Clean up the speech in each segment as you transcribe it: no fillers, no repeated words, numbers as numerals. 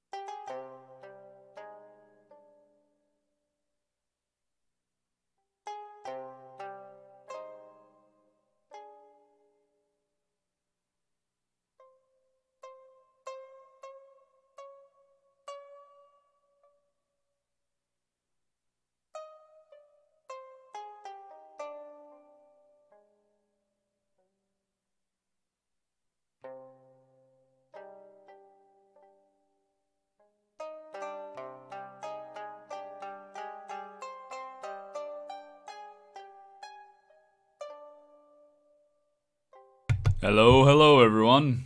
Hello, hello everyone.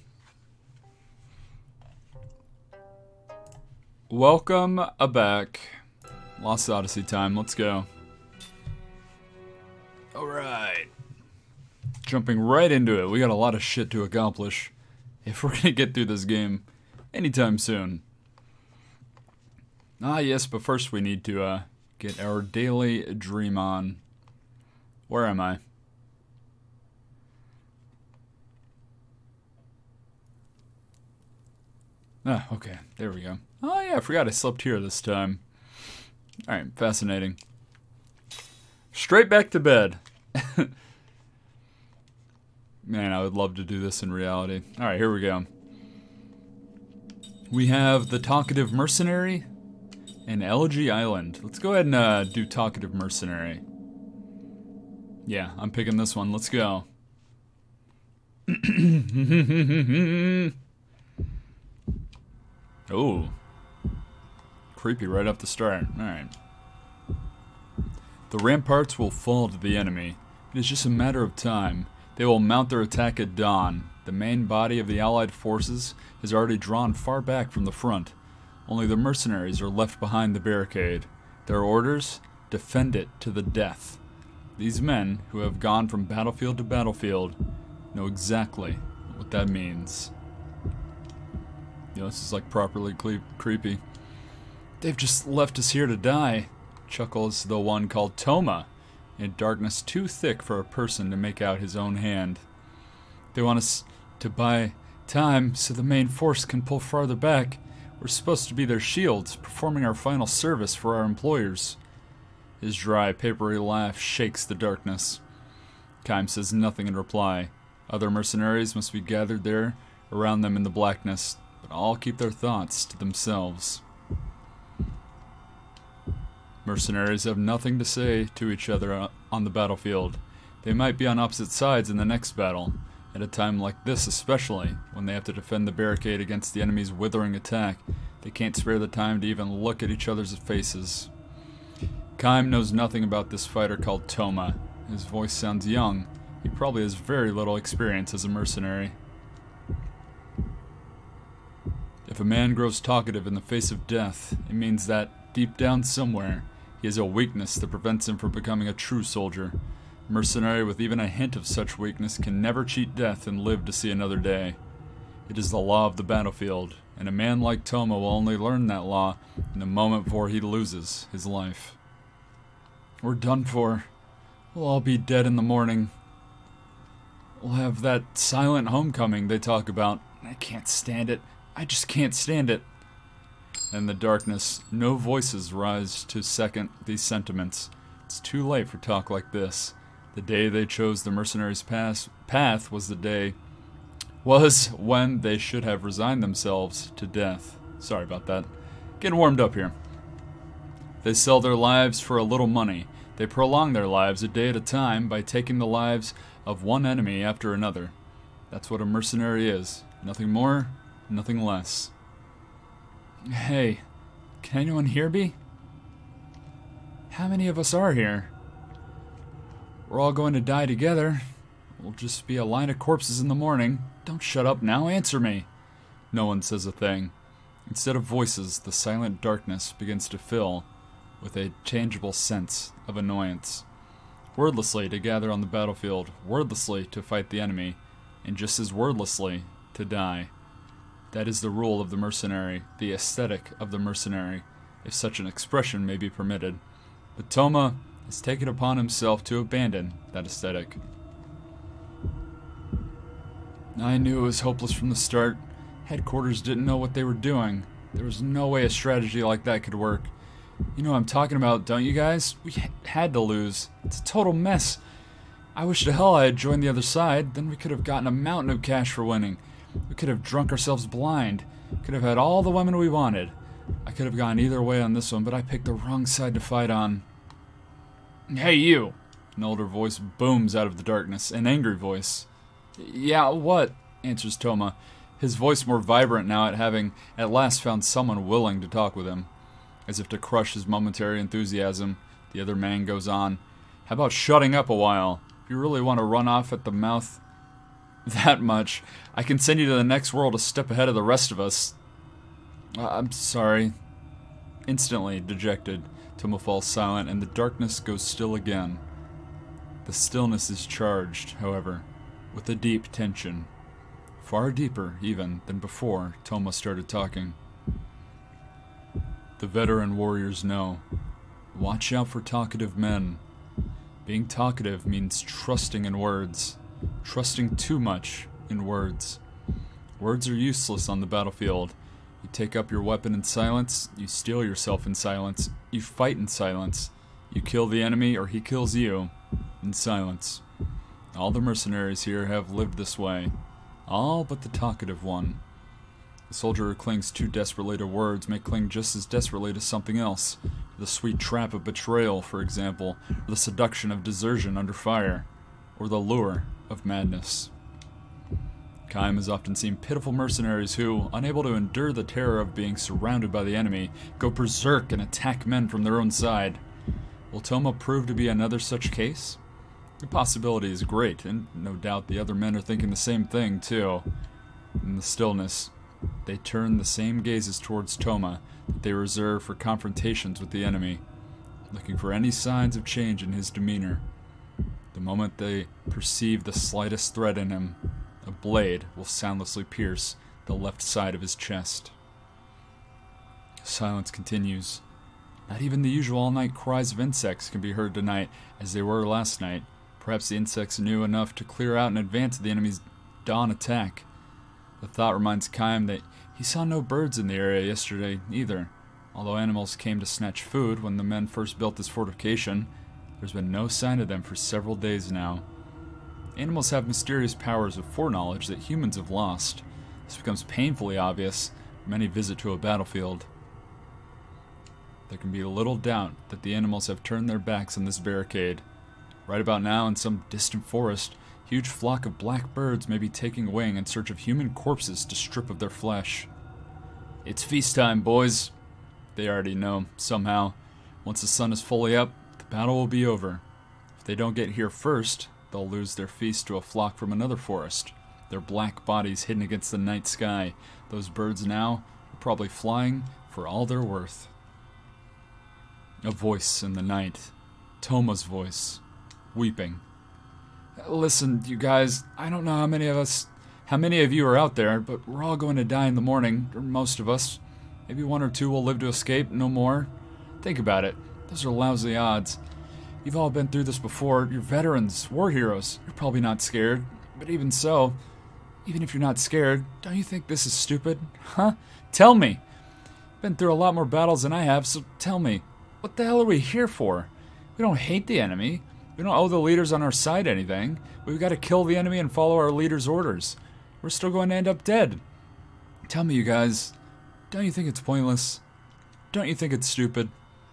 Welcome back. Lost Odyssey time, let's go. Alright. Jumping right into it. We got a lot of shit to accomplish if we're gonna get through this game anytime soon. Ah yes, but first we need to get our daily dream on. Where am I? Ah, okay, there we go. Oh yeah, I forgot I slept here this time. Alright, fascinating. Straight back to bed. Man, I would love to do this in reality. Alright, here we go. We have the Talkative Mercenary and Elegy Island. Let's go ahead and do Talkative Mercenary. Yeah, I'm picking this one. Let's go. Oh. Creepy right off the start. Alright. The ramparts will fall to the enemy. It is just a matter of time. They will mount their attack at dawn. The main body of the Allied forces is already drawn far back from the front. Only the mercenaries are left behind the barricade. Their orders? Defend it to the death. These men, who have gone from battlefield to battlefield, know exactly what that means. You know, this is like properly creepy. They've just left us here to die, chuckles the one called Toma, in darkness too thick for a person to make out his own hand. They want us to buy time so the main force can pull farther back. We're supposed to be their shields, performing our final service for our employers. His dry, papery laugh shakes the darkness. Kaim says nothing in reply. Other mercenaries must be gathered there around them in the blackness, but all keep their thoughts to themselves. Mercenaries have nothing to say to each other on the battlefield. They might be on opposite sides in the next battle, at a time like this especially, when they have to defend the barricade against the enemy's withering attack. They can't spare the time to even look at each other's faces. Kaim knows nothing about this fighter called Toma. His voice sounds young. He probably has very little experience as a mercenary. If a man grows talkative in the face of death, it means that, deep down somewhere, he has a weakness that prevents him from becoming a true soldier. A mercenary with even a hint of such weakness can never cheat death and live to see another day. It is the law of the battlefield, and a man like Toma will only learn that law in the moment before he loses his life. We're done for. We'll all be dead in the morning. We'll have that silent homecoming they talk about. I can't stand it. I just can't stand it. In the darkness, no voices rise to second these sentiments. It's too late for talk like this. The day they chose the mercenaries' path was when they should have resigned themselves to death. Sorry about that. Getting warmed up here. They sell their lives for a little money. They prolong their lives a day at a time by taking the lives of one enemy after another. That's what a mercenary is. Nothing more, nothing less. Hey, can anyone hear me? How many of us are here? We're all going to die together. We'll just be a line of corpses in the morning. Don't shut up now, answer me. No one says a thing. Instead of voices, the silent darkness begins to fill with a tangible sense of annoyance. Wordlessly to gather on the battlefield, wordlessly to fight the enemy, and just as wordlessly to die. That is the rule of the mercenary, the aesthetic of the mercenary, if such an expression may be permitted. But Toma has taken upon himself to abandon that aesthetic. I knew it was hopeless from the start. Headquarters didn't know what they were doing. There was no way a strategy like that could work. You know what I'm talking about, don't you guys? We had to lose. It's a total mess. I wish to hell I had joined the other side, then we could have gotten a mountain of cash for winning. We could have drunk ourselves blind. Could have had all the women we wanted. I could have gone either way on this one, but I picked the wrong side to fight on. Hey, you! An older voice booms out of the darkness, an angry voice. Yeah, what? Answers Toma, his voice more vibrant now at having at last found someone willing to talk with him. As if to crush his momentary enthusiasm, the other man goes on. How about shutting up a while? If you really want to run off at the mouth that much, I can send you to the next world a step ahead of the rest of us. I'm sorry. Instantly dejected, Toma falls silent, and the darkness goes still again. The stillness is charged, however, with a deep tension. Far deeper, even, than before Toma started talking. The veteran warriors know. Watch out for talkative men. Being talkative means trusting in words. Trusting too much in words. Words are useless on the battlefield. You take up your weapon in silence, you steel yourself in silence, you fight in silence. You kill the enemy or he kills you in silence. All the mercenaries here have lived this way. All but the talkative one. The soldier who clings too desperately to words may cling just as desperately to something else. The sweet trap of betrayal, for example, or the seduction of desertion under fire, or the lure of madness. Khaim has often seen pitiful mercenaries who, unable to endure the terror of being surrounded by the enemy, go berserk and attack men from their own side. Will Toma prove to be another such case? The possibility is great, and no doubt the other men are thinking the same thing, too. In the stillness, they turn the same gazes towards Toma that they reserve for confrontations with the enemy, looking for any signs of change in his demeanor. The moment they perceive the slightest threat in him, a blade will soundlessly pierce the left side of his chest. Silence continues. Not even the usual all-night cries of insects can be heard tonight as they were last night. Perhaps the insects knew enough to clear out in advance of the enemy's dawn attack. The thought reminds Khaim that he saw no birds in the area yesterday either. Although animals came to snatch food when the men first built this fortification, there's been no sign of them for several days now. Animals have mysterious powers of foreknowledge that humans have lost. This becomes painfully obvious when many visit to a battlefield. There can be little doubt that the animals have turned their backs on this barricade. Right about now, in some distant forest, a huge flock of black birds may be taking wing in search of human corpses to strip of their flesh. It's feast time, boys. They already know, somehow. Once the sun is fully up, the battle will be over. If they don't get here first, they'll lose their feast to a flock from another forest, their black bodies hidden against the night sky. Those birds now are probably flying for all they're worth. A voice in the night. Toma's voice. Weeping. Listen, you guys, I don't know how many of you are out there, but we're all going to die in the morning, or most of us. Maybe one or two will live to escape, no more. Think about it. Those are lousy odds. You've all been through this before. You're veterans, war heroes. You're probably not scared. But even so, even if you're not scared, don't you think this is stupid? Huh? Tell me. Been through a lot more battles than I have, so tell me. What the hell are we here for? We don't hate the enemy. We don't owe the leaders on our side anything. We've got to kill the enemy and follow our leader's orders. We're still going to end up dead. Tell me, you guys, don't you think it's pointless? Don't you think it's stupid?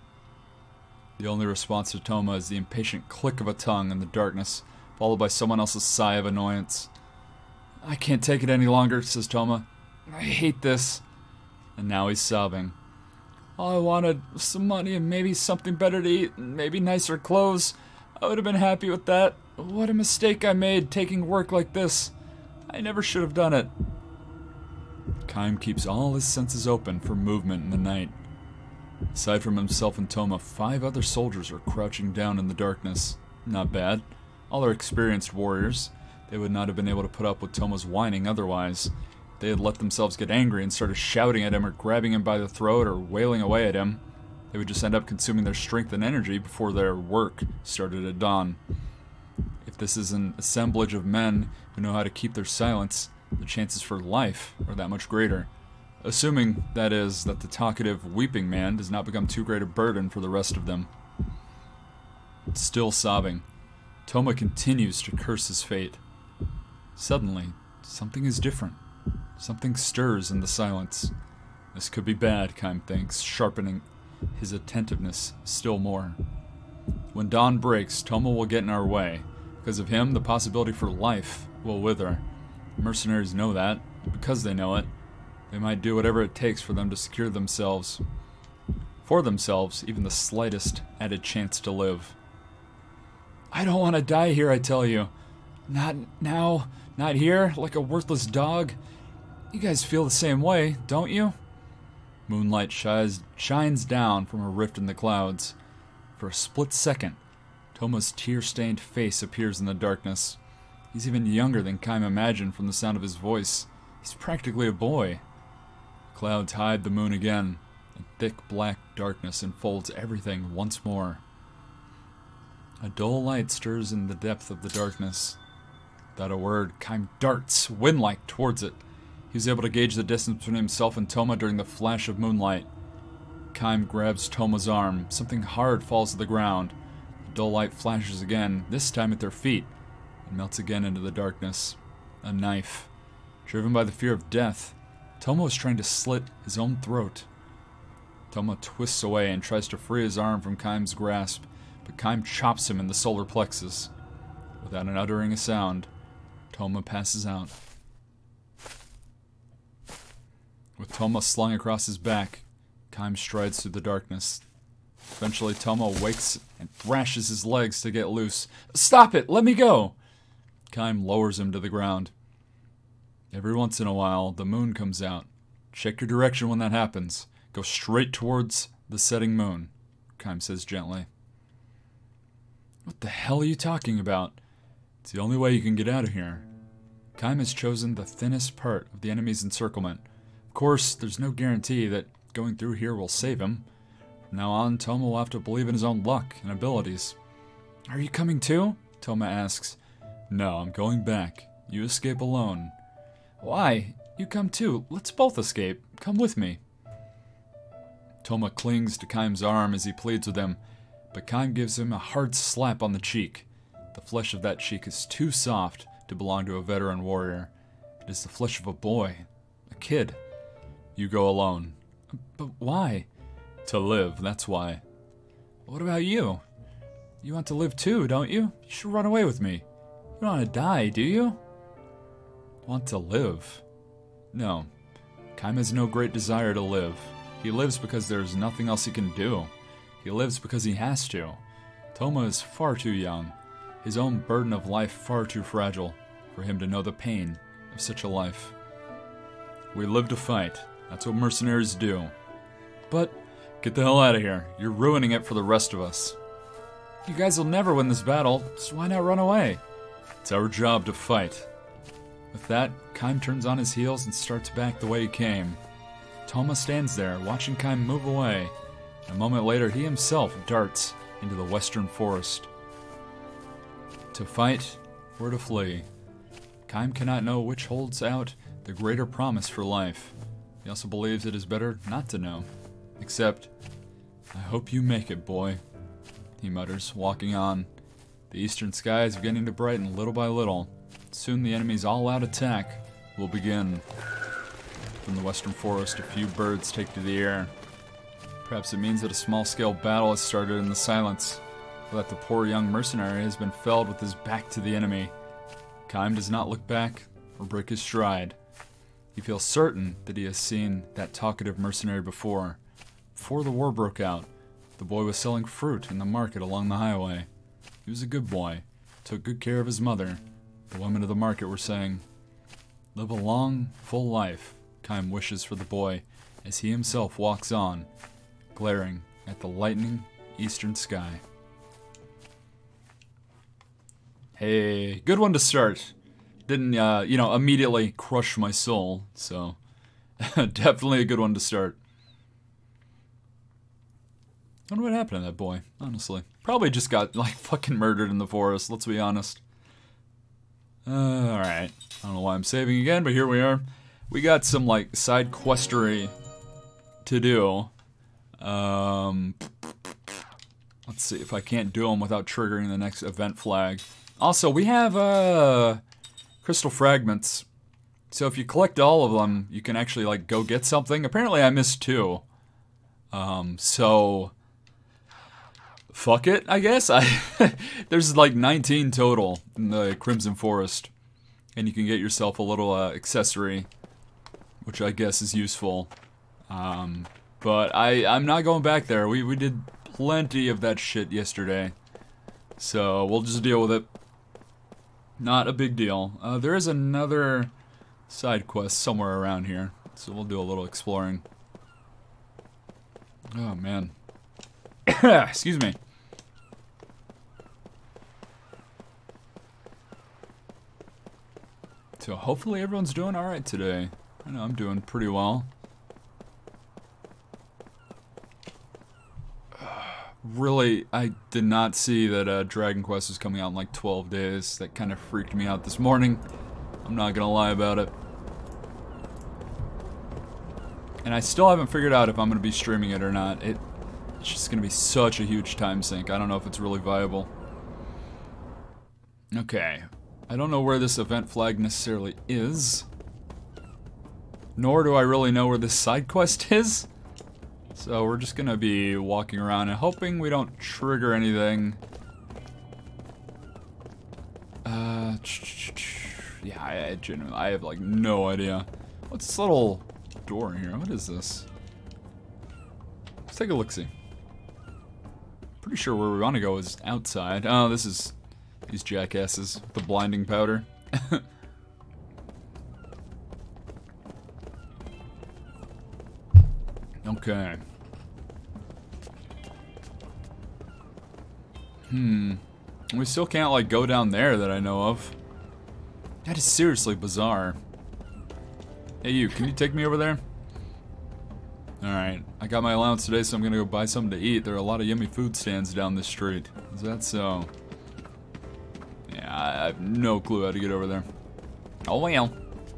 The only response to Toma is the impatient click of a tongue in the darkness, followed by someone else's sigh of annoyance. I can't take it any longer, says Toma. I hate this. And now he's sobbing. All I wanted was some money and maybe something better to eat and maybe nicer clothes. I would have been happy with that. What a mistake I made taking work like this. I never should have done it. Khaim keeps all his senses open for movement in the night. Aside from himself and Toma, 5 other soldiers are crouching down in the darkness. Not bad. All are experienced warriors. They would not have been able to put up with Toma's whining otherwise. They had let themselves get angry and started shouting at him or grabbing him by the throat or wailing away at him. They would just end up consuming their strength and energy before their work started at dawn. If this is an assemblage of men who know how to keep their silence, the chances for life are that much greater. Assuming, that is, that the talkative, weeping man does not become too great a burden for the rest of them. Still sobbing, Toma continues to curse his fate. Suddenly, something is different. Something stirs in the silence. This could be bad, Kaim thinks, sharpening his attentiveness still more. When dawn breaks, Toma will get in our way. Because of him, the possibility for life will wither. Mercenaries know that. Because they know it, they might do whatever it takes for them to secure themselves. For themselves, even the slightest added chance to live. I don't want to die here, I tell you. Not now, not here, like a worthless dog. You guys feel the same way, don't you? Moonlight shines down from a rift in the clouds. For a split second, Toma's tear-stained face appears in the darkness. He's even younger than Kaim imagined from the sound of his voice. He's practically a boy. Clouds hide the moon again, and thick black darkness enfolds everything once more. A dull light stirs in the depth of the darkness. Without a word, Kaim darts, wind-like, towards it. He's able to gauge the distance between himself and Toma during the flash of moonlight. Kaim grabs Toma's arm. Something hard falls to the ground. The dull light flashes again, this time at their feet, and melts again into the darkness. A knife. Driven by the fear of death, Toma is trying to slit his own throat. Toma twists away and tries to free his arm from Kaim's grasp, but Kaim chops him in the solar plexus. Without uttering a sound, Toma passes out. With Toma slung across his back, Kaim strides through the darkness. Eventually, Toma wakes and thrashes his legs to get loose. Stop it! Let me go! Kaim lowers him to the ground. Every once in a while, the moon comes out. Check your direction when that happens. Go straight towards the setting moon, Kaim says gently. What the hell are you talking about? It's the only way you can get out of here. Kaim has chosen the thinnest part of the enemy's encirclement. Of course, there's no guarantee that going through here will save him. From now on, Toma will have to believe in his own luck and abilities. Are you coming too? Toma asks. No, I'm going back. You escape alone. Why? You come too. Let's both escape. Come with me. Toma clings to Kaim's arm as he pleads with him, but Kaim gives him a hard slap on the cheek. The flesh of that cheek is too soft to belong to a veteran warrior. It is the flesh of a boy, a kid. You go alone. But why? To live, that's why. What about you? You want to live too, don't you? You should run away with me. You don't want to die, do you? Want to live? No. Kaim has no great desire to live. He lives because there's nothing else he can do. He lives because he has to. Toma is far too young. His own burden of life far too fragile for him to know the pain of such a life. We live to fight. That's what mercenaries do. But, get the hell out of here. You're ruining it for the rest of us. You guys will never win this battle, so why not run away? It's our job to fight. With that, Kaim turns on his heels and starts back the way he came. Toma stands there, watching Kaim move away. A moment later, he himself darts into the western forest. To fight or to flee. Kaim cannot know which holds out the greater promise for life. He also believes it is better not to know. Except, I hope you make it, boy, he mutters, walking on. The eastern sky is beginning to brighten little by little. Soon the enemy's all-out attack will begin. From the western forest, a few birds take to the air. Perhaps it means that a small-scale battle has started in the silence, or that the poor young mercenary has been felled with his back to the enemy. Kaim does not look back or break his stride. He feels certain that he has seen that talkative mercenary before. Before the war broke out, the boy was selling fruit in the market along the highway. He was a good boy, took good care of his mother. The women of the market were saying, "Live a long, full life," Kaim wishes for the boy as he himself walks on, glaring at the lightening eastern sky. Hey, good one to start. Didn't, immediately crush my soul, so definitely a good one to start. I wonder what happened to that boy, honestly. Probably just got, fucking murdered in the forest, let's be honest. Alright. I don't know why I'm saving again, but here we are. We got some, like, side questery to do. Let's see if I can't do them without triggering the next event flag. Also, we have, crystal fragments. So if you collect all of them, you can actually, like, go get something. Apparently I missed 2. So... fuck it, I guess. There's like 19 total in the Crimson Forest. And you can get yourself a little accessory, which I guess is useful. But I'm not going back there. We did plenty of that shit yesterday. So we'll just deal with it. Not a big deal. There is another side quest somewhere around here. So we'll do a little exploring. Oh, man. Excuse me. So hopefully everyone's doing alright today. I know I'm doing pretty well. Really, I did not see that Dragon Quest was coming out in like 12 days. That kind of freaked me out this morning. I'm not gonna lie about it. And I still haven't figured out if I'm gonna be streaming it or not. It's just gonna be such a huge time sink. I don't know if it's really viable. Okay. I don't know where this event flag necessarily is. Nor do I really know where this side quest is. So we're just gonna be walking around and hoping we don't trigger anything. Yeah, I have like no idea. What's this little door here? What is this? Let's take a look-see. Pretty sure where we want to go is outside. Oh, this is these jackasses with the blinding powder. Okay. We still can't, like, go down there that I know of. That is seriously bizarre. Hey, you, can you take me over there? Alright, I got my allowance today, so I'm gonna go buy something to eat. There are a lot of yummy food stands down this street. Is that so? Yeah, I have no clue how to get over there. Oh well.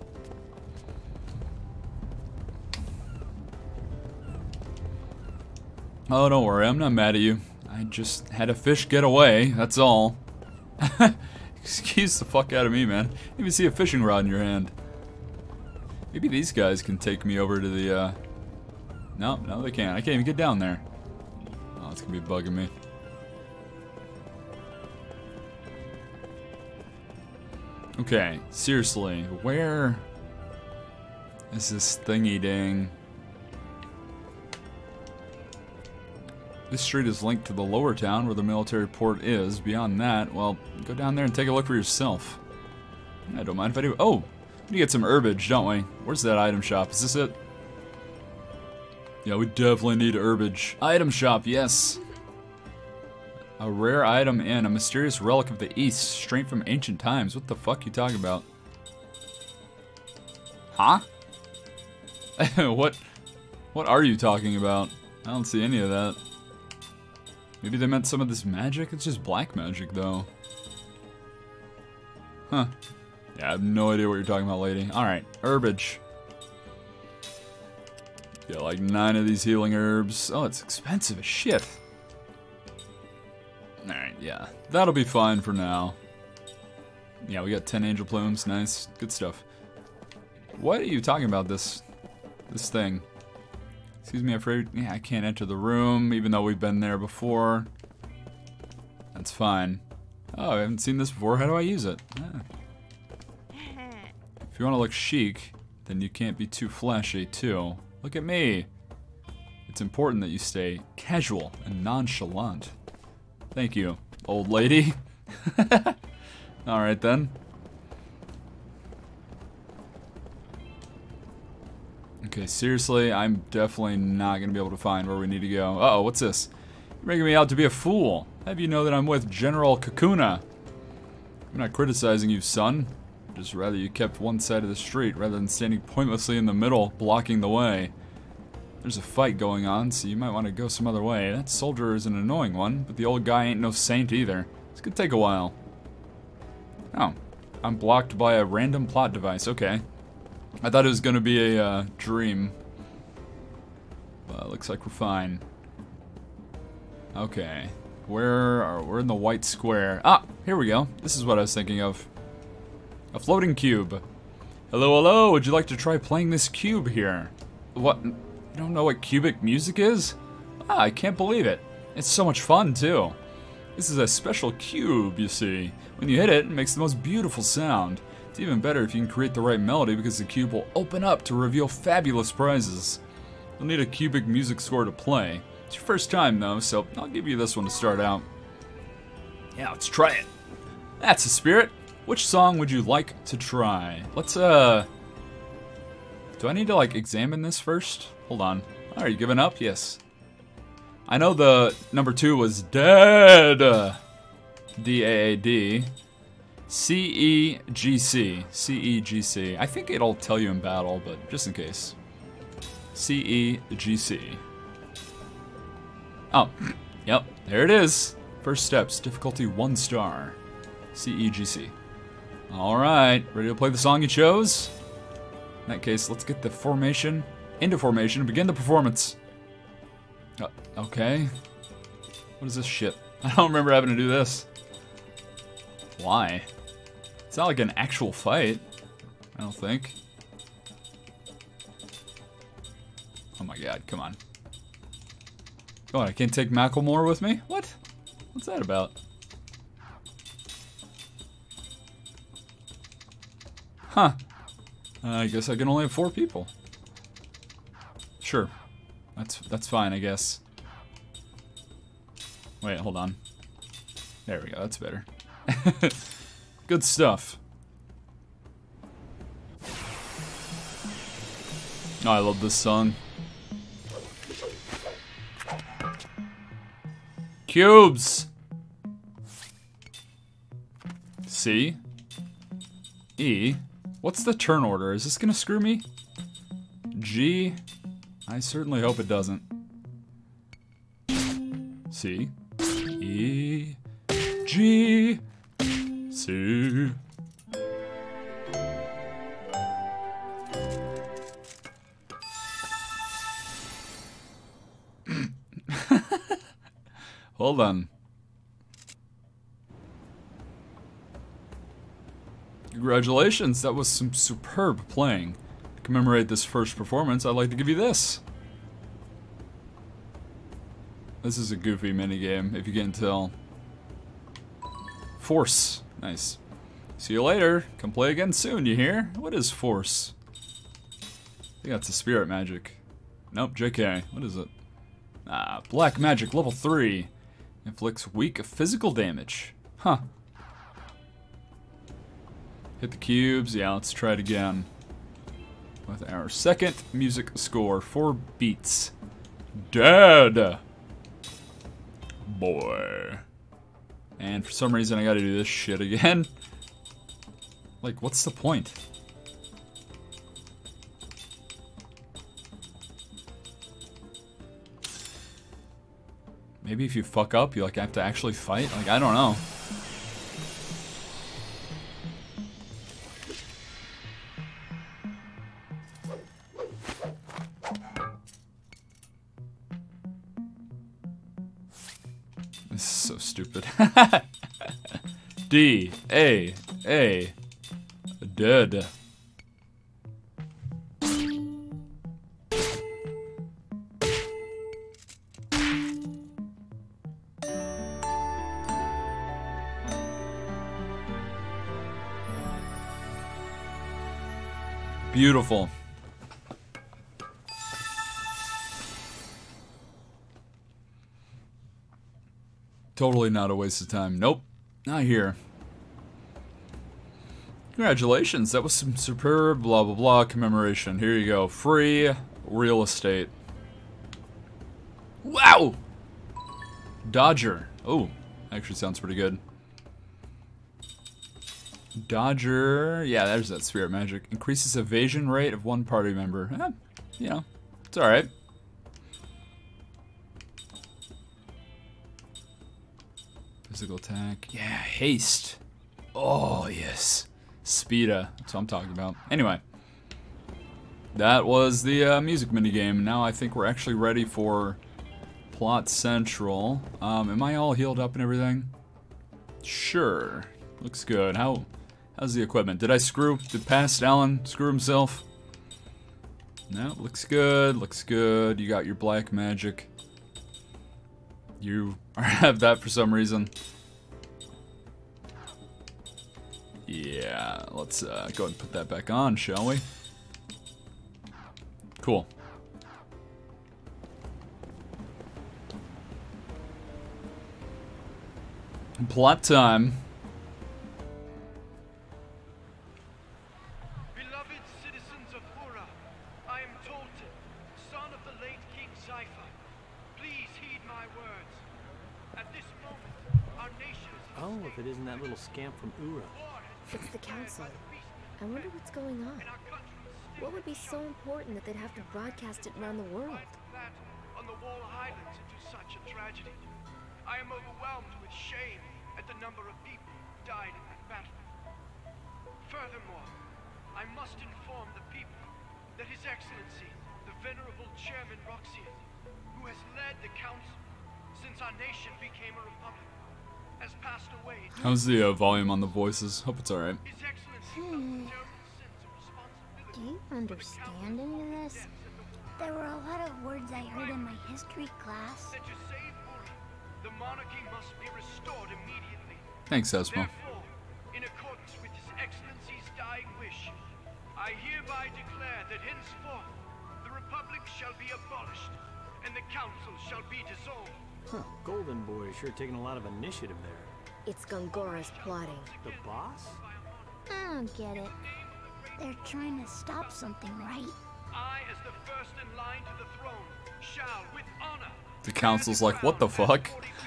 Oh, don't worry, I'm not mad at you. I just had a fish get away, that's all. Excuse the fuck out of me, man. I even see a fishing rod in your hand. Maybe these guys can take me over to the, No, they can't. I can't even get down there. Oh, it's gonna be bugging me. Okay, seriously, where is this thingy ding? This street is linked to the lower town where the military port is. Beyond that, well, go down there and take a look for yourself. I don't mind if I do. Oh, we get some herbage, don't we? Where's that item shop? Is this it? Yeah, we definitely need herbage. Item shop, yes. A rare item and a mysterious relic of the East, straight from ancient times. What the fuck you talking about? Huh? What are you talking about? I don't see any of that. Maybe they meant some of this magic? It's just black magic, though. Huh. Yeah, I have no idea what you're talking about, lady. Alright, herbage. Got like 9 of these healing herbs. Oh, it's expensive as shit. Alright, yeah. That'll be fine for now. Yeah, we got 10 angel plumes. Nice. Good stuff. What are you talking about, this thing? Excuse me, I'm afraid... Yeah, I can't enter the room, even though we've been there before. That's fine. Oh, I haven't seen this before. How do I use it? Ah. If you want to look chic, then you can't be too flashy, too. Look at me. It's important that you stay casual and nonchalant. Thank you, old lady. Alright then. Okay, seriously, I'm definitely not going to be able to find where we need to go. Uh-oh, what's this? You're making me out to be a fool. Have you know that I'm with General Kakuna? I'm not criticizing you, son. Just rather you kept one side of the street rather than standing pointlessly in the middle, blocking the way. There's a fight going on, so you might want to go some other way. That soldier is an annoying one, but the old guy ain't no saint either. It's gonna take a while. Oh, I'm blocked by a random plot device. Okay. I thought it was gonna be a dream. But looks like we're fine. Okay. We're in the white square. Ah, here we go. This is what I was thinking of. A floating cube. Hello, hello. Would you like to try playing this cube here? What? You don't know what cubic music is? Ah, I can't believe it. It's so much fun, too. This is a special cube, you see. When you hit it, it makes the most beautiful sound. It's even better if you can create the right melody because the cube will open up to reveal fabulous prizes. You'll need a cubic music score to play. It's your first time, though, so I'll give you this one to start out. Yeah, let's try it. That's the spirit. Which song would you like to try? Let's, do I need to, like, examine this first? Hold on. Are you giving up? Yes. I know the number 2 was Dead. D-A-A-D. C-E-G-C. C-E-G-C. I think it'll tell you in battle, but just in case. C-E-G-C. Oh, yep, there it is. First steps, difficulty 1 star. C-E-G-C. Alright, ready to play the song you chose? In that case, let's get the formation into formation and begin the performance. Okay. What is this shit? I don't remember having to do this. Why? It's not like an actual fight. I don't think. Oh my god, come on. Oh, I can't take Macklemore with me? What? What's that about? Huh. I guess I can only have 4 people. Sure. That's fine, I guess. Wait, hold on. There we go, that's better. Good stuff. Oh, I love this song. Cubes! C. E. What's the turn order? Is this gonna screw me? G. I certainly hope it doesn't. C. E. G. C. Hold on. Congratulations, that was some superb playing. To commemorate this first performance, I'd like to give you this. This is a goofy minigame, if you can't tell. Force. Nice. See you later. Come play again soon, you hear? What is Force? I think that's a spirit magic. Nope, JK. What is it? Ah, Black Magic, level 3. Inflicts weak physical damage. Huh. Hit the cubes. Yeah, let's try it again. With our second music score. 4 beats. Dead! Boy. And for some reason I gotta do this shit again. Like, what's the point? Maybe if you fuck up, you like have to actually fight? Like, I don't know. This is so stupid. D, A, dead. Beautiful. Totally not a waste of time. Nope, not here. Congratulations, that was some superb blah blah blah commemoration. Here you go, free real estate. Wow! Dodger. Oh, actually sounds pretty good. Dodger, yeah, there's that spirit magic. Increases evasion rate of 1 party member. You know, it's alright. Physical attack. Yeah, haste. Oh, yes. Speeda. That's what I'm talking about. Anyway. That was the music minigame. Now I think we're actually ready for Plot Central. Am I all healed up and everything? Sure. Looks good. How's the equipment? Did past Alan screw himself? No, looks good, looks good. You got your black magic. You have that for some reason. Yeah, let's go ahead and put that back on, shall we? Cool. Plot time. Beloved citizens of Ura, I am Tolton, son of the late King Zypher. Please heed my words. At this moment, our nation is... Oh, if it isn't that little scamp from Ura. It's the council. I wonder what's going on. What would be so important that they'd have to broadcast it around the world? That on the Wall Highlands into such a tragedy. I am overwhelmed with shame at the number of people who died in that battle. Furthermore, I must inform the people that His Excellency, the Venerable Chairman Roxian, who has led the council since our nation became a republic, has passed away. How's the volume on the voices? Hope it's alright. His Excellency felt a terrible sense of responsibility. Do you understand any of this? There were a lot of words I heard in my history class. That to save Uri, the monarchy must be restored immediately. Thanks, Esmo. Therefore, in accordance with His Excellency's dying wish, I hereby declare that henceforth the Republic shall be abolished and the Council shall be dissolved. Huh, Golden Boy is sure taking a lot of initiative there. It's Gongora's plotting. The boss? I don't get it. They're trying to stop something, right? I, as the first in line to the throne, shall, with honor... The council's like, what the fuck?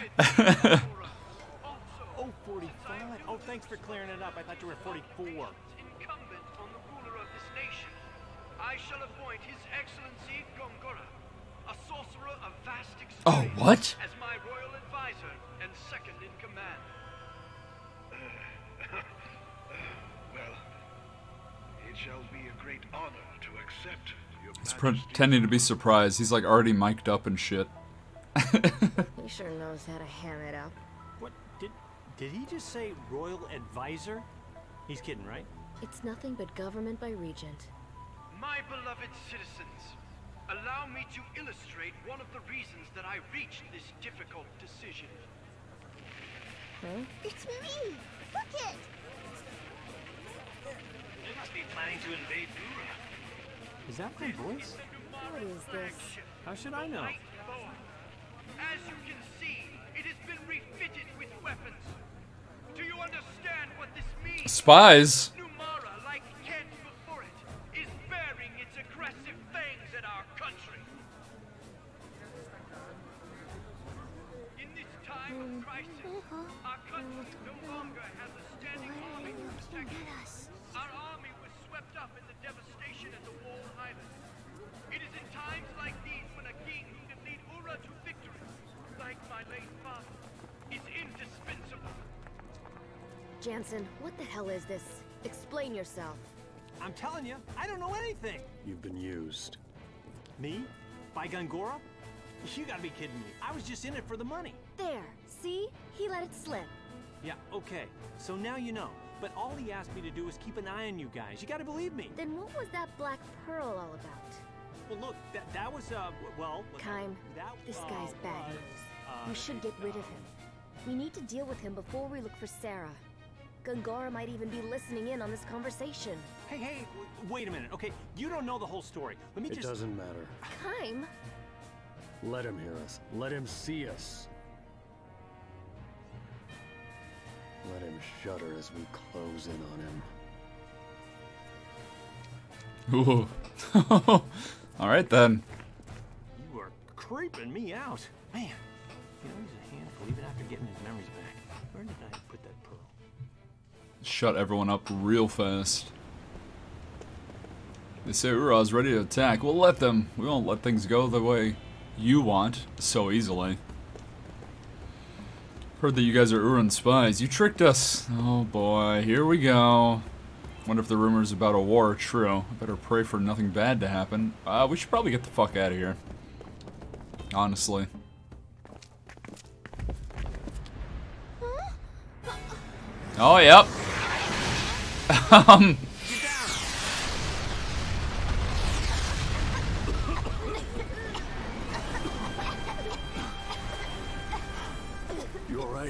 Oh, 45. Oh, thanks for clearing it up. I thought you were 44. Incumbent on the ruler of this nation, I shall appoint His Excellency Gongora, a sorcerer of vast experience, Oh, what? as my royal advisor and second in command. Well, it shall be a great honor to accept your He's majesty. pretending to be surprised. He's like already mic'd up and shit. He sure knows how to ham it up. What? Did he just say royal advisor? He's kidding, right? It's nothing but government by regent. My beloved citizens, allow me to illustrate one of the reasons that I reached this difficult decision. Huh? It's me! Look it! They must be planning to invade Ura. Is that my voice? What is this? How should I know? As you can see, it has been refitted with weapons. Do you understand what this means? Spies? Numara, like Kent before it, is bearing its aggressive fangs at our country. In this time of crisis, our country no longer has a standing army to protect us. Our army was swept up in the devastation at the Wall Highlands. It is in times like these when a king who can lead Ura to victory, like my late father, is indispensable. Jansen, what the hell is this? Explain yourself. I'm telling you, I don't know anything. You've been used. Me? By Gongora? You gotta be kidding me. I was just in it for the money. There, see? He let it slip. Yeah, okay. So now you know. But all he asked me to do is keep an eye on you guys. You gotta believe me. Then what was that black pearl all about? Well, look, that was, well... Kime, that, this guy's bad was, news. We should get rid of him. We need to deal with him before we look for Sarah. Gongora might even be listening in on this conversation. Hey, wait a minute, okay? You don't know the whole story. Let me It just... doesn't matter. Kime? Let him hear us. Let him see us. Let him shudder as we close in on him. Ooh. Alright then. You are creeping me out. Man, you know, he's a handful even after getting his memories back. Where did I put that pearl? Shut everyone up real fast. They say Ura's ready to attack. We'll let them. We won't let things go the way you want so easily. Heard that you guys are Uran spies. You tricked us. Oh boy, here we go. Wonder if the rumors about a war are true. I better pray for nothing bad to happen. We should probably get the fuck out of here. Honestly. Oh, yep. You alright?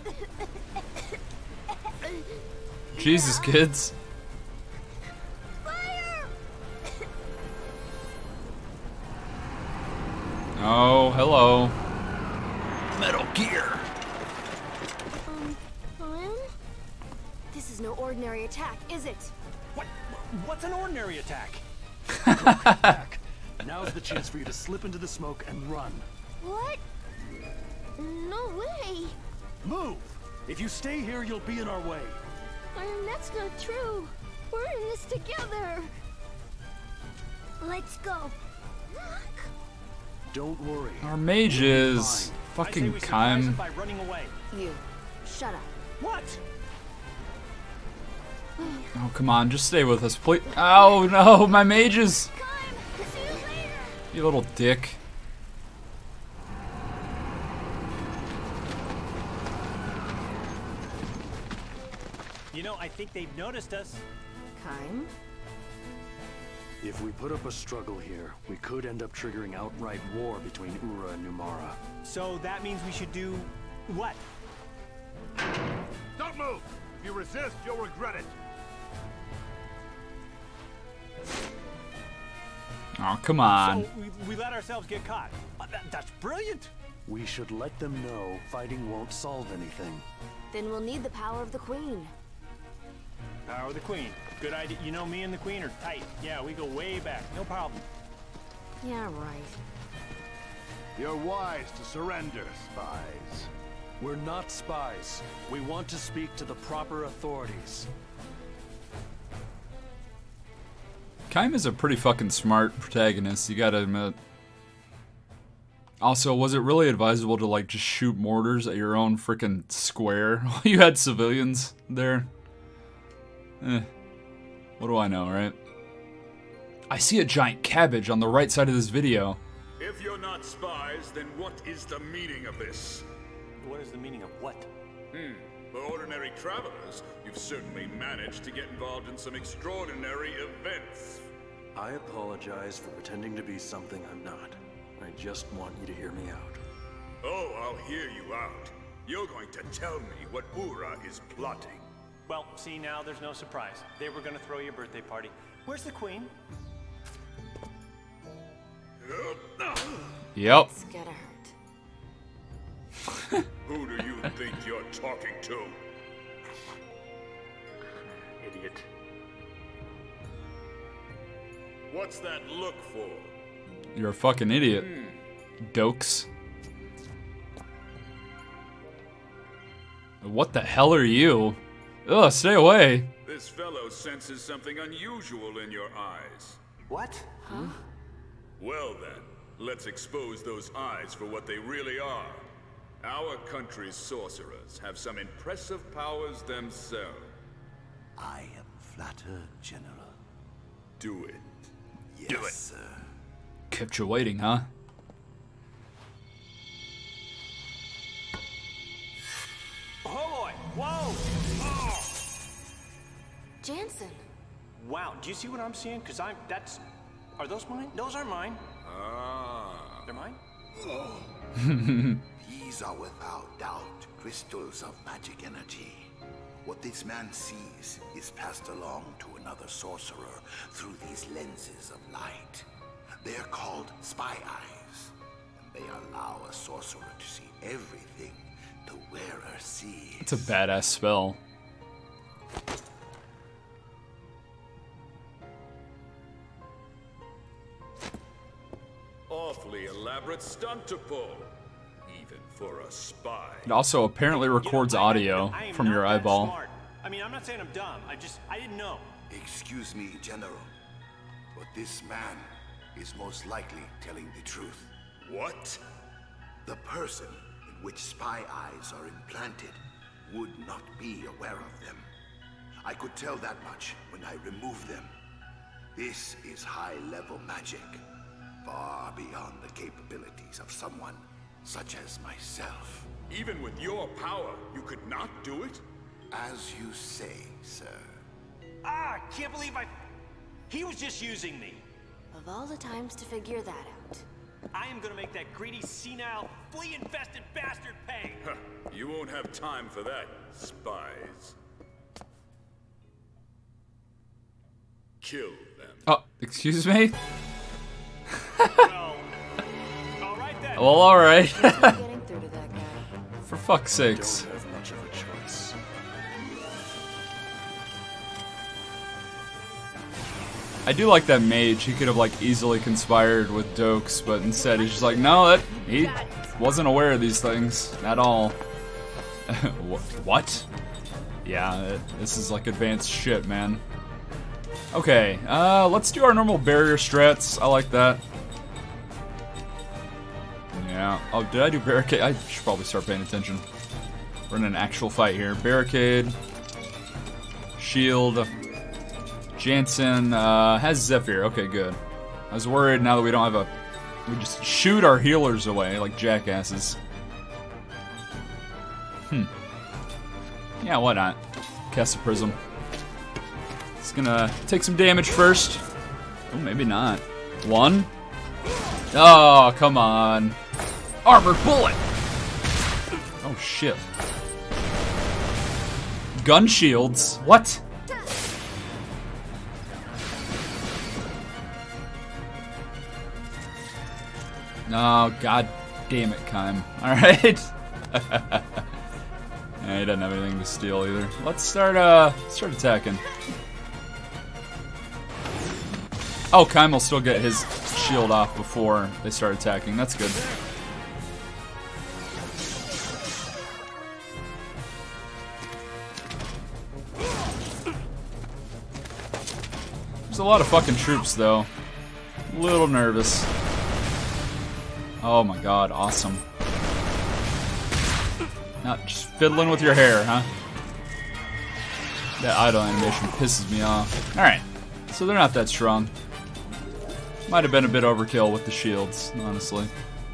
Jesus, kids. Fire! Oh, hello. Metal Gear. This is no ordinary attack, is it? What's an ordinary attack? Back. Now's the chance for you to slip into the smoke and run. What? No way. Move! If you stay here, you'll be in our way. That's not true. We're in this together. Let's go. Don't worry. Our mages. I say Fucking we surprise them Kime. by running away. You. Shut up. What? Oh, come on, just stay with us, please. Oh, no, my mages. See you later. You little dick. You know, I think they've noticed us. Kime? If we put up a struggle here, we could end up triggering outright war between Ura and Numara. So that means we should do what? Don't move! If you resist, you'll regret it. Oh, come on. So we let ourselves get caught. That's brilliant. We should let them know fighting won't solve anything. Then we'll need the power of the Queen. Power of the Queen. Good idea. You know, me and the Queen are tight. Yeah, we go way back. No problem. Yeah, right. You're wise to surrender, spies. We're not spies. We want to speak to the proper authorities. Kime is a pretty fucking smart protagonist, you gotta admit. Also, was it really advisable to, like, just shoot mortars at your own frickin' square while you had civilians there? What do I know, right? I see a giant cabbage on the right side of this video. If you're not spies, then what is the meaning of this? What is the meaning of what? For ordinary travelers, you've certainly managed to get involved in some extraordinary events. I apologize for pretending to be something I'm not. I just want you to hear me out. Oh, I'll hear you out. You're going to tell me what Ura is plotting. Well, see, now there's no surprise. They were going to throw your birthday party. Where's the Queen? Yep. It's gonna hurt. Who do you think you're talking to? Idiot. What's that look for? You're a fucking idiot. Dokes. What the hell are you? Ugh, stay away. This fellow senses something unusual in your eyes. What? Huh? Well then, let's expose those eyes for what they really are. Our country's sorcerers have some impressive powers themselves. I am flattered, General. Do it. Yes, Do it. sir. Kept you waiting, huh? Oh boy! Whoa! Oh! Jansen. Wow, do you see what I'm seeing? Because that's... Are those mine? Those are mine. Ah. They're mine? These are without doubt crystals of magic energy. What this man sees is passed along to another sorcerer through these lenses of light. They are called spy eyes, and they allow a sorcerer to see everything the wearer sees. It's a badass spell. Awfully elaborate stunt to pull, even for a spy. It also apparently records audio I am from not your that eyeball. smart. I mean, I'm not saying I'm dumb. I didn't know. Excuse me, General, but this man is most likely telling the truth. What? The person in which spy eyes are implanted would not be aware of them. I could tell that much when I removed them. This is high-level magic, far beyond the capabilities of someone such as myself. Even with your power, you could not do it? As you say, sir. Ah, I can't believe he was just using me. Of all the times to figure that out. I am gonna make that greedy, senile, flea-infested bastard pay. Huh. You won't have time for that, spies. Kill them. Oh, excuse me? Well, all right then. Well, alright. Getting through to that guy. For fuck's sakes. Don't have much of a choice. I do like that mage. He could have like easily conspired with Dokes, but instead he's just like, no, he wasn't aware of these things at all. What? Yeah, this is like advanced shit, man. Okay, let's do our normal barrier strats. I like that. Yeah. Oh, did I do barricade? I should probably start paying attention. We're in an actual fight here. Barricade. Shield. Jansen has Zephyr. Okay, good. I was worried now that we don't have a... We just shoot our healers away like jackasses. Yeah, why not? Cast a Prism. It's gonna take some damage first. Oh, maybe not. 1. Oh, come on. Armor bullet! Oh, shit. Gun shields? What? No, god damn it, Kym. Alright. Yeah, he doesn't have anything to steal either. Let's start attacking. Oh, Kym will still get his shield off before they start attacking. That's good. There's a lot of fucking troops, though. A little nervous. Oh my god, awesome. Not just fiddling with your hair, huh? That idle animation pisses me off. Alright, so they're not that strong. Might have been a bit overkill with the shields, honestly.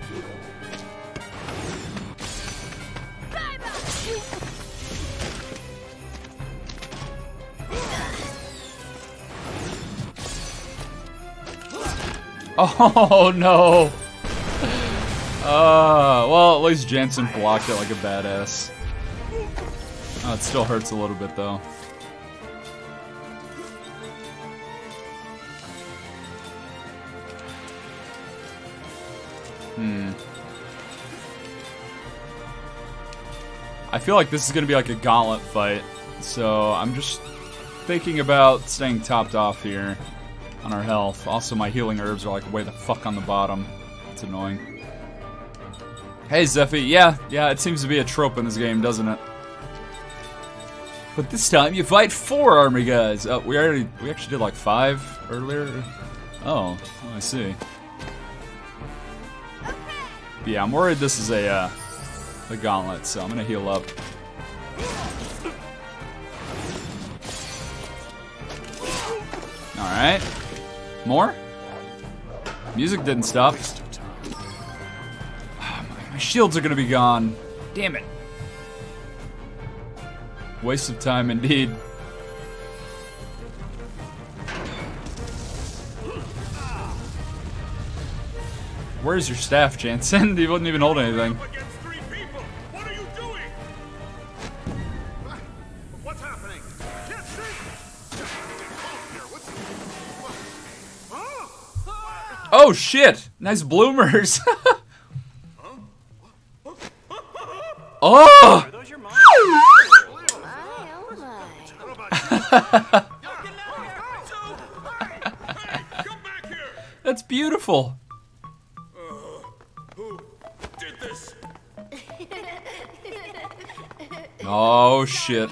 Oh no! Well, at least Jansen blocked it like a badass. Oh, it still hurts a little bit though. I feel like this is gonna be like a gauntlet fight, so I'm just thinking about staying topped off here on our health. Also, my healing herbs are like way the fuck on the bottom. It's annoying. Hey, Zephy. Yeah, it seems to be a trope in this game, doesn't it? But this time you fight 4 army guys. We actually did like 5 earlier. Oh, I see. But yeah, I'm worried this is a gauntlet, so I'm gonna heal up. All right, more. Music didn't stop. My shields are gonna be gone. Damn it. Waste of time indeed. Where's your staff, Jansen? He wouldn't even hold anything. What are you doing? What's happening? Can't see! Oh shit! Nice bloomers. Oh! Are those your mom? That's beautiful. Who did this? Oh shit.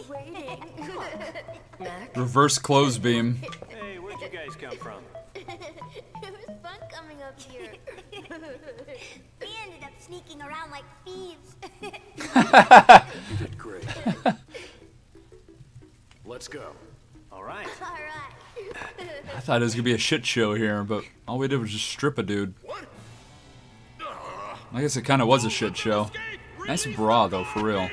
Mac? Reverse close beam. Hey, where'd you guys come from? It was fun coming up here. We ended up sneaking around like thieves. You did great. Let's go. All right. I thought it was gonna be a shit show here, but all we did was just strip a dude. I guess it kind of was a shit show. Nice bra though, for real.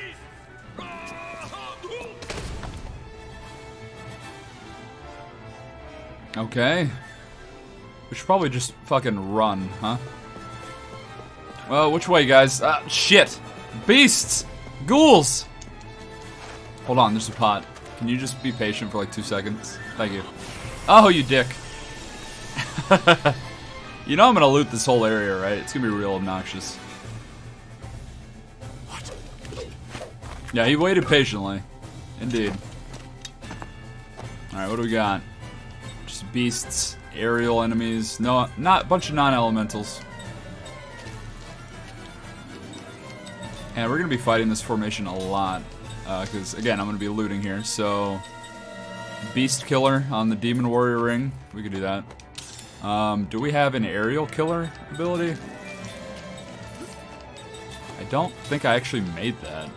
Okay. We should probably just fucking run, huh? Well, which way, guys? Shit! Beasts! Ghouls! Hold on, there's a pot. Can you just be patient for like 2 seconds? Thank you. Oh, you dick. You know I'm gonna loot this whole area, right? It's gonna be real obnoxious. What? Yeah, he waited patiently. Indeed. Alright, what do we got? Just beasts, aerial enemies. No, not a bunch of non-elementals. And we're gonna be fighting this formation a lot. Because, again, I'm gonna be looting here, so... Beast Killer on the Demon Warrior Ring. We could do that. Do we have an aerial killer ability? I don't think I actually made that.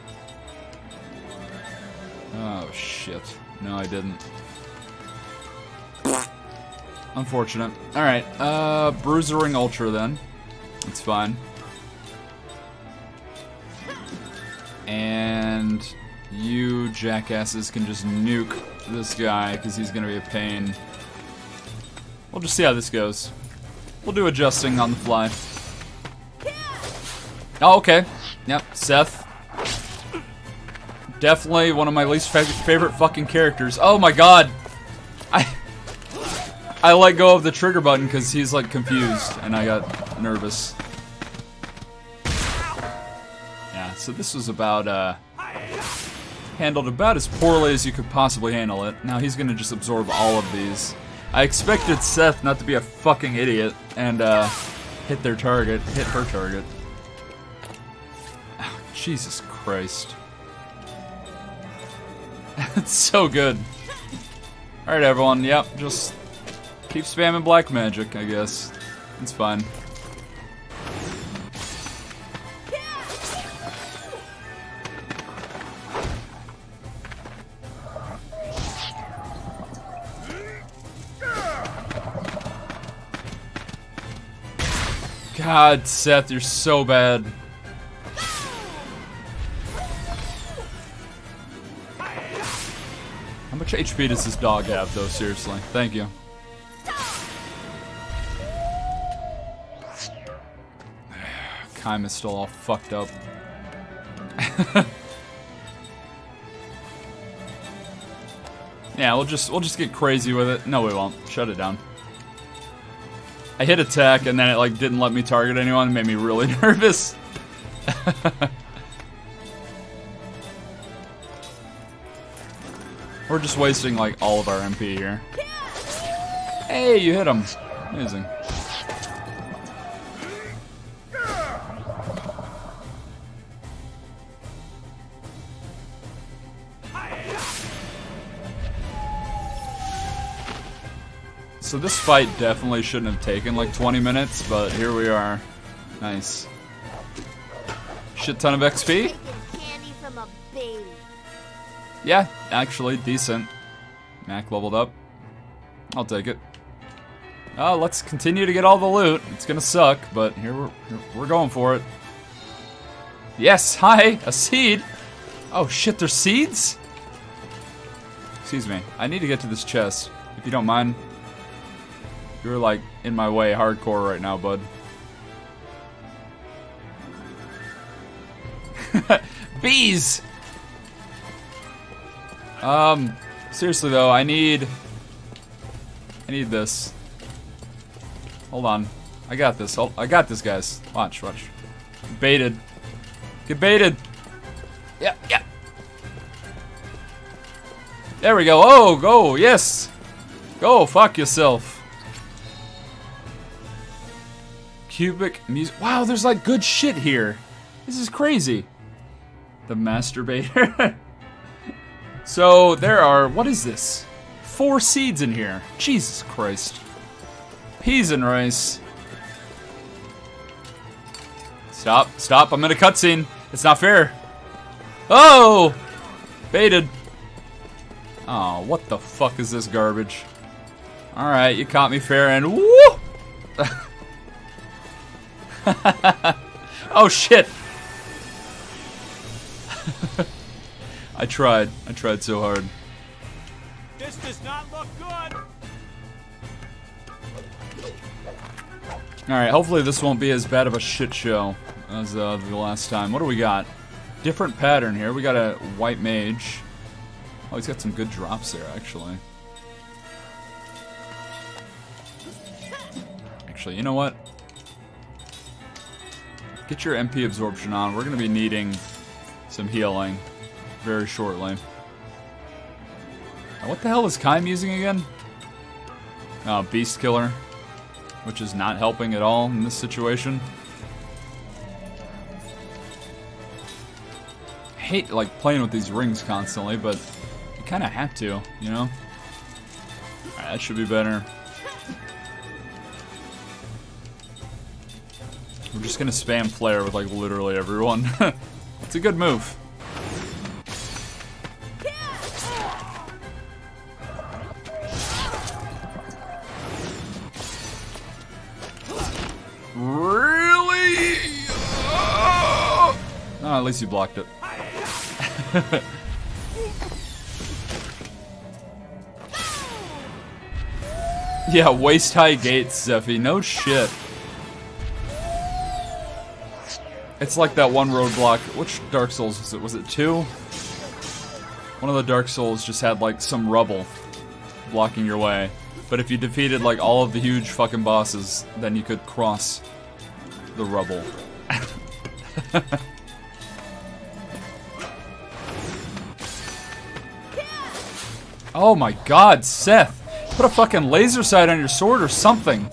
Oh, shit. No, I didn't. Unfortunate. Alright, Bruiser Ring Ultra then. It's fine. And you jackasses can just nuke this guy, because he's gonna be a pain. We'll just see how this goes. We'll do adjusting on the fly. Oh, okay. Yep, Seth. Definitely one of my least favorite fucking characters. Oh my god! I let go of the trigger button because he's like confused, and I got nervous. Yeah, so this was about, handled about as poorly as you could possibly handle it. Now he's gonna just absorb all of these. I expected Seth not to be a fucking idiot and hit her target. Oh, Jesus Christ. That's so good. Alright everyone, yep, just keep spamming black magic, I guess. It's fine. God, Seth, you're so bad. How much HP does this dog have, though? Seriously. Thank you. Kaim is still all fucked up. Yeah, we'll just get crazy with it. No, we won't. Shut it down. I hit attack and then it like didn't let me target anyone. It made me really nervous. We're just wasting like all of our MP here. Hey, you hit him. Amazing. So this fight definitely shouldn't have taken like 20 minutes, but here we are. Nice. Shit ton of XP. Candy from a baby. Yeah, actually decent. Mac leveled up. I'll take it. Oh, let's continue to get all the loot. It's gonna suck, but here we're going for it. Yes, hi, a seed. Oh shit, there's seeds? Excuse me. I need to get to this chest, if you don't mind. You're like in my way hardcore right now, bud. Bees! Seriously though, I need this. Hold on. I got this. I got this, guys. Watch. Baited. Get baited. Yeah. There we go. Oh, go. Yes. Go fuck yourself. Cubic music. Wow, there's like good shit here. This is crazy. The masturbator. So there are, what is this? 4 seeds in here. Jesus Christ. Peas and rice. Stop. I'm in a cutscene. It's not fair. Oh! Baited. Oh, what the fuck is this garbage? Alright, you caught me fair and woo! Oh shit! I tried so hard. This does not look good. Alright, hopefully this won't be as bad of a shit show as the last time. What do we got? Different pattern here. We got a white mage. Oh, he's got some good drops there, actually. Actually, you know what? Get your MP absorption on. We're going to be needing some healing very shortly. Now, what the hell is Kaim using again? Oh, Beast Killer, which is not helping at all in this situation. I hate like playing with these rings constantly, but you kind of have to, you know? Alright, that should be better. We're just gonna spam flare with like literally everyone. It's a good move. Really? Oh, at least you blocked it. Yeah, waist high gates, Zephy. No shit. It's like that one roadblock. Which Dark Souls was it? Was it 2? One of the Dark Souls just had like some rubble blocking your way. But if you defeated like all of the huge fucking bosses, then you could cross the rubble. Oh my god, Seth! Put a fucking laser sight on your sword or something!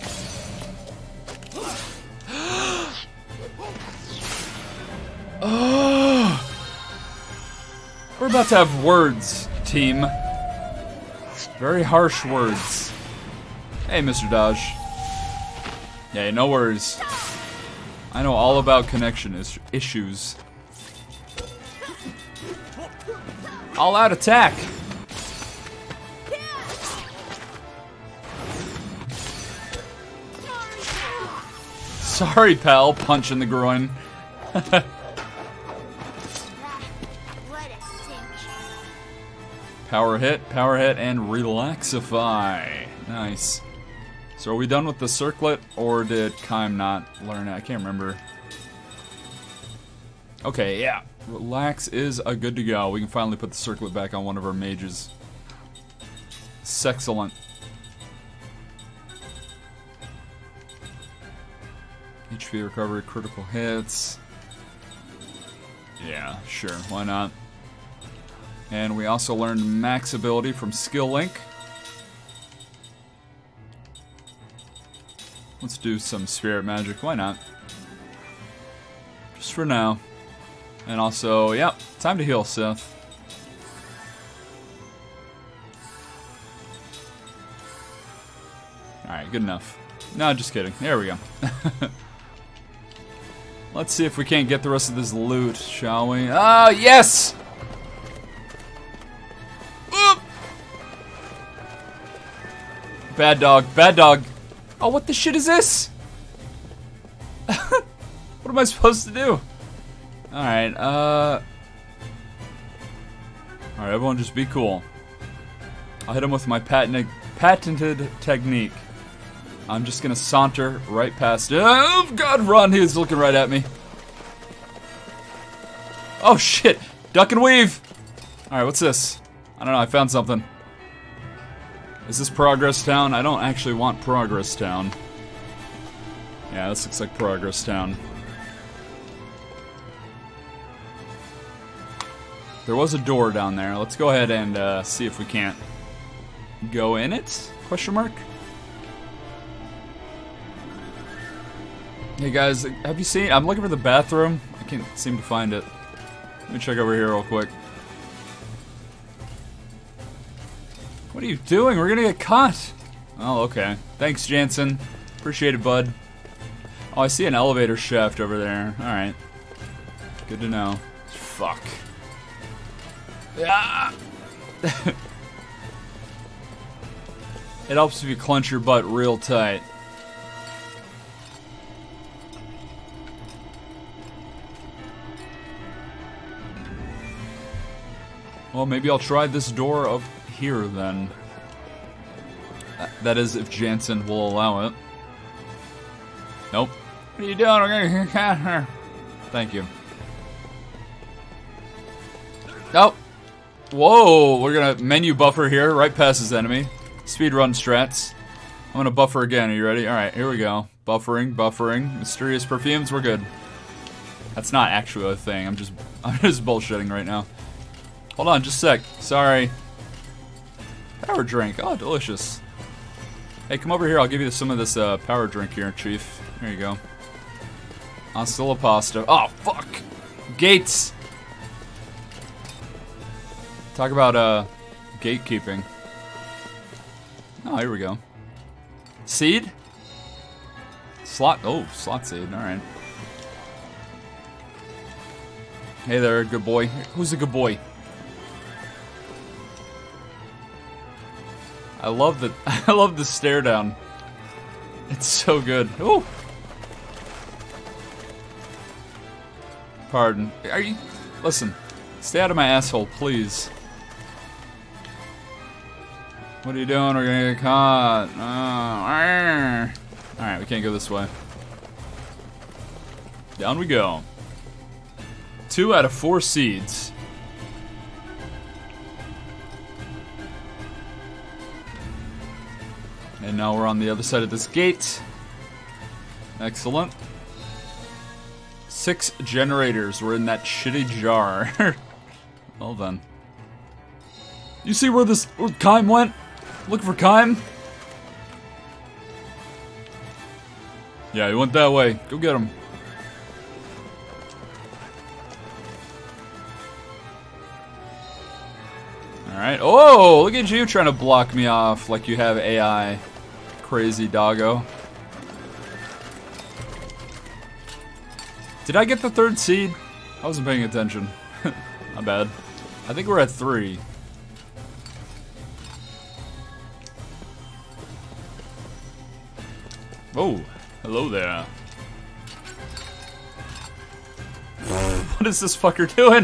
Oh, we're about to have words, team. Very harsh words. Hey, Mr. Dodge. Yeah, no worries. I know all about connection issues. All out attack! Sorry, pal. Punch in the groin. Power hit, and relaxify. Nice. So are we done with the circlet, or did Kaim not learn it? I can't remember. Okay, yeah. Relax is a good to go. We can finally put the circlet back on one of our mages. Sexcellent. HP recovery, critical hits. Yeah, sure, why not? And we also learned max ability from Skill Link. Let's do some spirit magic, why not? Just for now. And also, yeah, time to heal Seth. Alright, good enough. No, just kidding. There we go. Let's see if we can't get the rest of this loot, shall we? Ah, yes! Oop! Bad dog, bad dog. Oh, what the shit is this? What am I supposed to do? Alright, alright, everyone just be cool. I'll hit him with my patented technique. I'm just gonna saunter right past it. Oh god, run! He was looking right at me. Oh shit! Duck and weave! Alright, what's this? I don't know, I found something. Is this Progress Town? I don't actually want Progress Town. Yeah, this looks like Progress Town. There was a door down there. Let's go ahead and see if we can't go in it? Question mark? Hey guys, have you seen? I'm looking for the bathroom. I can't seem to find it. Let me check over here real quick. What are you doing? We're gonna get caught. Oh, okay. Thanks, Jansen. Appreciate it, bud. Oh, I see an elevator shaft over there. Alright. Good to know. Fuck. Ah! It helps if you clench your butt real tight. Well, maybe I'll try this door up here then. That is, if Jansen will allow it. Nope. What are you doing? Thank you. Nope. Whoa, we're gonna menu buffer here, right past his enemy. Speedrun strats. I'm gonna buffer again, are you ready? Alright, here we go. Buffering, buffering. Mysterious perfumes, we're good. That's not actually a thing, I'm just bullshitting right now. Hold on, just a sec. Sorry. Power drink. Oh, delicious. Hey, come over here. I'll give you some of this power drink here, Chief. There you go. Hasta la pasta. Oh, fuck. Gates. Talk about gatekeeping. Oh, here we go. Seed? Slot. Oh, slot seed. All right. Hey there, good boy. Who's a good boy? I love the stare down. It's so good. Ooh. Pardon. Are you? Listen. Stay out of my asshole, please. What are you doing? We're gonna get caught. Alright, we can't go this way. Down we go. 2 out of 4 seeds. And now we're on the other side of this gate. Excellent. 6 generators were in that shitty jar. Well then. You see where Kime went? Look for Kime? Yeah, he went that way. Go get him. Alright. Oh, look at you trying to block me off like you have AI. Crazy doggo. Did I get the 3rd seed? I wasn't paying attention. My bad. I think we're at 3. Oh, hello there. What is this fucker doing?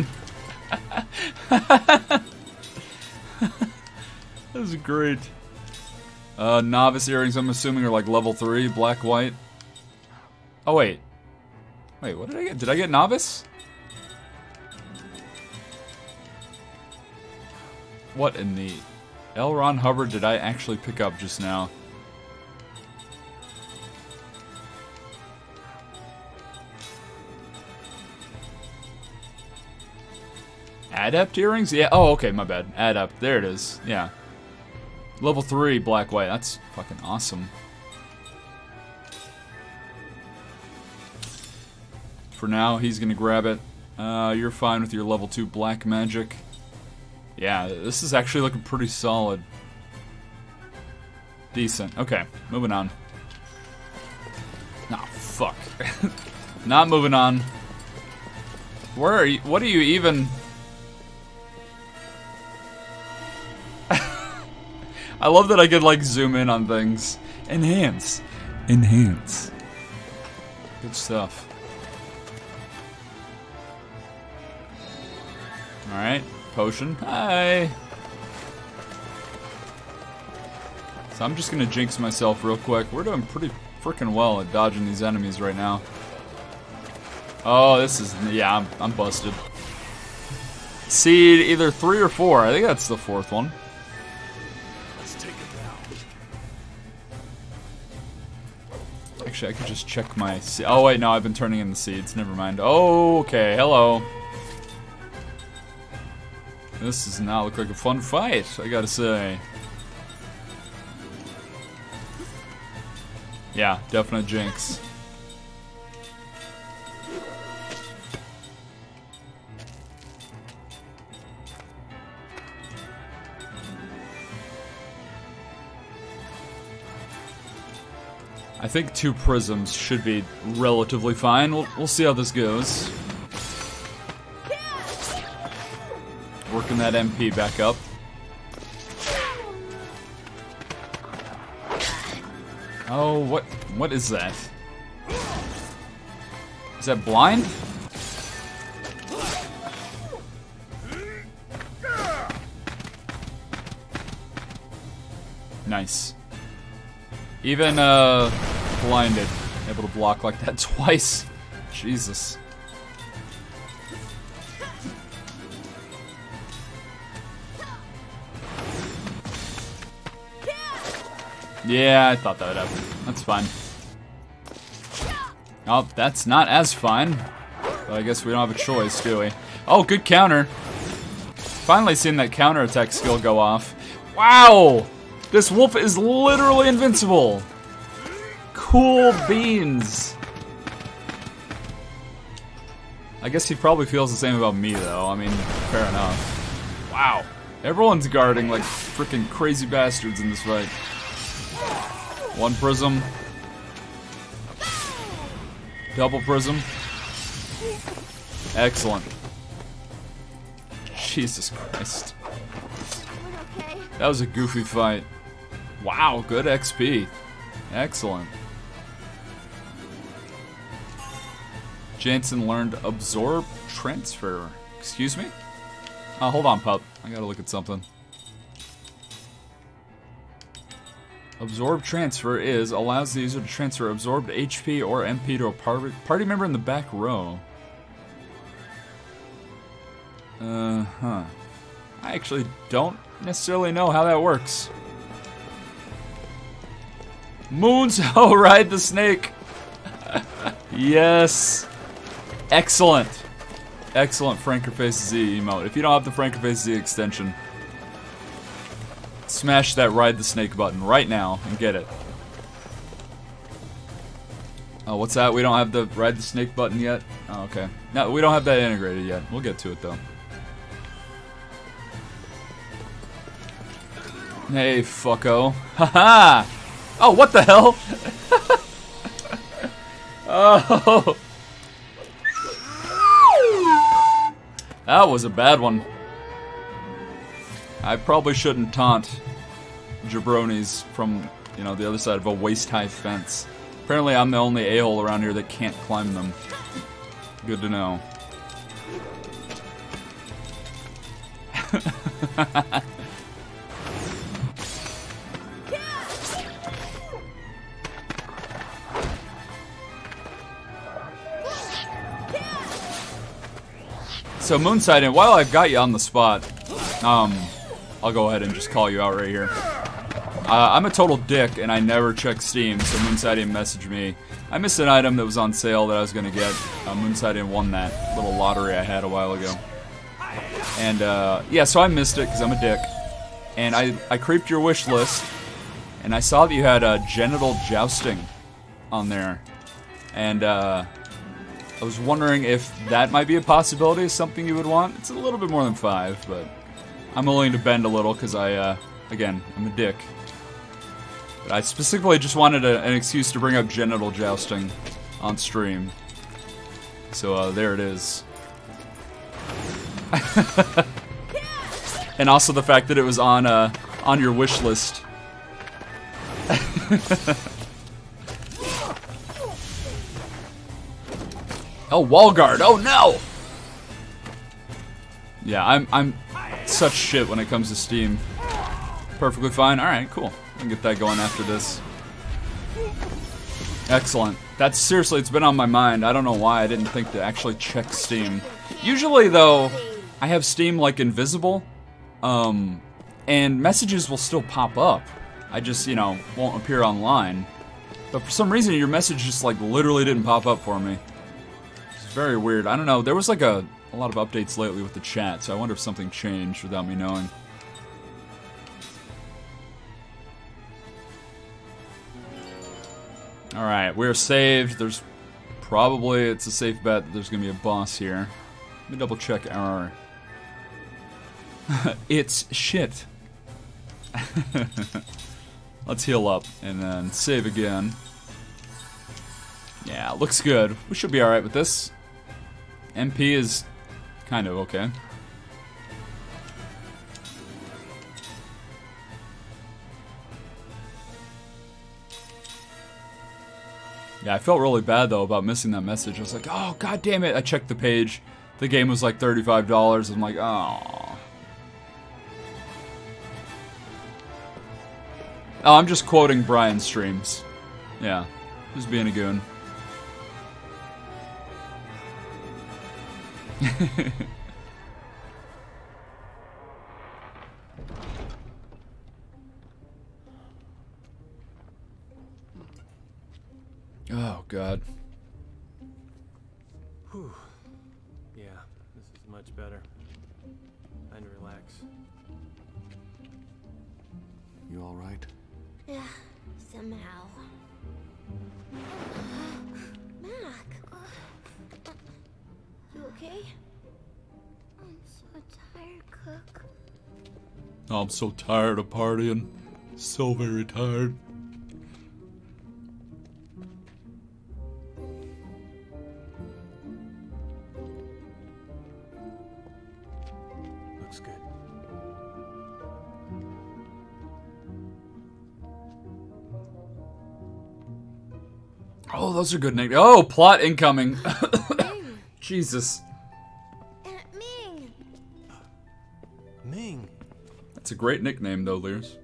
That was great. Novice earrings, I'm assuming, are like level 3, black, white. Oh, wait. Wait, what did I get? Did I get novice? What in the L. Ron Hubbard did I actually pick up just now? Adept earrings? Yeah, oh, okay, my bad. Adept, there it is. Yeah. Level 3, black, white. That's fucking awesome. For now, he's gonna grab it. You're fine with your level 2 black magic. Yeah, this is actually looking pretty solid. Decent. Okay, moving on. Nah, fuck. Not moving on. Where are you? What are you even... I love that I could, like, zoom in on things. Enhance. Enhance. Good stuff. Alright. Potion. Hi. So I'm just gonna jinx myself real quick. We're doing pretty freaking well at dodging these enemies right now. Oh, this is... yeah, I'm busted. Seed either 3 or 4. I think that's the 4th one. Actually, I could just check my... oh, wait, no, I've been turning in the seeds. Never mind. Oh, okay, hello. This does not look like a fun fight, I gotta say. Yeah, definite jinx. I think 2 prisms should be relatively fine. We'll see how this goes. Working that MP back up. Oh, what is that? Is that blind? Nice. Even blinded, able to block like that twice. Jesus. Yeah, I thought that would happen. That's fine. Oh, that's not as fine. But I guess we don't have a choice, do we? Oh, good counter. Finally seen that counterattack skill go off. Wow! This wolf is literally invincible. Cool beans. I guess he probably feels the same about me, though. I mean, fair enough. Wow. Everyone's guarding like freaking crazy bastards in this fight. One prism. Double prism. Excellent. Jesus Christ. That was a goofy fight. Wow, good XP. Excellent. Jansen learned Absorb Transfer. Excuse me? Oh, hold on, pup. I gotta look at something. Absorb Transfer allows the user to transfer absorbed HP or MP to a party member in the back row. Huh. I actually don't necessarily know how that works. Moons, oh, ride the snake. Yes. Excellent. Excellent Frankerface Z emote. If you don't have the Frankerface Z extension, smash that ride the snake button right now and get it. Oh, what's that? We don't have the ride the snake button yet? Oh, okay. No, we don't have that integrated yet. We'll get to it though. Hey, fucko. Haha! Oh, what the hell? Oh! That was a bad one. I probably shouldn't taunt jabronis from, you know, the other side of a waist-high fence. Apparently I'm the only a-hole around here that can't climb them. Good to know. So Moonsighting, while I've got you on the spot, I'll go ahead and just call you out right here. I'm a total dick and I never check Steam, so Moonsighting messaged me. I missed an item that was on sale that I was gonna get. Moonsighting won that little lottery I had a while ago. And yeah, so I missed it because I'm a dick. And I creeped your wish list, and I saw that you had genital jousting on there. And I was wondering if that might be a possibility, something you would want. It's a little bit more than 5, but I'm willing to bend a little because again, I'm a dick. But I specifically just wanted an excuse to bring up genital jousting on stream. So there it is. And also the fact that it was on your wish list. Oh, wall guard. Oh no. Yeah, I'm such shit when it comes to Steam. Perfectly fine. All right, cool. I can get that going after this. Excellent. That's seriously, it's been on my mind. I don't know why I didn't think to actually check Steam. Usually though, I have Steam like invisible, and messages will still pop up. I just, you know, won't appear online. But for some reason, your message just like literally didn't pop up for me. It's very weird. I don't know. There was like a lot of updates lately with the chat, so I wonder if something changed without me knowing. Alright, we're saved. There's probably, it's a safe bet that there's going to be a boss here. Let me double check our... It's shit. Let's heal up and then save again. Yeah, looks good. We should be alright with this. MP is kind of okay. Yeah, I felt really bad though about missing that message. I was like, oh god damn it! I checked the page. The game was like $35. I'm like, oh. Oh, I'm just quoting Brian's streams. Yeah, just being a goon. Oh god. Whew. Yeah, this is much better. Time to relax. You all right? Yeah, somehow. Mac. You okay? I'm so tired, Cook. Oh, I'm so tired of partying. So very tired. Looks good. Oh, those are good names. Oh, plot incoming. Jesus. Ming! Ming! That's a great nickname, though, Lears.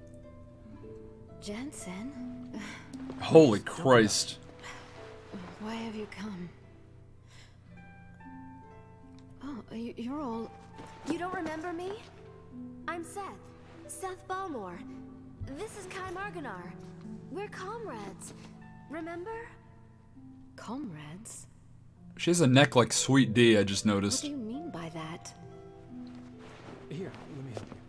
Jensen? Holy Christ. Why have you come? Oh, you're all... You don't remember me? I'm Seth. Seth Balmore. This is Kai Marganar. We're comrades. Remember? Comrades? She has a neck like Sweet D, I just What noticed. do you mean by that? Here, let me help you.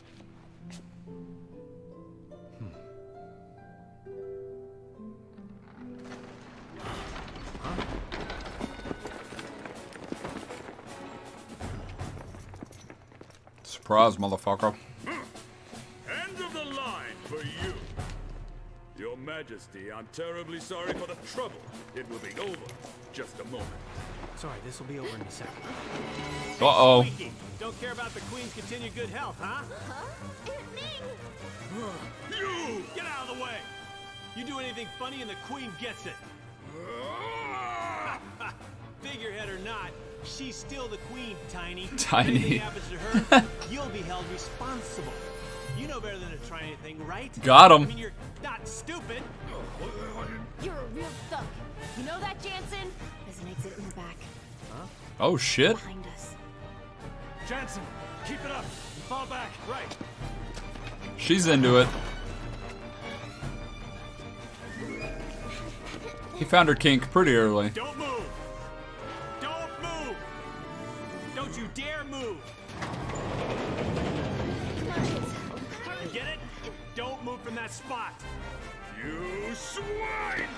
Surprise, motherfucker. End of the line for you. Your Majesty, I'm terribly sorry for the trouble. It will be over. Just a moment. Sorry, this will be over in a second. Uh-oh. Squeaky, don't care about the Queen's continued good health, huh? You! Get out of the way! You do anything funny and the Queen gets it. Figurehead or not, she's still the Queen, Tiny. Tiny. If anything happens to her, you'll be held responsible. You know better than to try anything, right? Got him. I mean, you're not stupid. You're a real thug. You know that, Jansen? There's an exit in the back. Oh, shit. Behind us. Jansen, keep it up. Fall back. Right. She's into it. He found her kink pretty early. Don't move. Don't move. Don't you dare move. You get it? Don't move from that spot. You swine!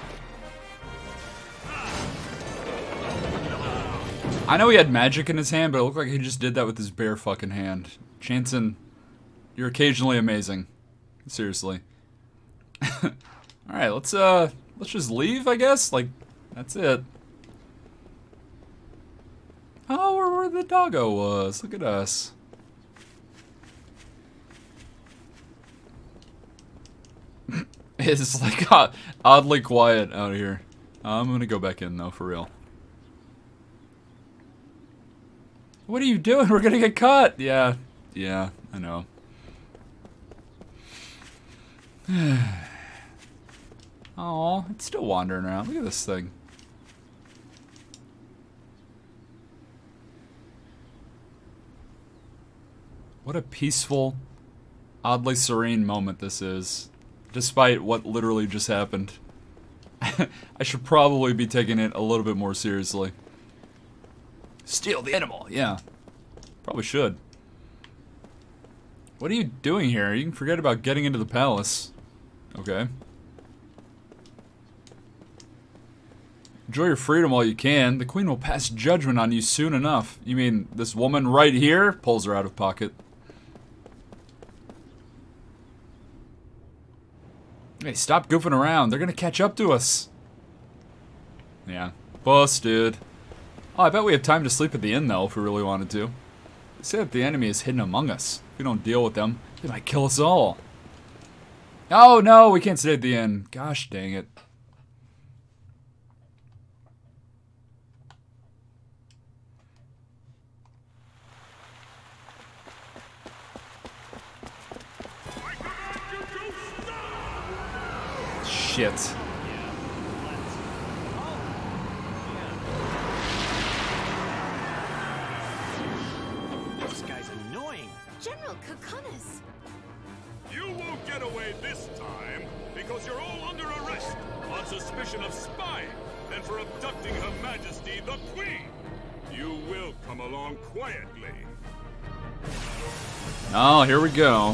I know he had magic in his hand, but it looked like he just did that with his bare fucking hand. Jansen, you're occasionally amazing. Seriously. Alright, let's just leave, I guess? Like, that's it. Oh, we're where the doggo was. Look at us. It's like oddly quiet out here. I'm gonna go back in though, for real. What are you doing? We're gonna get caught. Yeah, I know. Oh, it's still wandering around. Look at this thing. What a peaceful, oddly serene moment this is. Despite what literally just happened. I should probably be taking it a little bit more seriously. Steal the animal, yeah. Probably should. What are you doing here? You can forget about getting into the palace. Okay. Enjoy your freedom while you can. The Queen will pass judgment on you soon enough. You mean this woman right here? Pulls her out of pocket. Hey, stop goofing around. They're gonna catch up to us. Yeah. Busted. Oh, I bet we have time to sleep at the inn, though, if we really wanted to. They say that the enemy is hidden among us. If we don't deal with them, they might kill us all. Oh, no, we can't stay at the inn. Gosh dang it. shit. This guy's annoying. General Kukunis. You won't get away this time, because you're all under arrest on suspicion of spying and for abducting Her Majesty the Queen. You will come along quietly. Oh, here we go.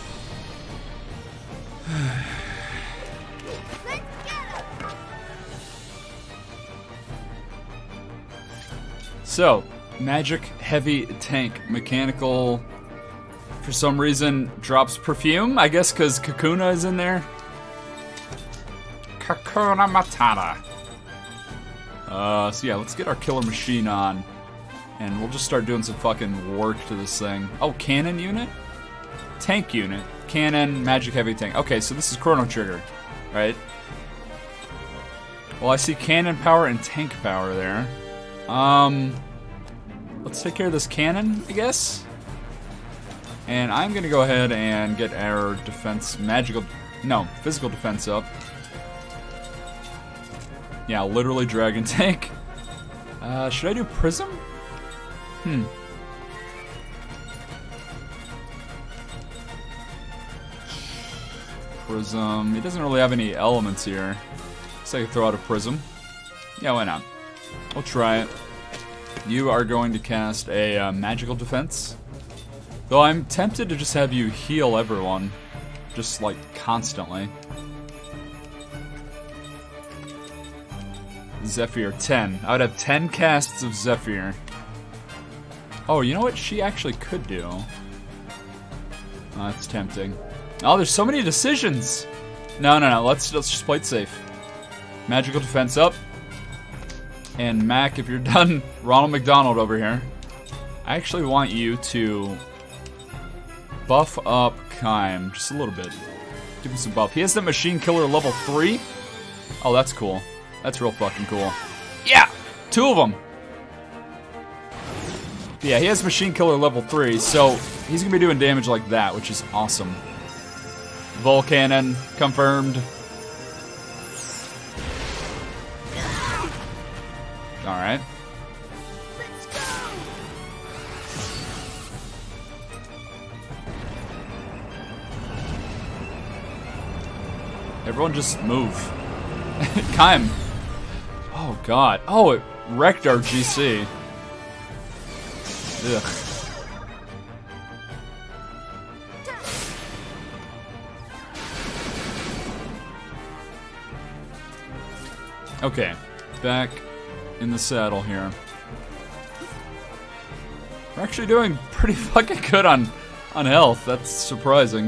So, magic heavy tank, mechanical, for some reason drops perfume, I guess because Kakuna is in there. Kakuna Matata. So yeah, let's get our killer machine on. And we'll just start doing some fucking work to this thing. Oh, cannon unit? Tank unit. Cannon, magic heavy tank. Okay, so this is Chrono Trigger, right? Well, I see cannon power and tank power there. Let's take care of this cannon, I guess. And I'm gonna go ahead and get our defense, physical defense up. Yeah, literally dragon tank. Should I do prism? Prism. He doesn't really have any elements here. So I could throw out a prism. Yeah, why not? We'll try it. You are going to cast a magical defense. Though I'm tempted to just have you heal everyone. Just, like, constantly. Zephyr, 10. I would have 10 casts of Zephyr. Oh, you know what she actually could do? Oh, that's tempting. Oh, there's so many decisions! No. Let's just play it safe. Magical defense up. And Mac, if you're done, Ronald McDonald over here. I actually want you to buff up Kaim just a little bit. Give him some buff. He has the Machine Killer level 3. Oh, that's cool. That's real fucking cool. Yeah! 2 of them! Yeah, he has Machine Killer level 3, so he's gonna be doing damage like that, which is awesome. Volcannon, confirmed. Alright. Everyone just move. Kaim. Oh god. Oh, it wrecked our GC. Ugh. Okay, back in the saddle here. We're actually doing pretty fucking good on health. That's surprising.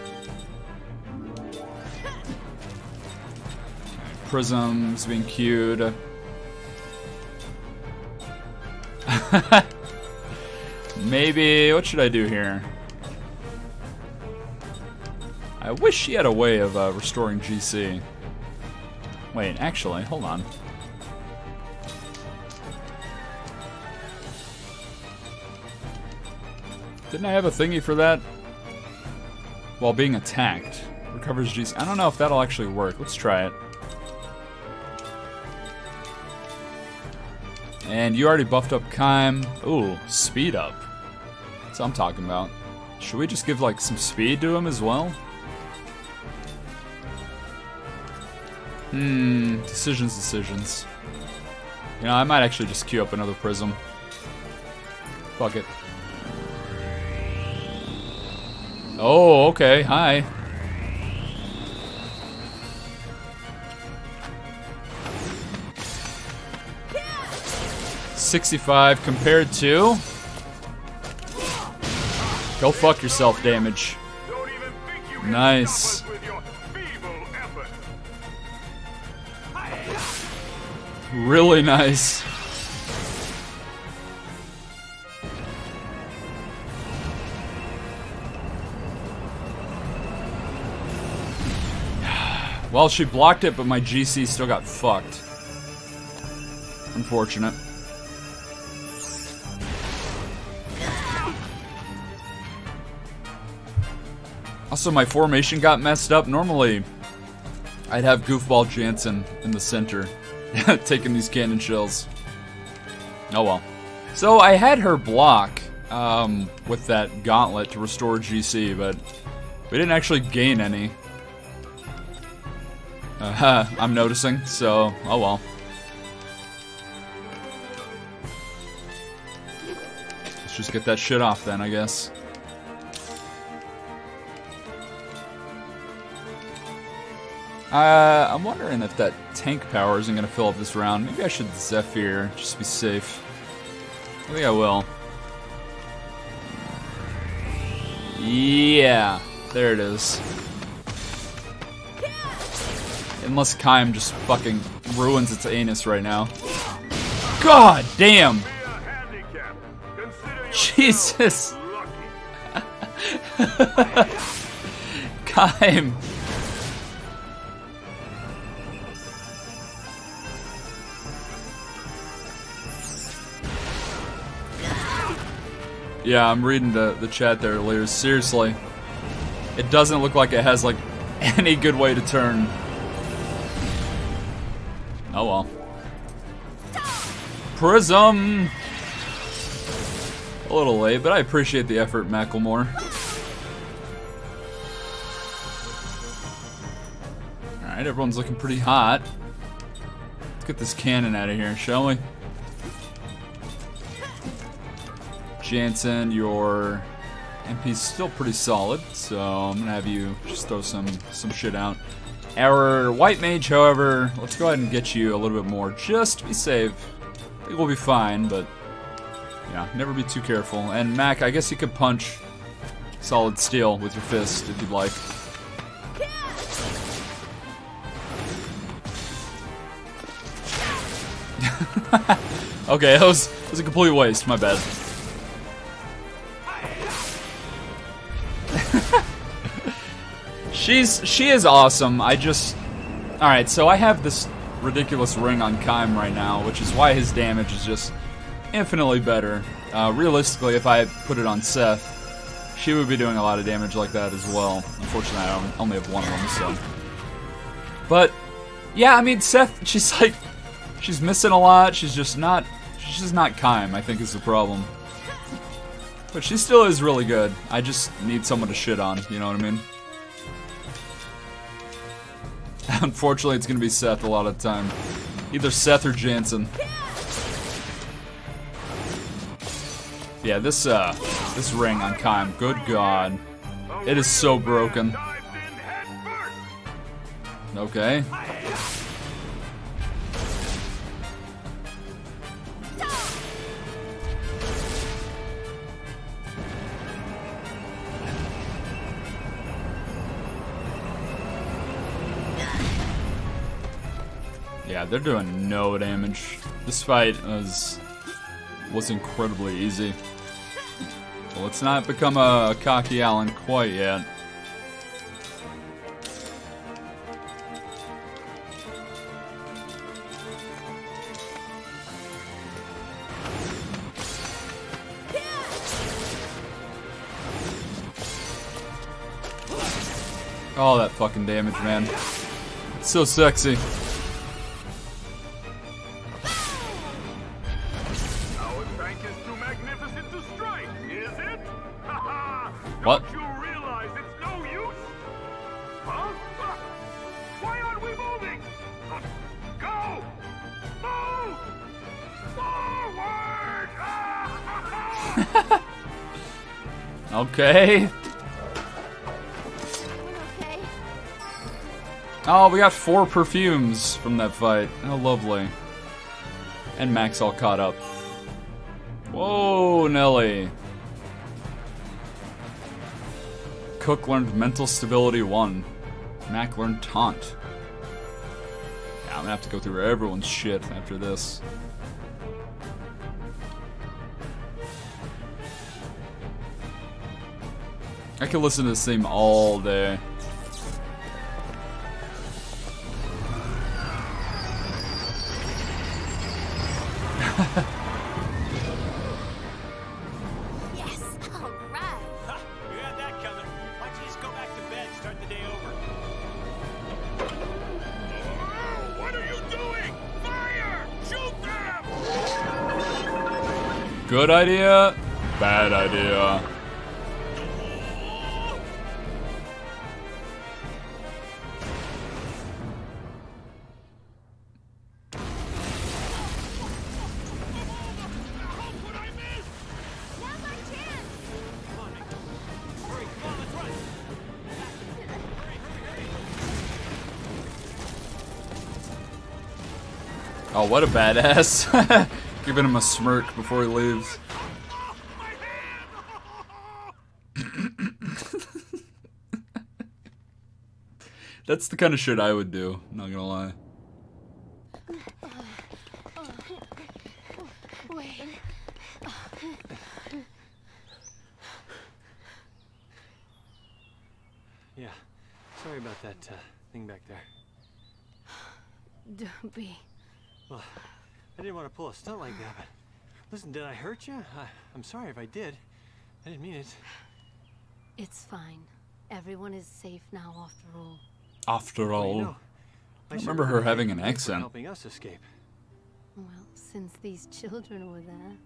Prisms being queued. Maybe, what should I do here? I wish she had a way of restoring GC. Wait, actually, hold on. Didn't I have a thingy for that? While being attacked. Recovers GC. I don't know if that'll actually work. Let's try it. And you already buffed up Kaim. Ooh, speed up. That's what I'm talking about. Should we just give, like, some speed to him as well? Decisions. You know, I might actually just queue up another prism. Fuck it. Oh, okay, hi. $65 compared to... Go fuck yourself, damage. Nice. Really nice. Well, she blocked it, but my GC still got fucked. Unfortunate. Also, my formation got messed up. Normally, I'd have Goofball Jansen in the center, taking these cannon shells. Oh well. So I had her block with that gauntlet to restore GC, but we didn't actually gain any. I'm noticing, so oh well. Let's just get that shit off then, I guess. I'm wondering if that tank power isn't going to fill up this round. Maybe I should Zephyr, just to be safe. I think I will. Yeah, there it is. Unless Kaim just fucking ruins its anus right now. God damn! Jesus! Kaim! Yeah, I'm reading the chat there, Lears. Seriously. It doesn't look like it has, like, any good way to turn. Oh well. Prism! A little late, but I appreciate the effort, Macklemore. Alright, everyone's looking pretty hot. Let's get this cannon out of here, shall we? Jansen, your MP's still pretty solid, so I'm gonna have you just throw some shit out. Our white mage, however, let's go ahead and get you a little bit more, just to be safe. I think we'll be fine, but yeah, never be too careful. And Mac, I guess you could punch solid steel with your fist if you'd like. Okay, that was a complete waste, my bad. She is awesome. Alright, so I have this ridiculous ring on Kaim right now, which is why his damage is just infinitely better. Realistically, if I put it on Seth, she would be doing a lot of damage like that as well. Unfortunately, I only have one of them, so. But, yeah, I mean, Seth, she's missing a lot. She's just not Kaim, I think is the problem. But she still is really good. I just need someone to shit on, you know what I mean? Unfortunately, it's gonna be Seth a lot of the time. Either Seth or Jansen. Yeah, this ring on Kaim, good God. It is so broken. Okay. Yeah, they're doing no damage. This fight was incredibly easy. Well, let's not become a cocky Allen quite yet. Oh, that fucking damage, man. It's so sexy. What? Don't you realize it's no use? Huh? Why aren't we moving? Go! Move! Forward! Okay. Oh, we got 4 perfumes from that fight. How lovely. And Max all caught up. Whoa, Nelly. Cook learned Mental Stability 1. Mac learned Taunt. Yeah, I'm gonna have to go through everyone's shit after this. I could listen to this theme all day. Yes, all right. Ha! You had that coming. Why don't you just go back to bed and start the day over? Good idea, bad idea. Oh, what a badass. Giving him a smirk before he leaves. That's the kind of shit I would do, not gonna lie. Wait. Yeah, sorry about that thing back there. Don't be. Well, I didn't want to pull a stunt like that, but listen, did I hurt you? I'm sorry if I did. I didn't mean it. It's fine. Everyone is safe now after all. After all. Well, you know, I remember her having an thank you for accent. helping us escape. Well, since these children were there.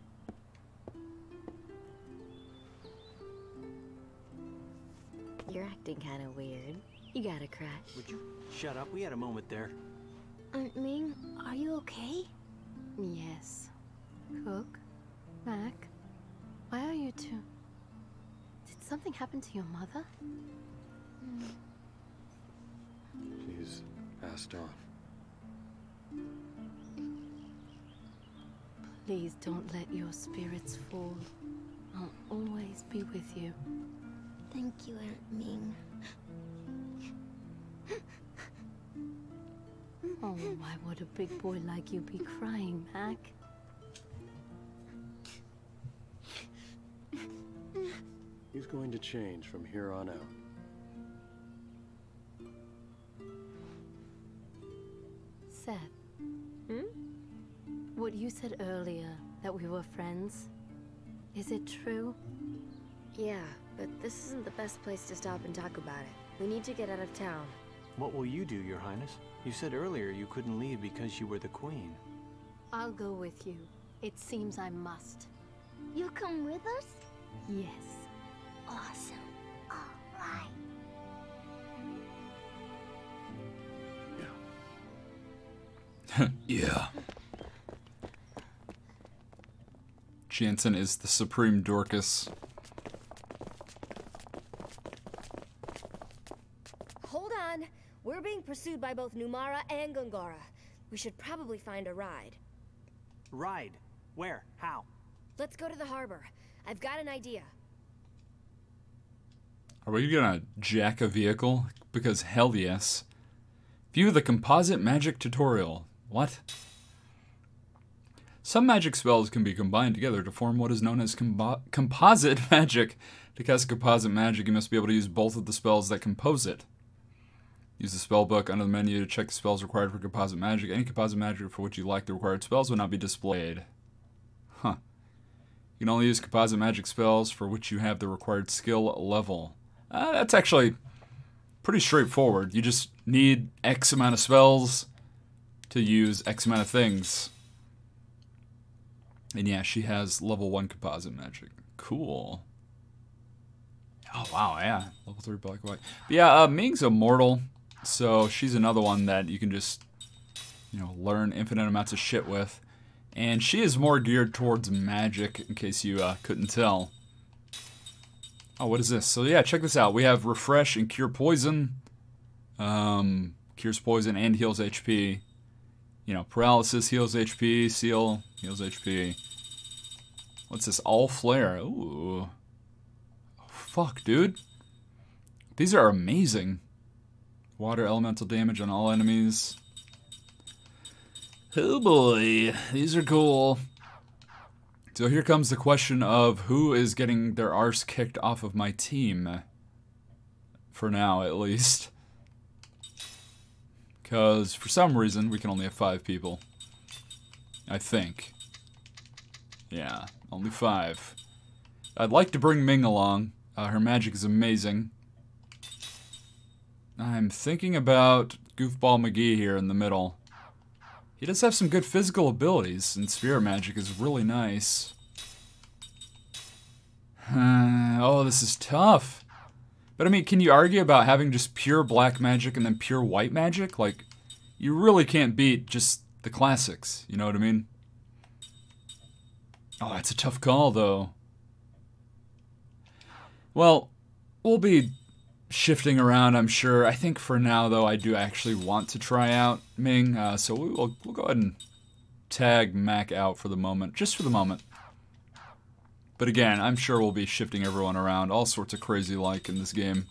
You're acting kind of weird. You got a crush. Would you shut up? We had a moment there. Aunt Ming, are you okay? Yes. Cook? Mac? Why are you two? Did something happen to your mother? She's passed on. Please don't let your spirits fall. I'll always be with you. Thank you, Aunt Ming. Oh, why would a big boy like you be crying, Mac? He's going to change from here on out. Seth. What you said earlier, that we were friends, is it true? Yeah, but this isn't the best place to stop and talk about it. We need to get out of town. What will you do, Your Highness? You said earlier you couldn't leave because you were the queen. I'll go with you. It seems I must. You'll come with us? Yes. Awesome. All right. Yeah. Jansen is the supreme Dorcas. Hold on. We're being pursued by both Numara and Gongara. We should probably find a ride. Ride? Where? How? Let's go to the harbor. I've got an idea. Are we gonna jack a vehicle? Because hell yes. View the composite magic tutorial. What? Some magic spells can be combined together to form what is known as composite magic. To cast composite magic, you must be able to use both of the spells that compose it. Use the spell book under the menu to check the spells required for composite magic. Any composite magic for which you lack the required spells will not be displayed. Huh. You can only use composite magic spells for which you have the required skill level. That's actually pretty straightforward. You just need X amount of spells to use X amount of things. And yeah, she has level 1 composite magic. Cool. Oh wow, yeah. Level 3 black white. But yeah, Ming's immortal. So she's another one that you can just, you know, learn infinite amounts of shit with. And she is more geared towards magic, in case you couldn't tell. Oh, what is this? So yeah, check this out. We have Refresh and Cure Poison. Cures Poison and heals HP. You know, Paralysis heals HP. Seal heals HP. What's this? All Flare. Ooh. Oh, fuck, dude. These are amazing. Water elemental damage on all enemies. Oh boy, these are cool. So here comes the question of who is getting their arse kicked off of my team. For now, at least. Because for some reason, we can only have 5 people. I think. Yeah, only 5. I'd like to bring Ming along. Her magic is amazing. I'm thinking about Goofball McGee here in the middle. He does have some good physical abilities, and spirit magic is really nice. Oh, this is tough. But I mean, can you argue about having just pure black magic and then pure white magic? Like, you really can't beat just the classics, you know what I mean? Oh, that's a tough call, though. Well, we'll be shifting around, I'm sure. I think for now, though, I do actually want to try out Ming, so we'll go ahead and tag Mac out for the moment, just for the moment. But again, I'm sure we'll be shifting everyone around, all sorts of crazy like in this game.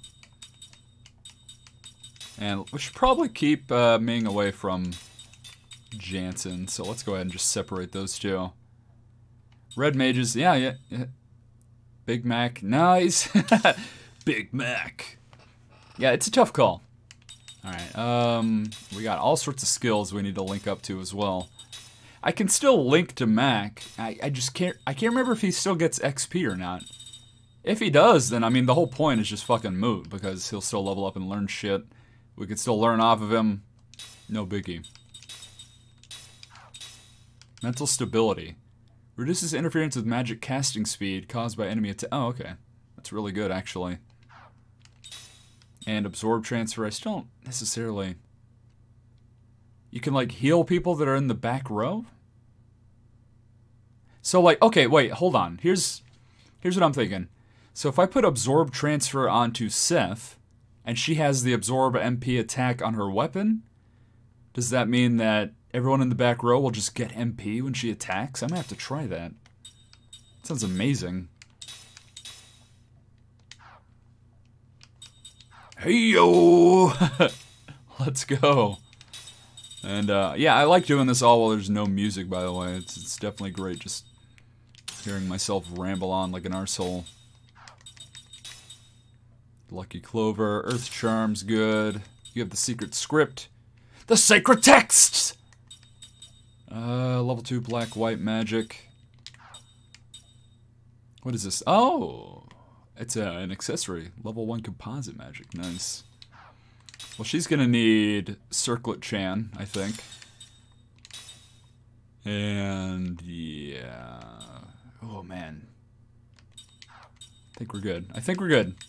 And we should probably keep Ming away from Jansen, so let's go ahead and just separate those two. Red mages, yeah. Big Mac, nice. Big Mac. Yeah, it's a tough call. Alright, we got all sorts of skills we need to link up to as well. I can still link to Mac. I just can't remember if he still gets XP or not. If he does, then I mean the whole point is just fucking moot, because he'll still level up and learn shit. We could still learn off of him. No biggie. Mental stability. Reduces interference with magic casting speed caused by enemy attack. Oh, okay. That's really good, actually. And absorb transfer. I still don't necessarily... You can, like, heal people that are in the back row? So, like, okay, wait, hold on. Here's what I'm thinking. So if I put absorb transfer onto Seth, and she has the absorb MP attack on her weapon, does that mean that everyone in the back row will just get MP when she attacks? I might have to try that. Sounds amazing. Hey yo! Let's go. And yeah, I like doing this all while there's no music, by the way. It's definitely great just hearing myself ramble on like an arsehole. Lucky Clover, Earth Charm's good. You have the secret script. The sacred texts! Level 2 black white magic. What is this? Oh! It's an accessory. Level 1 composite magic. Nice. Well, she's gonna need Circlet Chan, I think. And yeah. Oh man. I think we're good. I think we're good.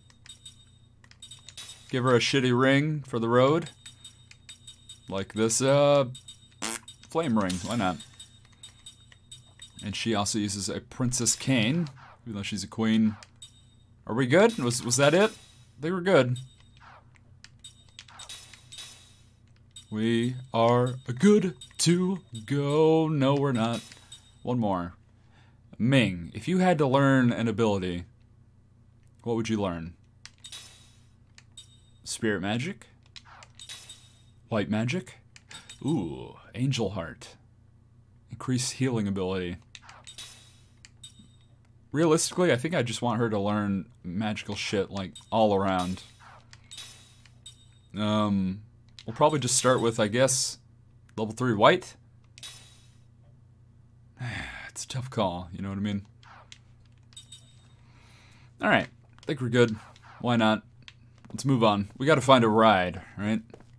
Give her a shitty ring for the road. Like this, flame ring. Why not? And she also uses a Princess Cane, even though she's a queen. Are we good? Was that it? They were good. We are good to go. No, we're not. One more. Ming, if you had to learn an ability, what would you learn? Spirit magic? White magic? Ooh, Angel Heart. Increased healing ability. Realistically, I think I just want her to learn magical shit, like, all around. We'll probably just start with, I guess, level 3 white. It's a tough call, you know what I mean? Alright, I think we're good. Why not? Let's move on. We gotta find a ride, right?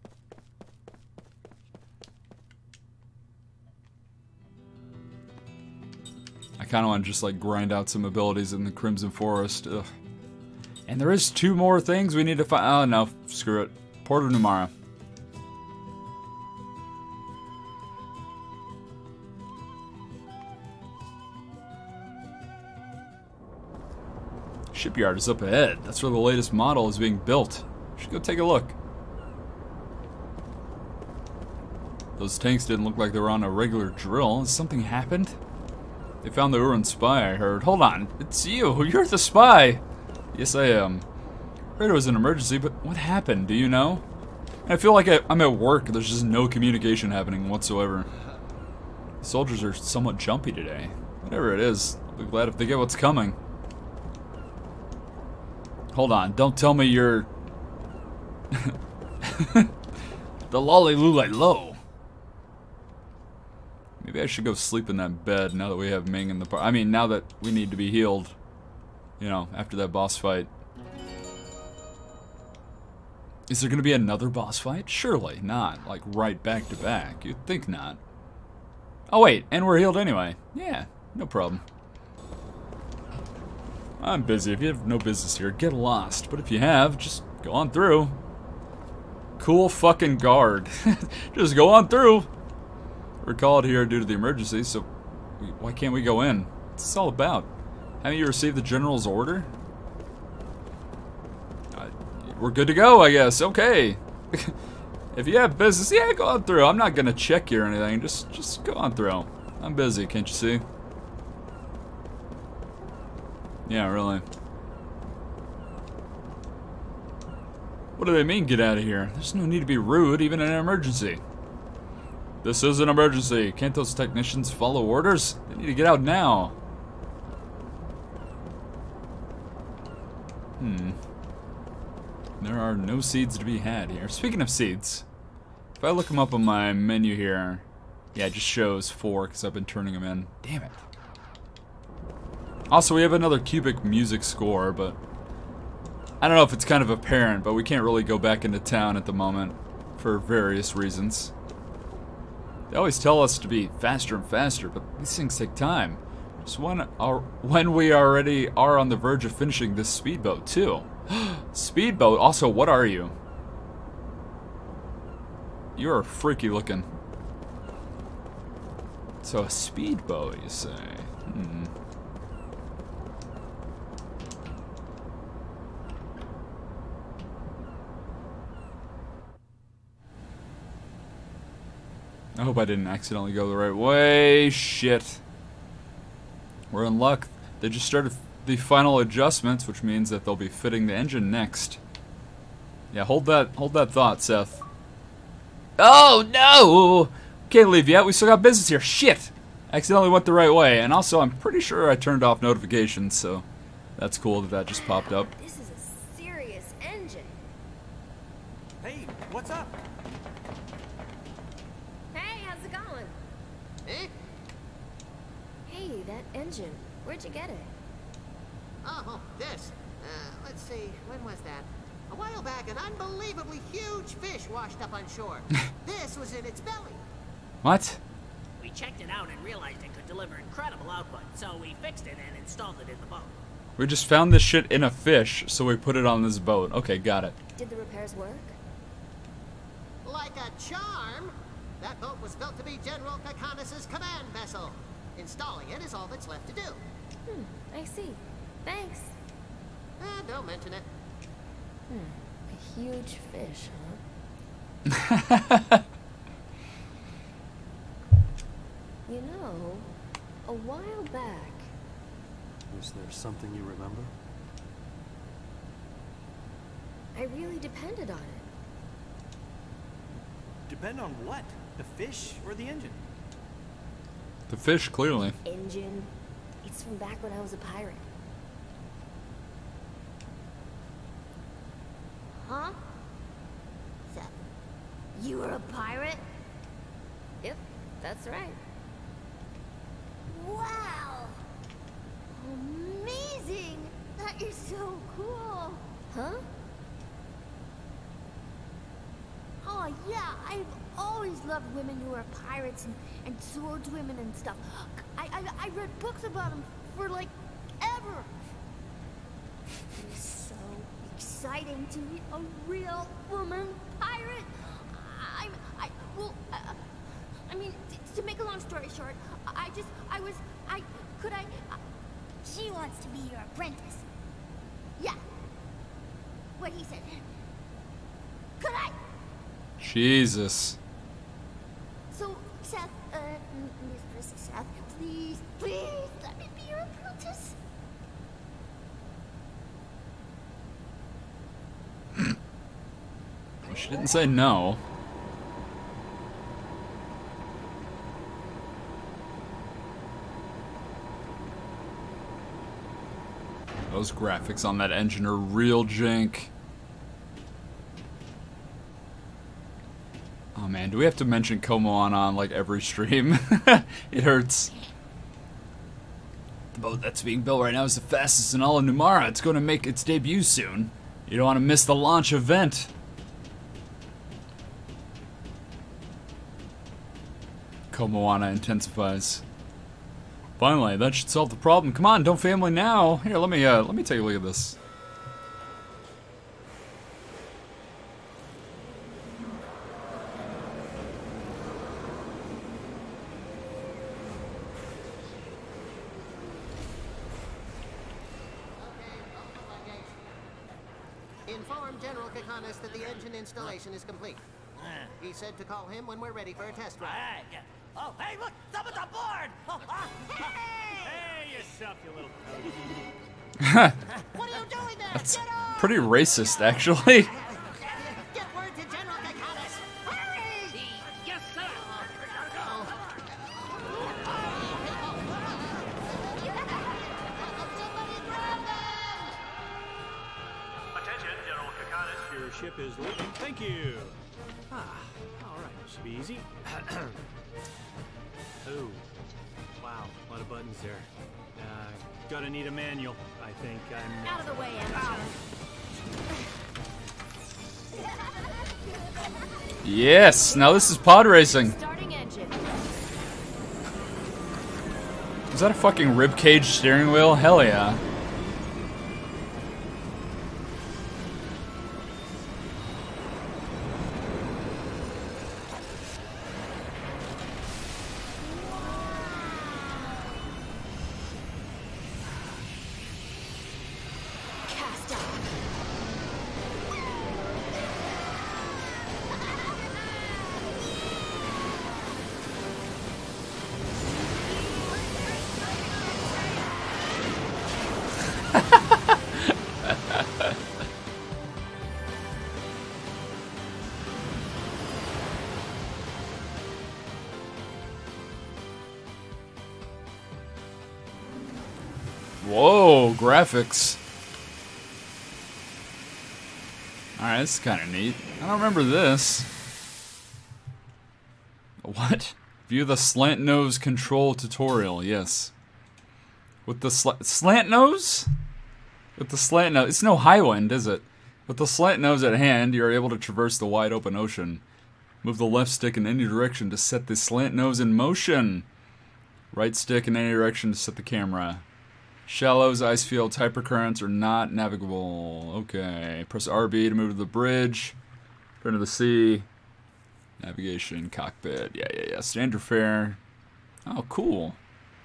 I kinda wanna just, like, grind out some abilities in the Crimson Forest. Ugh. And there is 2 more things we need to find. Oh, no, screw it. Port of Numara. Shipyard is up ahead. That's where the latest model is being built. Should go take a look. Those tanks didn't look like they were on a regular drill. Has something happened? They found the Uran spy, I heard. Hold on. It's you. You're the spy. Yes, I am. Heard it was an emergency, but what happened? Do you know? I feel like I'm at work. There's just no communication happening whatsoever. The soldiers are somewhat jumpy today. Whatever it is, I'll be glad if they get what's coming. Hold on, don't tell me you're... the Lolly Lulay Low. Maybe I should go sleep in that bed now that we have Ming in the park. I mean, now that we need to be healed. You know, after that boss fight. Is there gonna be another boss fight? Surely not, like right back to back. You'd think not. Oh wait, and we're healed anyway. Yeah, no problem. I'm busy. If you have no business here, get lost. But if you have, just go on through. Cool fucking guard. Just go on through. We're called here due to the emergency, so why can't we go in? What's this all about? Haven't you received the general's order? We're good to go, I guess. Okay. If you have business, yeah, go on through. I'm not gonna check you or anything. Just go on through. I'm busy, can't you see? Yeah, really. What do they mean, get out of here? There's no need to be rude, even in an emergency. This is an emergency. Can't those technicians follow orders? They need to get out now. There are no seeds to be had here. Speaking of seeds, if I look them up on my menu here, yeah, it just shows 4 because I've been turning them in. Damn it. Also, we have another cubic music score, but I don't know if it's kind of apparent, but we can't really go back into town at the moment for various reasons. They always tell us to be faster and faster, but these things take time. Just when we already are on the verge of finishing this speedboat, too. Speedboat? Also, what are you? You are freaky looking. So, a speedboat, you say? I hope I didn't accidentally go the right way. Shit. We're in luck. They just started the final adjustments, which means that they'll be fitting the engine next. Yeah, hold that thought, Seth. Oh no! Can't leave yet. We still got business here. Shit! Accidentally went the right way, and also I'm pretty sure I turned off notifications, so that's cool that just popped up. This is a serious engine. Hey, what's up? Hey, how's it going? Eh? Hey, that engine. Where'd you get it? Oh, this. Let's see, when was that? A while back, an unbelievably huge fish washed up on shore. This was in its belly. What? We checked it out and realized it could deliver incredible output, so we fixed it and installed it in the boat. We just found this shit in a fish, so we put it on this boat. Okay, got it. Did the repairs work? Like a charm. That boat was built to be General Kakanis' command vessel. Installing it is all that's left to do. I see. Thanks. Don't mention it. A huge fish, huh? You know, a while back... Is there something you remember? I really depended on it. Depend on what? The fish or the engine? The fish, clearly. Engine. It's from back when I was a pirate. Huh? Seth, you were a pirate? Yep, that's right. Wow! Amazing! That is so cool! Huh? Oh yeah, I've always loved women who are pirates and swordswomen and stuff. I read books about them for like ever. It is so exciting to meet a real woman pirate. I mean, to make a long story short, she wants to be your apprentice. Yeah. What he said. Could I? Jesus. So, Seth, Mistress Seth, please let me be your apprentice. She didn't say no. Those graphics on that engine are real jank. Oh man, do we have to mention Komoana on like every stream? It hurts. The boat that's being built right now is the fastest in all of Numara. It's going to make its debut soon. You don't want to miss the launch event. Komoana intensifies. Finally, that should solve the problem. Come on, don't family now. Here, let me take a look at this. Inform General Kakanis that the engine installation is complete. He said to call him when we're ready for a test run. Oh, hey, look! Someone's on board! Oh, hey, yourself, you little What are you doing there? That's pretty racist, actually. Get word to General Kakanis! Hurry! Yes, sir! Attention, General Kakanis. Your ship is leaving. Thank you. All right. Should be easy. Oh, wow. A lot of buttons there. Gonna need a manual. I think I'm... Out of the way, amateur. Yes, now this is pod racing. Starting engine. Is that a fucking ribcage steering wheel? Hell yeah. Cast off. Whoa, graphics. Alright, this is kind of neat. I don't remember this. What? View the slant nose control tutorial, yes. With the slant nose? With the slant nose, it's no Highwind, is it? With the slant nose at hand, you're able to traverse the wide open ocean. Move the left stick in any direction to set the slant nose in motion. Right stick in any direction to set the camera. Shallows, ice fields, hypercurrents are not navigable. Okay. Press RB to move to the bridge. Turn to the sea. Navigation, cockpit. Yeah. Standard fare. Oh, cool.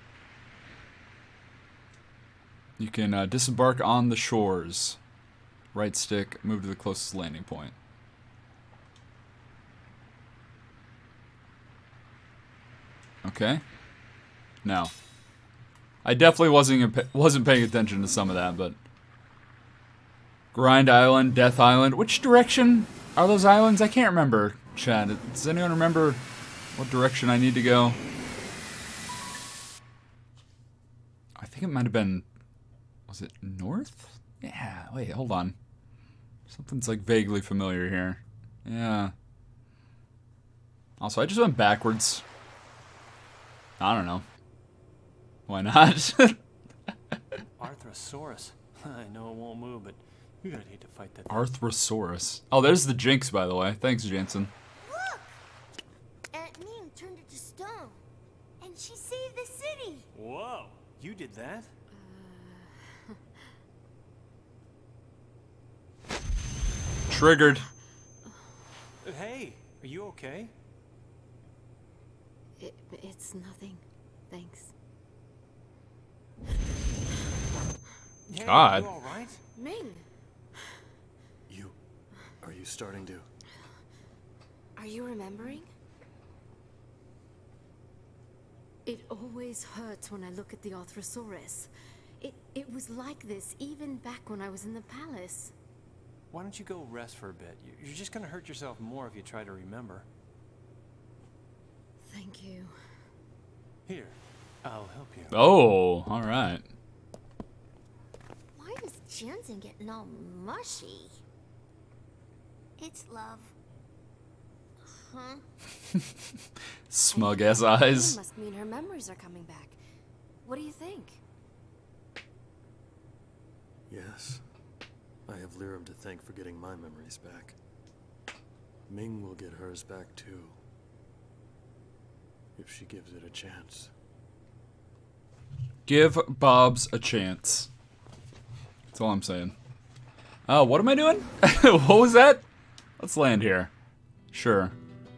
You can disembark on the shores. Right stick, move to the closest landing point. Okay. No. I definitely wasn't paying attention to some of that, but... Grind Island, Death Island. Which direction are those islands? I can't remember, Chad. Does anyone remember what direction I need to go? I think it might have been... Was it north? Yeah, wait, hold on. Something's like vaguely familiar here. Yeah. Also, I just went backwards. I don't know. Why not? Arthrosaurus. I know it won't move, but you're gonna need to fight that. Arthrosaurus. Oh, there's the Jinx, by the way. Thanks, Jansen. Look! Aunt Ming turned it to stone, and she saved the city. Whoa! You did that? Triggered. Hey, are you okay? It's nothing. Thanks. Hey, God. You all right? Ming, Are you starting to... are you remembering? It always hurts when I look at the Arthrosaurus. It was like this even back when I was in the palace. Why don't you go rest for a bit? You're just gonna hurt yourself more if you try to remember. Thank you. Here, I'll help you. Oh, alright. Why is Jensen getting all mushy? It's love. Huh? Smug ass eyes. Must mean her memories are coming back. What do you think? Yes. I have Lirim to thank for getting my memories back. Ming will get hers back too. If she gives it a chance. Give Bobs a chance. That's all I'm saying. What am I doing? What was that? Let's land here. Sure.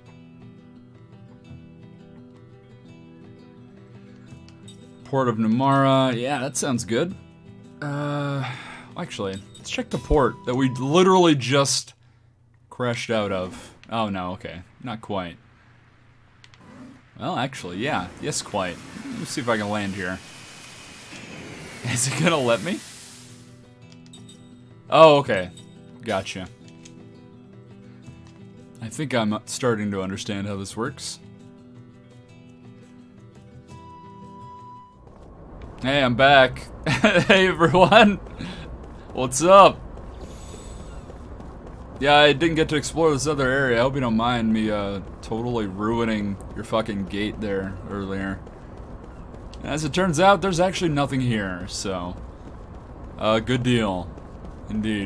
Port of Namara. Yeah, that sounds good. Actually, let's check the port that we literally just crashed out of. Oh, no, okay. Not quite. Well, actually, yeah. Yes, quite. Let me see if I can land here. Is it gonna let me? Oh, okay. Gotcha. I think I'm starting to understand how this works. Hey, I'm back. Hey, everyone. What's up? Yeah, I didn't get to explore this other area. I hope you don't mind me totally ruining your fucking gate there earlier. As it turns out, there's actually nothing here, so... good deal. Indeed.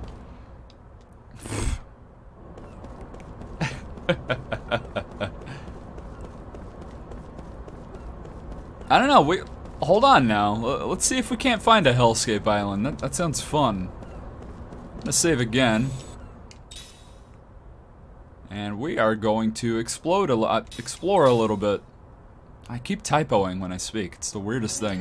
I don't know, hold on now. Let's see if we can't find a Hellscape Island. That sounds fun. I'm gonna save again. And we are going to explore a little bit. I keep typoing when I speak. It's the weirdest thing.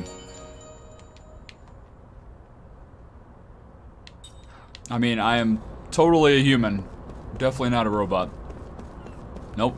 I mean, I am totally a human. Definitely not a robot. Nope.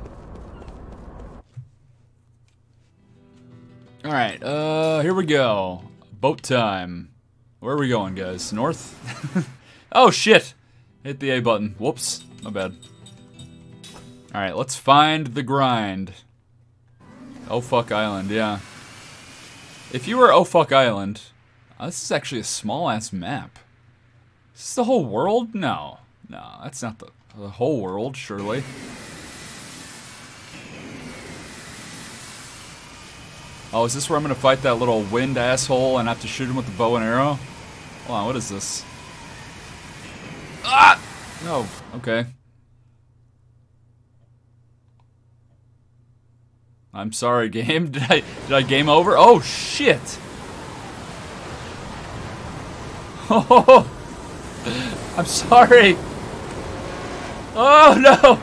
Alright, here we go. Boat time. Where are we going, guys? North? Oh, shit! Hit the A button. Whoops. My bad. Alright, let's find the grind. Oh Fuck Island, yeah. If you were Oh Fuck Island, this is actually a small-ass map. Is this the whole world? No. No, that's not the whole world, surely. Oh, is this where I'm gonna fight that little wind asshole and have to shoot him with the bow and arrow? Hold on, what is this? Ah! Oh, okay. I'm sorry, game. Did I game over? Oh shit! Oh, I'm sorry. Oh no!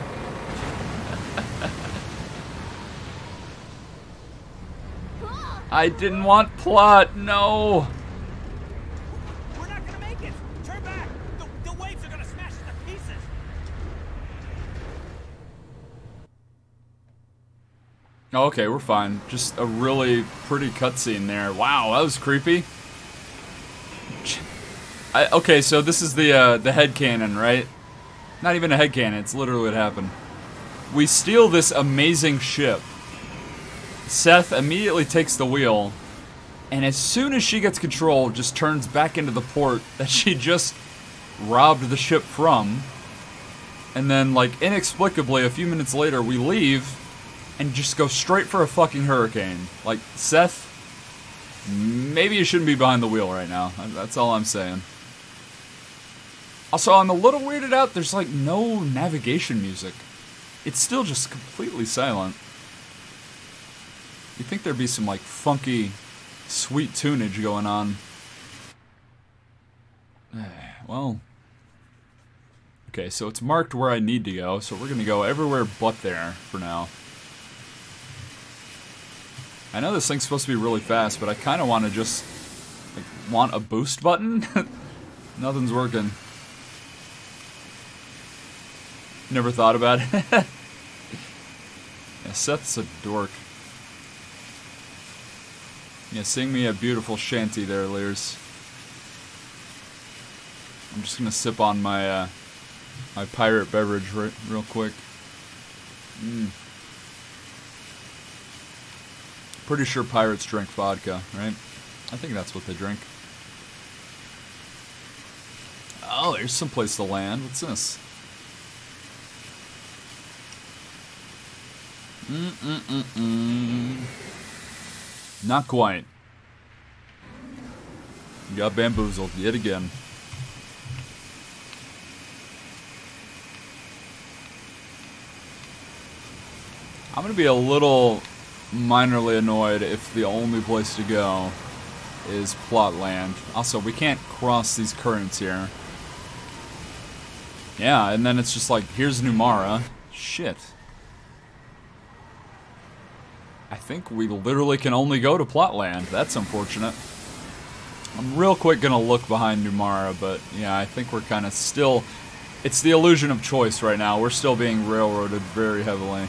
I didn't want plot. No. We're not gonna make it. Turn back. The waves are gonna smash us to pieces. Okay, we're fine. Just a really pretty cutscene there. Wow, that was creepy. Okay, so this is the headcanon, right? Not even a headcanon, it's literally what happened. We steal this amazing ship. Seth immediately takes the wheel, and as soon as she gets control, just turns back into the port that she just robbed the ship from. And then, like, inexplicably, a few minutes later, we leave and just go straight for a fucking hurricane. Like, Seth, maybe you shouldn't be behind the wheel right now. That's all I'm saying. Also, I'm a little weirded out. There's, like, no navigation music. It's still just completely silent. You'd think there'd be some, like, funky, sweet tunage going on. Well. Okay, so it's marked where I need to go, so we're gonna go everywhere but there for now. I know this thing's supposed to be really fast, but I kind of want to just, like, want a boost button? Nothing's working. Never thought about it. Yeah, Seth's a dork. Yeah, sing me a beautiful shanty there, Lears. I'm just gonna sip on my, my pirate beverage real quick. Pretty sure pirates drink vodka, right? I think that's what they drink. Oh, there's some place to land. What's this? Not quite. Got bamboozled yet again. I'm gonna be a little minorly annoyed if the only place to go is Plotland. Also, we can't cross these currents here. Yeah, and then it's just like, here's Numara. Shit. I think we literally can only go to Plotland. That's unfortunate. I'm real quick gonna look behind Numara, but yeah, I think we're kind of still... It's the illusion of choice right now. We're still being railroaded very heavily.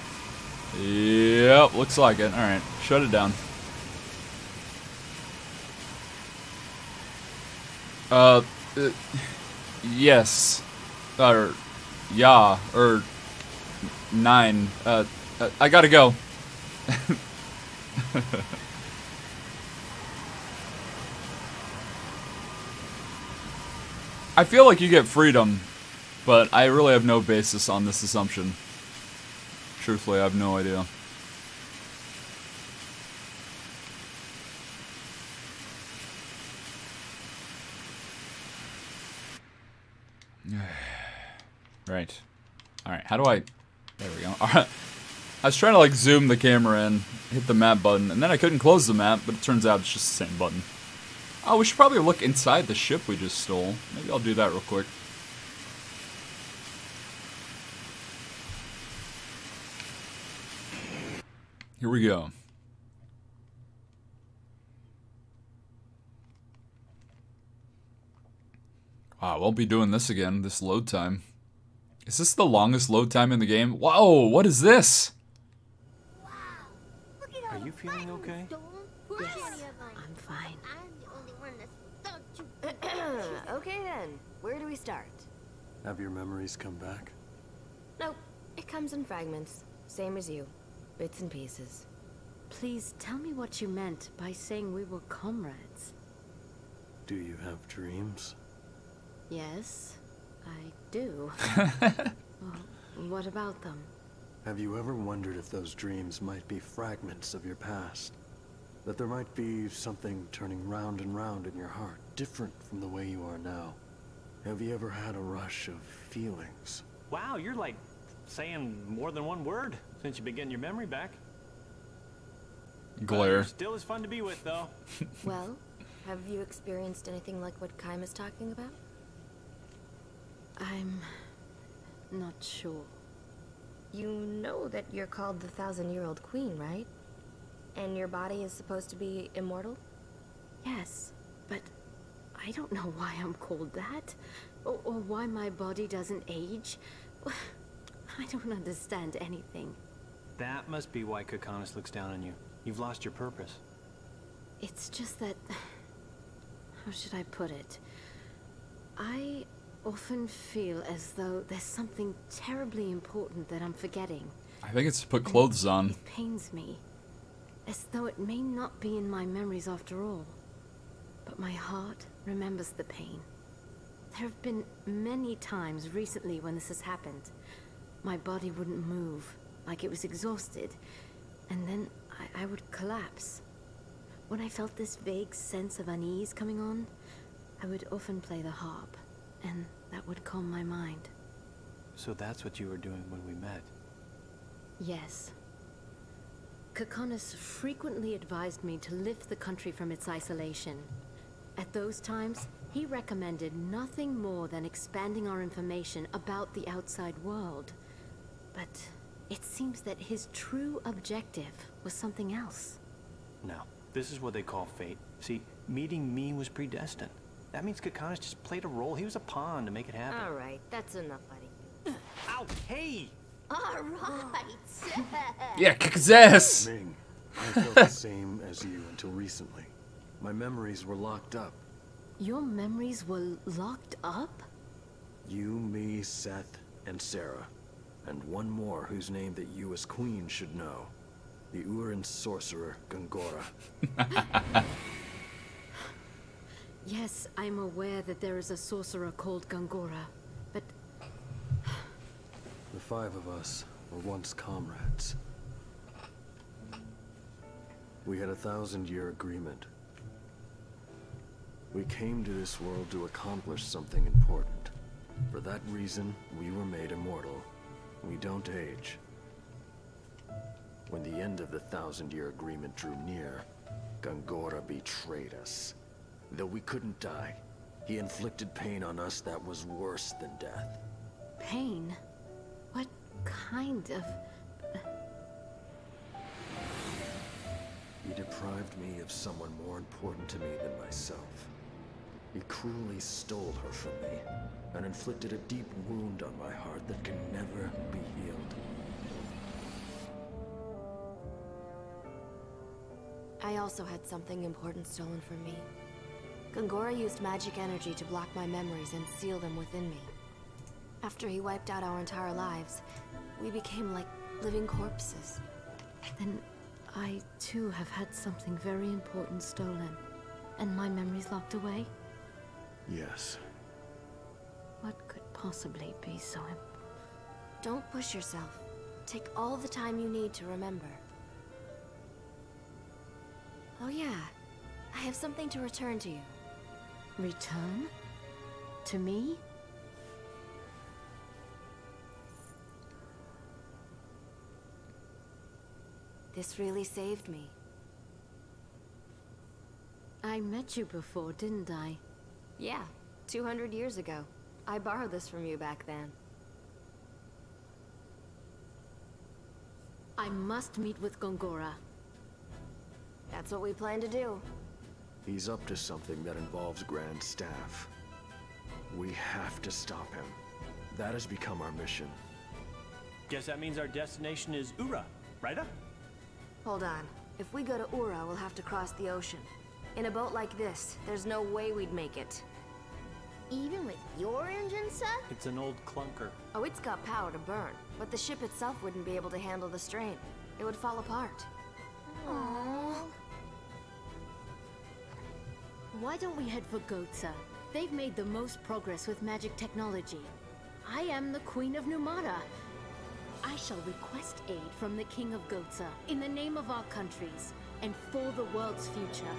Yep, looks like it. Alright, shut it down. Yes. Or, yeah, or 9. I gotta go. I feel like you get freedom, but I really have no basis on this assumption. Truthfully, I have no idea. Right. Alright, how do I... There we go. Alright. I was trying to like zoom the camera in, hit the map button, and then I couldn't close the map, but it turns out it's just the same button. Oh, we should probably look inside the ship we just stole. Maybe I'll do that real quick. Here we go. Wow, I won't be doing this again, this load time. Is this the longest load time in the game? Whoa, what is this? Are you feeling okay? Yes, I'm fine. Okay then, where do we start? Have your memories come back? Nope, it comes in fragments. Same as you. Bits and pieces. Please tell me what you meant by saying we were comrades. Do you have dreams? Yes, I do. Well, what about them? Have you ever wondered if those dreams might be fragments of your past? That there might be something turning round and round in your heart, different from the way you are now? Have you ever had a rush of feelings? Wow, you're like saying more than one word since you've been getting your memory back. Glare. Still as fun to be with, though. Well, have you experienced anything like what Kaim is talking about? I'm not sure. You know that you're called the 1,000-year-old queen, right? And your body is supposed to be immortal? Yes, but I don't know why I'm called that, or why my body doesn't age. I don't understand anything. That must be why Kokonis looks down on you. You've lost your purpose. It's just that... How should I put it? I often feel as though there's something terribly important that I'm forgetting. I think it's to put clothes on. It pains me. As though it may not be in my memories after all. But my heart remembers the pain. There have been many times recently when this has happened. My body wouldn't move, like it was exhausted. And then I would collapse. When I felt this vague sense of unease coming on, I would often play the harp, and that would calm my mind. So that's what you were doing when we met? Yes. Kokonis frequently advised me to lift the country from its isolation. At those times, he recommended nothing more than expanding our information about the outside world. But it seems that his true objective was something else. No, this is what they call fate. See, meeting me was predestined. That means Kokonis just played a role. He was a pawn to make it happen. All right, that's enough fighting. Ow, hey! All right. Yeah, kick his ass! Ming, I felt the same as you until recently. My memories were locked up. Your memories were locked up? You, me, Seth, and Sarah. And one more whose name that you as queen should know. The Urin sorcerer, Gongora. Yes, I'm aware that there is a sorcerer called Gongora, but... The five of us were once comrades. We had a 1,000-year agreement. We came to this world to accomplish something important. For that reason, we were made immortal. We don't age. When the end of the 1,000-year agreement drew near, Gongora betrayed us. Though we couldn't die, he inflicted pain on us that was worse than death. Pain? What kind of... He deprived me of someone more important to me than myself. He cruelly stole her from me, and inflicted a deep wound on my heart that can never be healed. I also had something important stolen from me. Gongora used magic energy to block my memories and seal them within me. After he wiped out our entire lives, we became like living corpses. Then I too have had something very important stolen, and my memories locked away? Yes. What could possibly be so important? Don't push yourself. Take all the time you need to remember. Oh yeah, I have something to return to you. Return? To me? This really saved me. I met you before, didn't I? Yeah, 200 years ago. I borrowed this from you back then. I must meet with Gongora. That's what we plan to do. He's up to something that involves Grand Staff. We have to stop him. That has become our mission. Guess that means our destination is Ura, right? Hold on. If we go to Ura, we'll have to cross the ocean. In a boat like this, there's no way we'd make it. Even with your engine set? It's an old clunker. Oh, it's got power to burn, but the ship itself wouldn't be able to handle the strain. It would fall apart. Aww. Why don't we head for Goatsa? They've made the most progress with magic technology. I am the Queen of Numata. I shall request aid from the King of Goatsa in the name of our countries and for the world's future.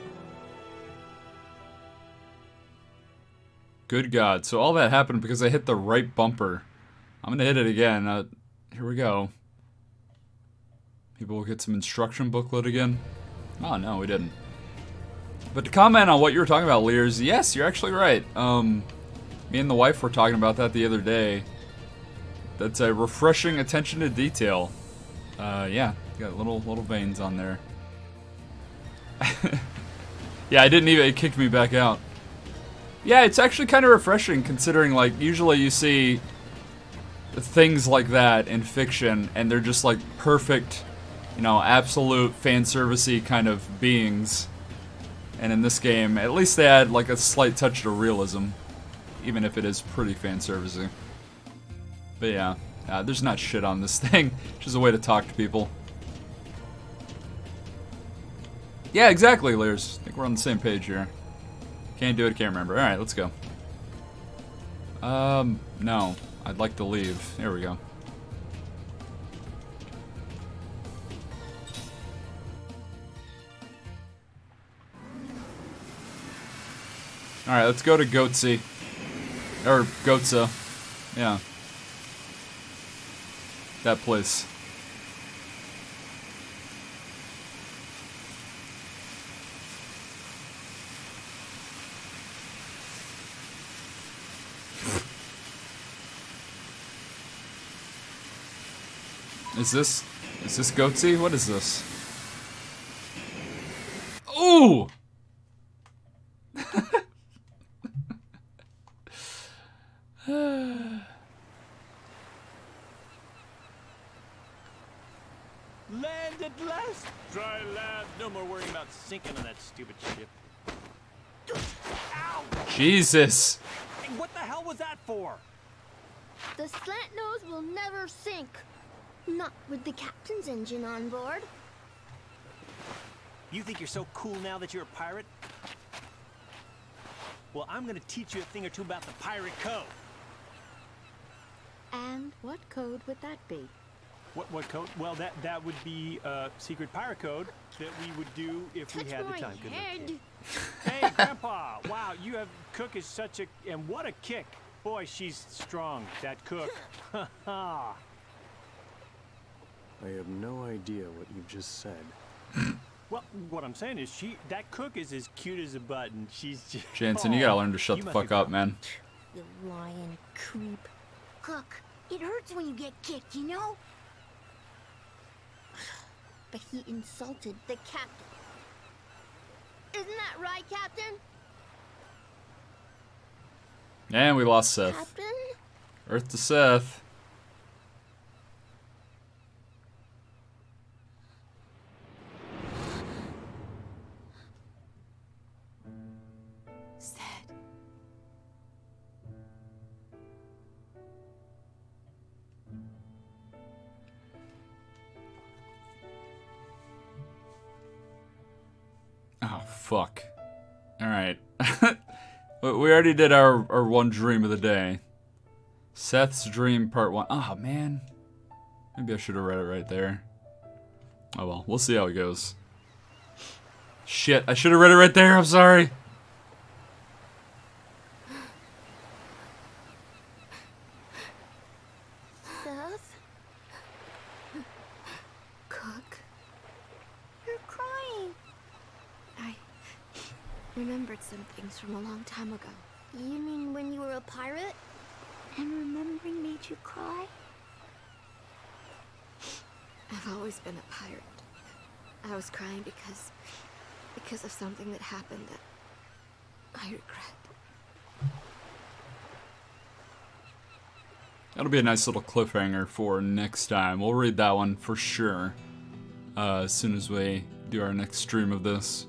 Good God. So all that happened because I hit the right bumper. I'm gonna hit it again. Here we go. People will get some instruction booklet again. Oh, no, we didn't. But to comment on what you were talking about, Lears, yes, you're actually right. Me and the wife were talking about that the other day. That's a refreshing attention to detail. Yeah, got little veins on there. Yeah, I didn't even, it kicked me back out. Yeah, it's actually kind of refreshing considering, like, usually you see things like that in fiction and they're just like perfect, you know, absolute fan servicey kind of beings. And in this game, at least they add like a slight touch to realism, even if it is pretty fan servicey. But yeah, there's not shit on this thing. It's just a way to talk to people. Yeah, exactly, Lears. I think we're on the same page here. Can't do it, can't remember. Alright, let's go. No. I'd like to leave. There we go. Alright, let's go to Goatsy. Or Goatsa. Yeah. That place. Is this Goatsy? What is this? Ooh! Land at last! Dry land. No more worrying about sinking on that stupid ship. Ow! Jesus! Hey, what the hell was that for? The slant nose will never sink. Not with the captain's engine on board. You think you're so cool now that you're a pirate? Well, I'm gonna teach you a thing or two about the pirate code. And what code would that be? What code? Well, that would be a secret pirate code that we would do if we had the time. Hey, Grandpa! Wow, you have Cook is such a and what a kick! Boy, she's strong. That Cook. I have no idea what you just said. Well, what I'm saying is that cook is as cute as a button. She's just... Jansen, you gotta learn to shut the fuck up, man. You lying creep. Cook, it hurts when you get kicked, you know? But he insulted the captain. Isn't that right, Captain? And we lost Seth. Captain? Earth to Seth. Oh, fuck. Alright. We already did our one dream of the day. Seth's dream part 1. Oh, man. Maybe I should have read it right there. Oh, well. We'll see how it goes. Shit, I should have read it right there. I'm sorry. Seth? Cook? You're crying. I remembered some things from a long time ago. You mean when you were a pirate? And remembering made you cry? I've always been a pirate. I was crying because of something that happened that I regret. That'll be a nice little cliffhanger for next time. We'll read that one for sure. As soon as we do our next stream of this.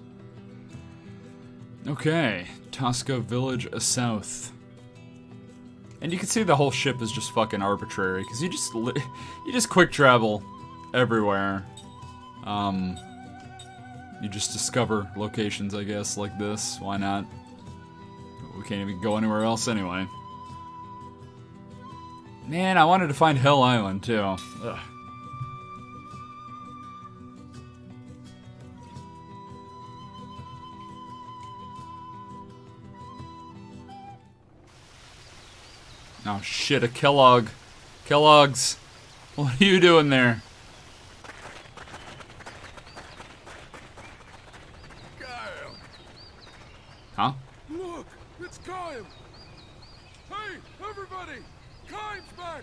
Okay, Tosca Village South. And you can see the whole ship is just fucking arbitrary, because you just quick travel everywhere. You just discover locations, I guess, like this. Why not? We can't even go anywhere else anyway. Man, I wanted to find Hell Island, too. Ugh. Oh shit, a Kellogg. Kellogg's. What are you doing there? Kyle! Huh? Look! It's Kyle! Hey, everybody! Kyle's back!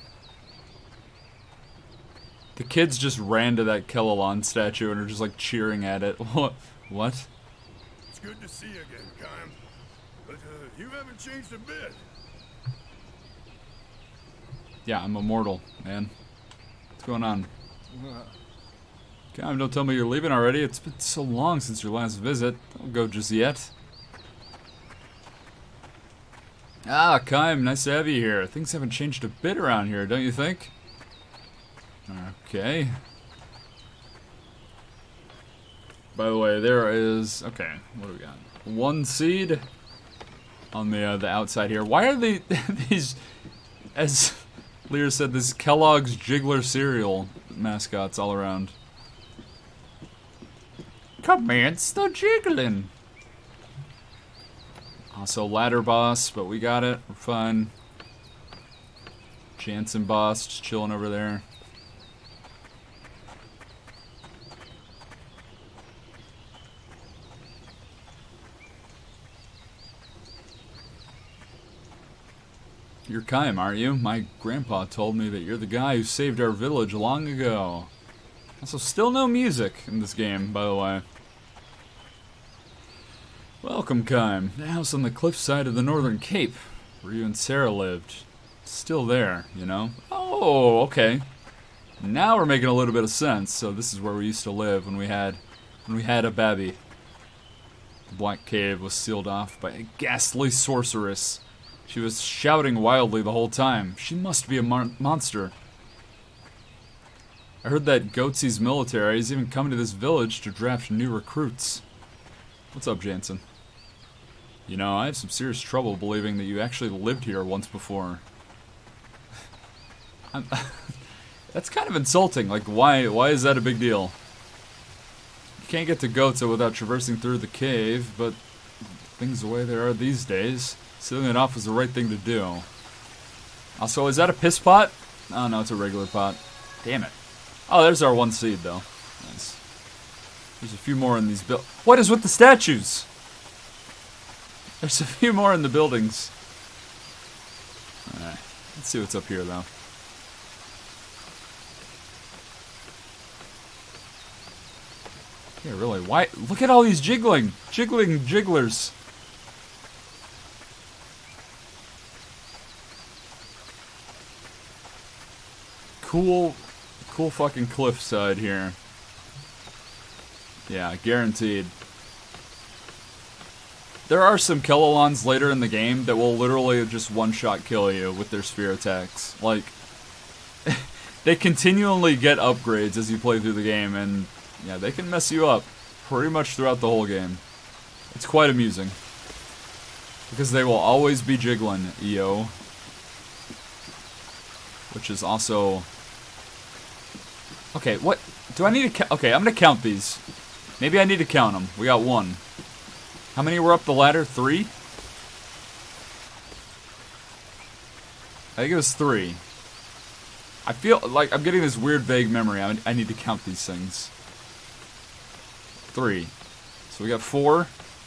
The kids just ran to that Kellalon statue and are just like cheering at it. What? What? It's good to see you again, Kyle. But you haven't changed a bit. Yeah, I'm immortal, man. What's going on? Kyle, don't tell me you're leaving already. It's been so long since your last visit. Don't go just yet. Ah, Kyle, nice to have you here. Things haven't changed a bit around here, don't you think? Okay. By the way, there is... Okay, what do we got? 1 seed on the outside here. Why are they these... As Lear said, this Kellogg's Jiggler cereal mascots all around. Commence the jiggling. Also ladder boss, but we got it. We're fine. Jansen boss just chilling over there. You're Kaim, aren't you? My grandpa told me that you're the guy who saved our village long ago. Also, still no music in this game, by the way. Welcome, Kaim. The house on the cliffside of the Northern Cape, where you and Sarah lived. Still there, you know? Oh, okay. Now we're making a little bit of sense. So this is where we used to live when we had a baby. The Black Cave was sealed off by a ghastly sorceress. She was shouting wildly the whole time. She must be a monster. I heard that Goatse's military is even coming to this village to draft new recruits. What's up, Jansen? You know, I have some serious trouble believing that you actually lived here once before. That's kind of insulting. Like, why is that a big deal? You can't get to Goatse without traversing through the cave, but things the way they are these days, sealing it off was the right thing to do. Also, is that a piss pot? Oh no, it's a regular pot. Damn it. Oh, there's our one seed, though. Nice. There's a few more in these What is with the statues? There's a few more in the buildings. Alright. Let's see what's up here, though. Yeah, really. Why? Look at all these jiggling jigglers. Cool fucking cliffside here. Yeah, guaranteed. There are some Kellolans later in the game that will literally just one-shot kill you with their spear attacks. Like, they continually get upgrades as you play through the game, and yeah, they can mess you up pretty much throughout the whole game. It's quite amusing. Because they will always be jiggling, yo. Which is also... Okay, what? Do I need to okay, I'm gonna count these. Maybe I need to count them. We got 1. How many were up the ladder? 3? I think it was 3. I feel like I'm getting this weird vague memory. I need to count these things. 3. So we got 4.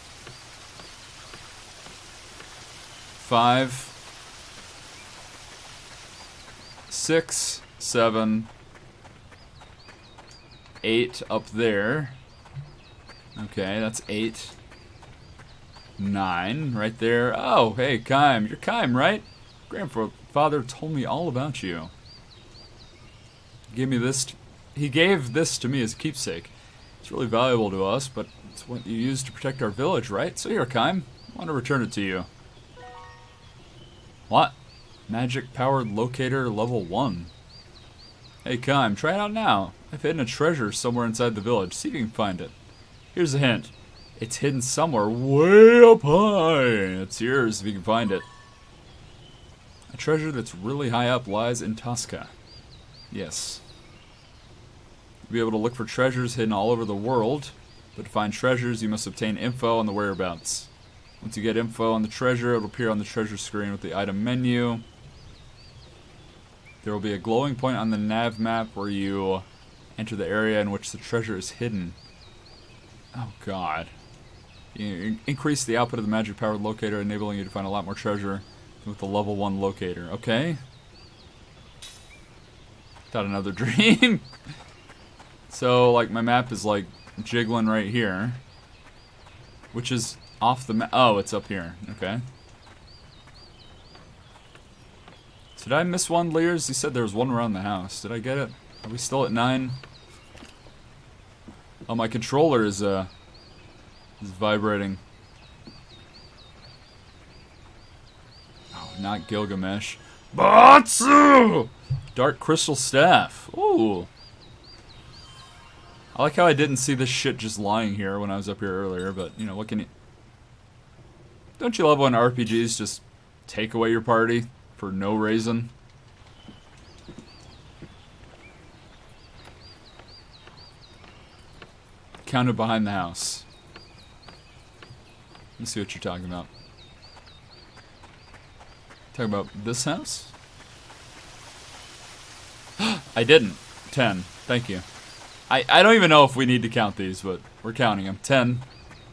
5. 6, 7, 8 up there. Okay, that's 8. 9 right there. Oh, hey, Kime. You're Kime, right? Grandfather told me all about you. He gave this to me as a keepsake. It's really valuable to us, but it's what you use to protect our village, right? So here, Kime. I want to return it to you. What? Magic-powered locator level 1. Hey, Kime, try it out now. I've hidden a treasure somewhere inside the village. See if you can find it. Here's a hint. It's hidden somewhere way up high. It's yours if you can find it. A treasure that's really high up lies in Tosca. Yes. You'll be able to look for treasures hidden all over the world, but to find treasures, you must obtain info on the whereabouts. Once you get info on the treasure, it will appear on the treasure screen with the item menu. There will be a glowing point on the nav map where you enter the area in which the treasure is hidden. Oh god. You increase the output of the magic-powered locator, enabling you to find a lot more treasure with the level 1 locator. Okay. Got another dream. So, like, my map is, like, jiggling right here. Which is off the map. Oh, it's up here. Okay. So did I miss one, Lears? You said there was one around the house. Did I get it? Are we still at 9? Oh, my controller is vibrating. Oh, not Gilgamesh. Batsu! Dark Crystal Staff. Ooh. I like how I didn't see this shit just lying here when I was up here earlier, but, you know, what can you... Don't you love when RPGs just take away your party for no reason? Counted behind the house. Let me see what you're talking about. Talking about this house? I didn't. 10. Thank you. I don't even know if we need to count these, but we're counting them. 10.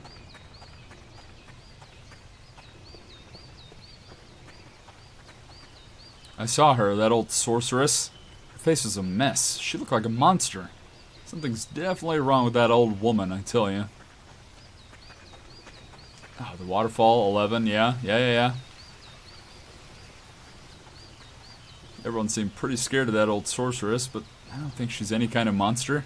I saw her, that old sorceress. Her face was a mess. She looked like a monster. Something's definitely wrong with that old woman, I tell you. Oh, the waterfall, 11, yeah. Everyone seemed pretty scared of that old sorceress, but I don't think she's any kind of monster.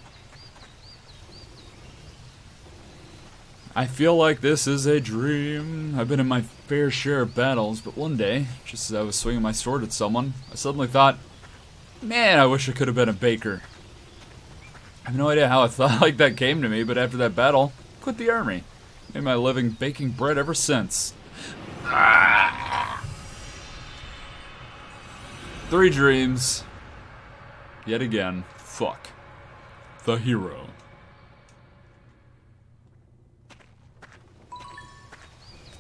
I feel like this is a dream. I've been in my fair share of battles, but one day, just as I was swinging my sword at someone, I suddenly thought, man, I wish I could have been a baker. I have no idea how a thought like that came to me, but after that battle, I quit the army. Made my living baking bread ever since. 3 dreams. Yet again. Fuck. The hero.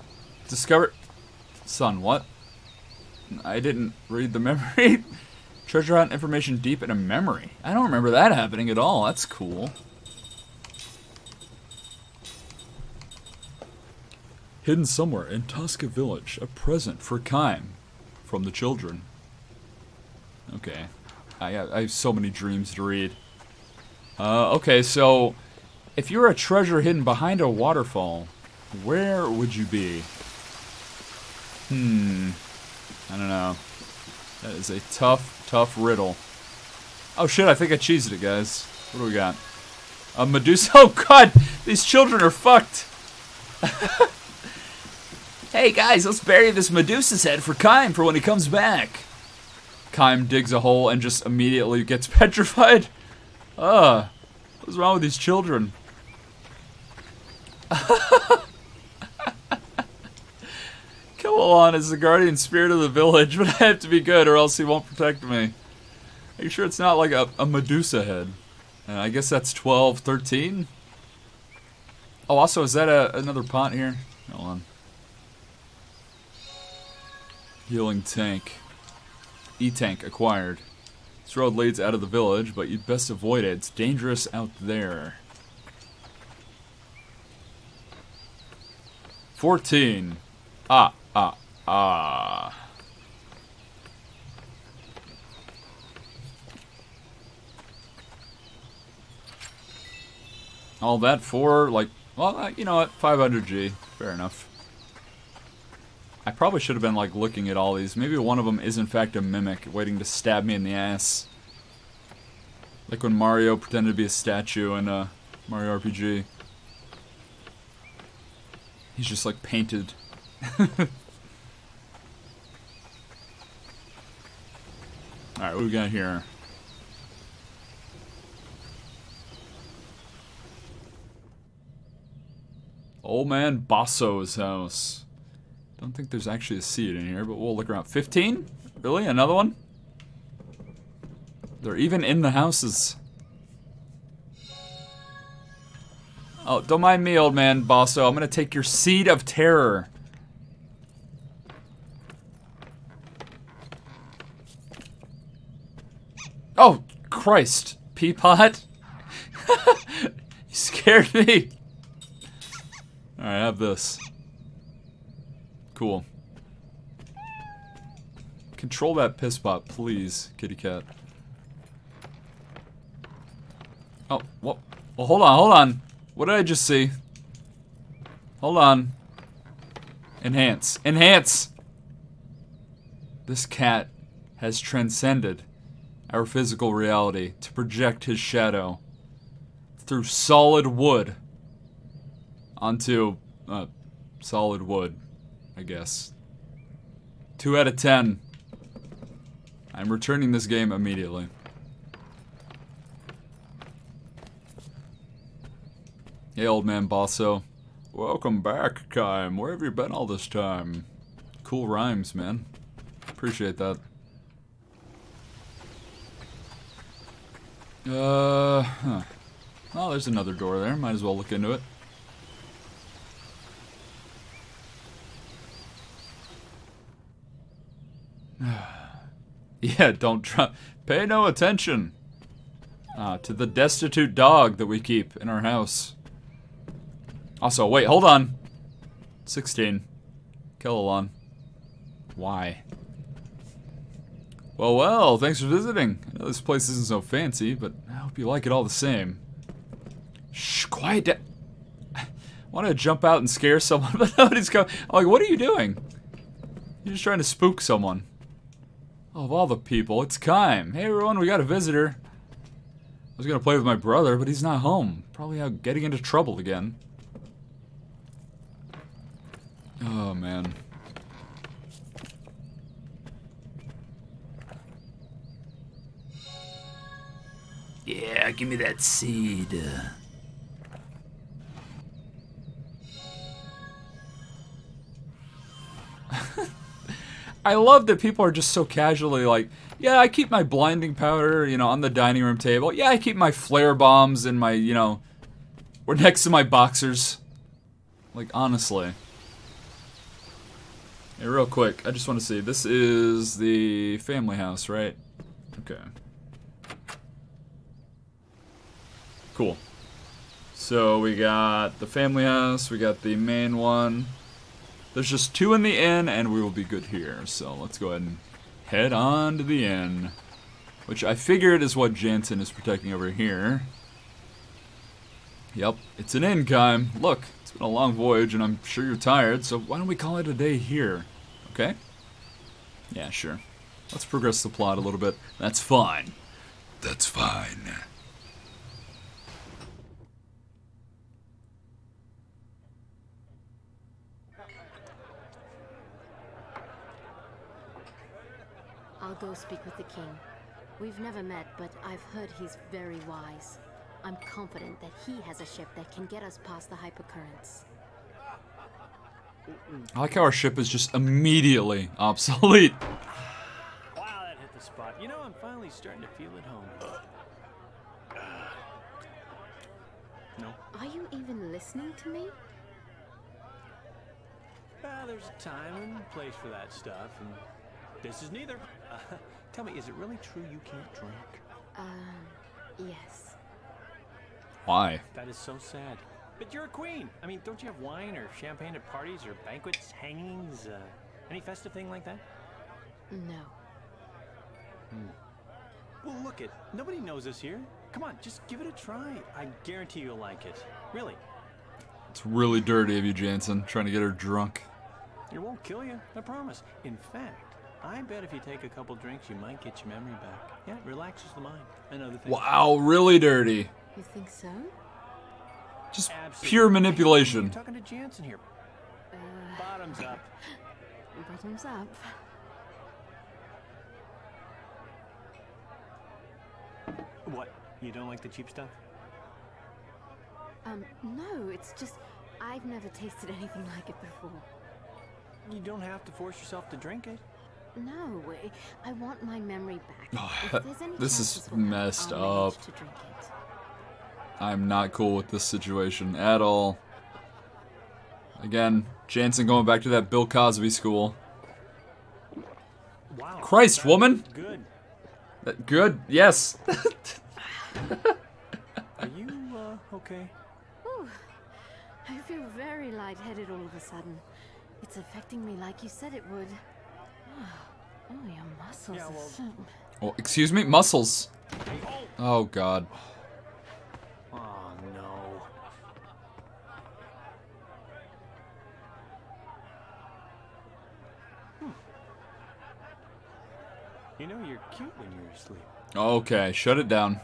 Discover... Son, what? I didn't read the memory. Treasure hunt information deep in a memory. I don't remember that happening at all. That's cool. Hidden somewhere in Tosca Village, a present for Kaim from the children. Okay. I have so many dreams to read. Okay, so if you're a treasure hidden behind a waterfall, where would you be? I don't know. That is a tough riddle. Oh shit, I think I cheesed it, guys. What do we got? A Medusa. Oh god! These children are fucked! Hey guys, let's bury this Medusa's head for Kaim for when he comes back. Kaim digs a hole and just immediately gets petrified. What's wrong with these children? Kel'Alon is the guardian spirit of the village, but I have to be good or else he won't protect me. Are you sure it's not like a Medusa head? I guess that's 12, 13? Oh, also, is that another pot here? Hold on. Healing tank. E-tank acquired. This road leads out of the village, but you'd best avoid it. It's dangerous out there. 14. Ah. All that for, like, well, you know what, 500G. Fair enough. I probably should have been, like, looking at all these. Maybe one of them is, in fact, a mimic waiting to stab me in the ass. Like when Mario pretended to be a statue in Mario RPG. He's just, like, painted. Alright, what do we got here? Old Man Basso's house. Don't think there's actually a seed in here, but we'll look around. 15? Really? Another one? They're even in the houses. Oh, don't mind me, Old Man Basso. I'm gonna take your seed of terror. Oh, Christ. Peapot? You scared me. Alright, have this. Cool. Control that piss pot, please, kitty cat. Oh, what? Well, hold on. What did I just see? Hold on. Enhance. Enhance! This cat has transcended our physical reality to project his shadow through solid wood onto solid wood, I guess. 2 out of 10. I'm returning this game immediately. Hey, Old Man Basso. Welcome back, Kaim. Where have you been all this time? Cool rhymes, man. Appreciate that. Huh. Oh, there's another door there. Might as well look into it. Yeah, don't try. Pay no attention to the destitute dog that we keep in our house. Also, wait, hold on. 16. Kel'Alon. Why? Well, thanks for visiting. I know this place isn't so fancy, but I hope you like it all the same. Shh, quiet down. I want to jump out and scare someone, but nobody's coming. I'm like, what are you doing? You're just trying to spook someone. Oh, of all the people, it's Kaim. Hey everyone, we got a visitor. I was gonna play with my brother, but he's not home. Probably out getting into trouble again. Oh, man. Yeah, give me that seed. I love that people are just so casually like, yeah, I keep my blinding powder, you know, on the dining room table. Yeah, I keep my flare bombs in my, you know, or next to my boxers. Like, honestly. Hey, real quick, I just want to see. This is the family house, right? Okay. Cool. So we got the family house, we got the main one. There's just 2 in the inn, and we will be good here. So let's go ahead and head on to the inn. Which I figured is what Jansen is protecting over here. Yep, it's an inn, Kym. Look, it's been a long voyage, and I'm sure you're tired, so why don't we call it a day here? Okay? Yeah, sure. Let's progress the plot a little bit. That's fine. That's fine. I'll go speak with the king. We've never met, but I've heard he's very wise. I'm confident that he has a ship that can get us past the hypercurrents. I like how our ship is just immediately obsolete. Wow, that hit the spot. You know, I'm finally starting to feel at home. No? Are you even listening to me? Well, there's a time and place for that stuff, and this is neither. Tell me, is it really true you can't drink? Yes. Why? That is so sad. But you're a queen. I mean, don't you have wine or champagne at parties or banquets, hangings, any festive thing like that? No. Well, look it. Nobody knows us here. Come on, just give it a try. I guarantee you'll like it. Really. It's really dirty of you, Jansen, trying to get her drunk. It won't kill you, I promise. In fact, I bet if you take a couple drinks, you might get your memory back. Yeah, it relaxes the mind. Another thing. Wow, really dirty. You think so? Just Absolutely. pure manipulation. You're talking to Jansen here. Bottoms up. Bottoms up. What? You don't like the cheap stuff? No, it's just I've never tasted anything like it before. You don't have to force yourself to drink it. No, I want my memory back. If there's any This is chances we'll have, messed I'll up. manage to drink it. I'm not cool with this situation at all. Again, Jansen going back to that Bill Cosby school. Wow. Christ, woman! Good. Good, yes. Are you, okay? Ooh, I feel very lightheaded all of a sudden. It's affecting me like you said it would. Oh, your muscles Yeah, well- are so... Oh, excuse me? Muscles. Oh, God. Oh, no. You know, you're cute when you're asleep. Okay, shut it down.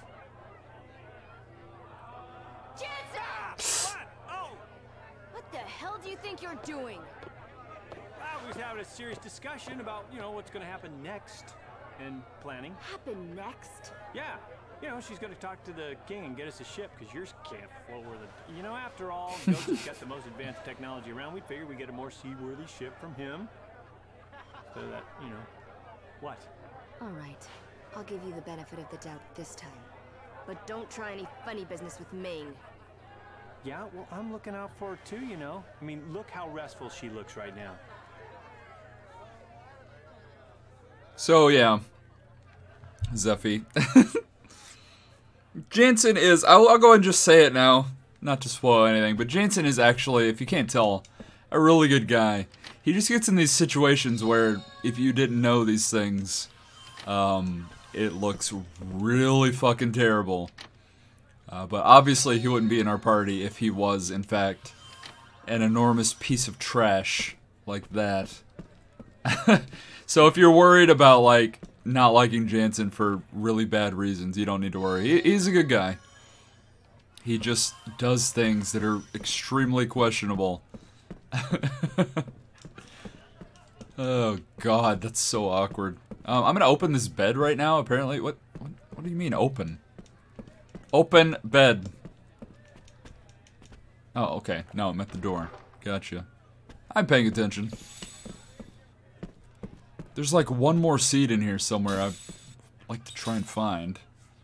What the hell do you think you're doing? We was having a serious discussion about, you know, what's going to happen next and planning. Happen next? Yeah. You know, she's going to talk to the king and get us a ship because yours can't float where the... You know, after all, Joseph's got the most advanced technology around. We figured we'd get a more seaworthy ship from him. So that, you know... What? All right. I'll give you the benefit of the doubt this time. But don't try any funny business with Ming. Yeah, well, I'm looking out for her too, you know. I mean, look how restful she looks right now. So, yeah. Zeffy. Jansen is... I'll go and just say it now. Not to spoil anything, but Jansen is actually, if you can't tell, a really good guy. He just gets in these situations where, if you didn't know these things, it looks really fucking terrible. But obviously he wouldn't be in our party if he was, in fact, an enormous piece of trash like that. So if you're worried about, like, not liking Jansen for really bad reasons, you don't need to worry. He's a good guy. He just does things that are extremely questionable. Oh God, that's so awkward. I'm gonna open this bed right now, apparently. What do you mean, open? Open bed. Oh, okay. No, I'm at the door. Gotcha. I'm paying attention. There's like one more seed in here somewhere I'd like to try and find.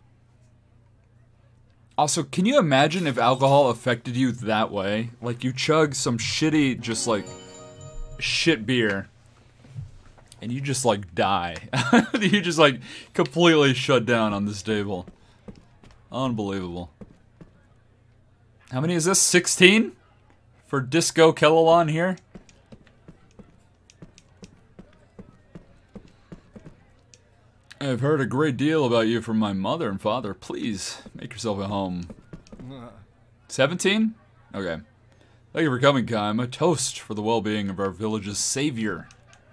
Also, can you imagine if alcohol affected you that way? Like, you chug some shitty, just like, shit beer. And you just, like, die. You just, like, completely shut down on this table. Unbelievable. How many is this? 16? For Disco Kellalon here? I've heard a great deal about you from my mother and father. Please, make yourself at home. 17? Okay. Thank you for coming, Kaim. A toast for the well-being of our village's savior.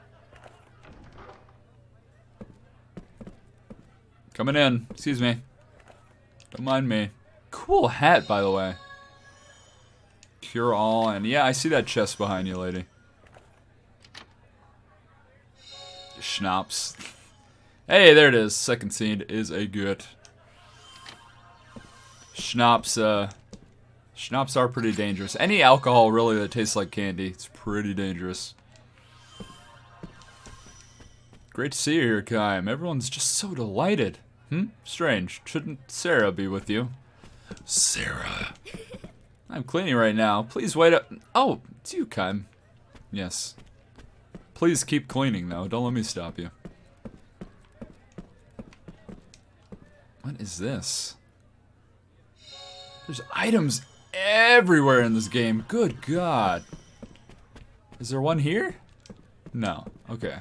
Coming in. Excuse me. Don't mind me. Cool hat, by the way. Cure all, and yeah, I see that chest behind you, lady. Schnapps. Hey, there it is. Second scene is a good. Schnapps, Schnapps are pretty dangerous. Any alcohol, really, that tastes like candy, it's pretty dangerous. Great to see you here, Kaim. Everyone's just so delighted. Strange. Shouldn't Sarah be with you? Sarah. I'm cleaning right now. Please wait up. Oh, it's you, Kaim. Yes. Please keep cleaning, though. Don't let me stop you. What is this? There's items everywhere in this game. Good God. Is there one here? No. Okay.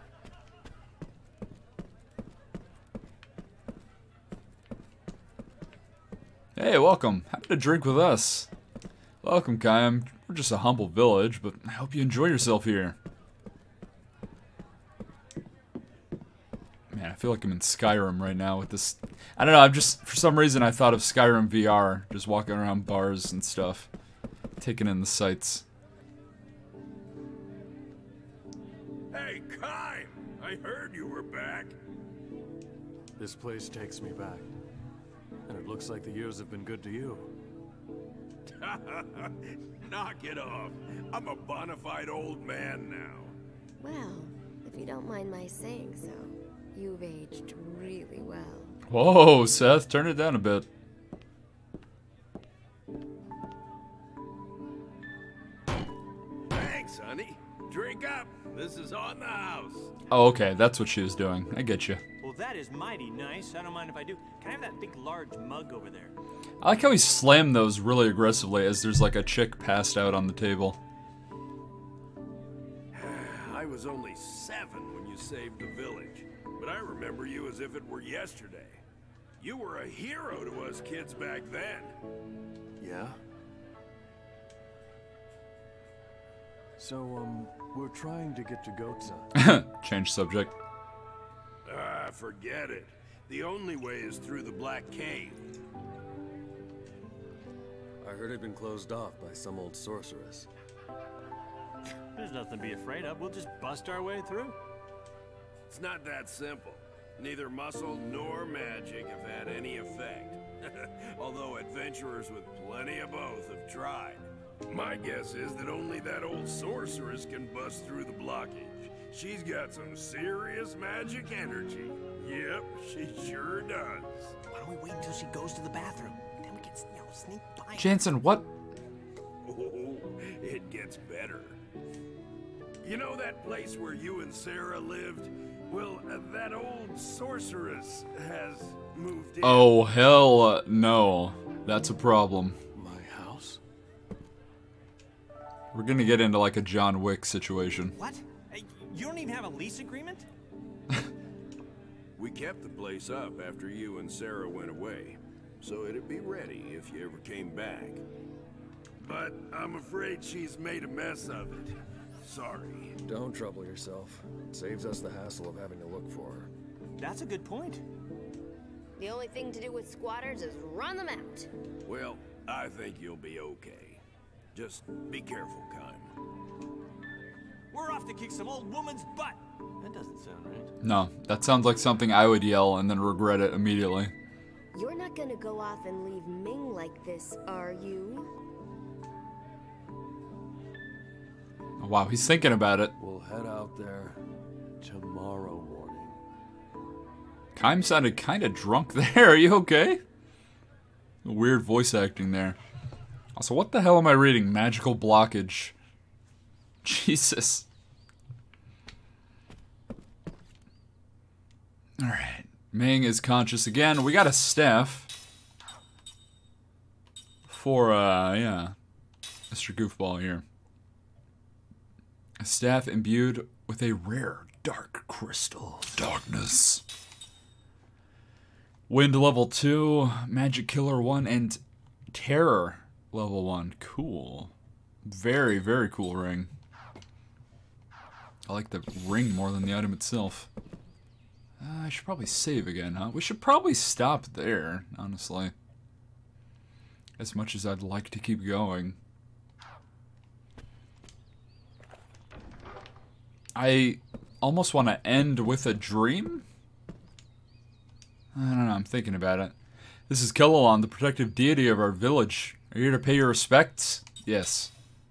Hey, welcome. Happy to drink with us. Welcome, Kaim. We're just a humble village, but I hope you enjoy yourself here. Man, I feel like I'm in Skyrim right now with this. I don't know, I'm just, for some reason, I thought of Skyrim VR. Just walking around bars and stuff. Taking in the sights. Hey, Kaim! I heard you were back. This place takes me back. And it looks like the years have been good to you. Knock it off. I'm a bona fide old man now. Well, if you don't mind my saying so, you've aged really well. Whoa, Seth, turn it down a bit. Thanks, honey. Drink up. This is on the house. Oh, okay, that's what she was doing. I get you. Well, that is mighty nice. I don't mind if I do. Can I have that big, large mug over there? I like how he slammed those really aggressively as there's like a chick passed out on the table. I was only 7 when you saved the village, but I remember you as if it were yesterday. You were a hero to us kids back then. Yeah? So, we're trying to get to Goatza. Change subject. Forget it. The only way is through the Black Cave. I heard it'd been closed off by some old sorceress. There's nothing to be afraid of. We'll just bust our way through. It's not that simple. Neither muscle nor magic have had any effect. Although adventurers with plenty of both have tried. My guess is that only that old sorceress can bust through the blockage. She's got some serious magic energy. Yep, she sure does. Why don't we wait until she goes to the bathroom? Then we can, sneak by. Jansen, what? Oh, it gets better. You know that place where you and Sarah lived? Well, that old sorceress has moved in. Oh, hell no. That's a problem. My house? We're gonna get into like a John Wick situation. What? Hey, you don't even have a lease agreement? We kept the place up after you and Sarah went away, so it'd be ready if you ever came back. But I'm afraid she's made a mess of it. Sorry. Don't trouble yourself. It saves us the hassle of having to look for her. That's a good point. The only thing to do with squatters is run them out. Well, I think you'll be okay. Just be careful, Kaim. We're off to kick some old woman's butt. That doesn't sound right. No, that sounds like something I would yell and then regret it immediately. You're not gonna go off and leave Ming like this, are you? Oh, wow, he's thinking about it. We'll head out there tomorrow morning. Kaim sounded kind of drunk there. Are you okay? Weird voice acting there. Also, what the hell am I reading? Magical blockage. Jesus. Alright. Ming is conscious again. We got a staff. For, yeah. Mr. Goofball here. A staff imbued with a rare dark crystal. Darkness. Wind level 2, Magic Killer 1, and Terror level 1. Cool. Very, very cool ring. I like the ring more than the item itself. I should probably save again, huh? We should probably stop there, honestly. As much as I'd like to keep going. I almost want to end with a dream? I don't know, I'm thinking about it. This is Kellalon, the protective deity of our village. Are you here to pay your respects? Yes.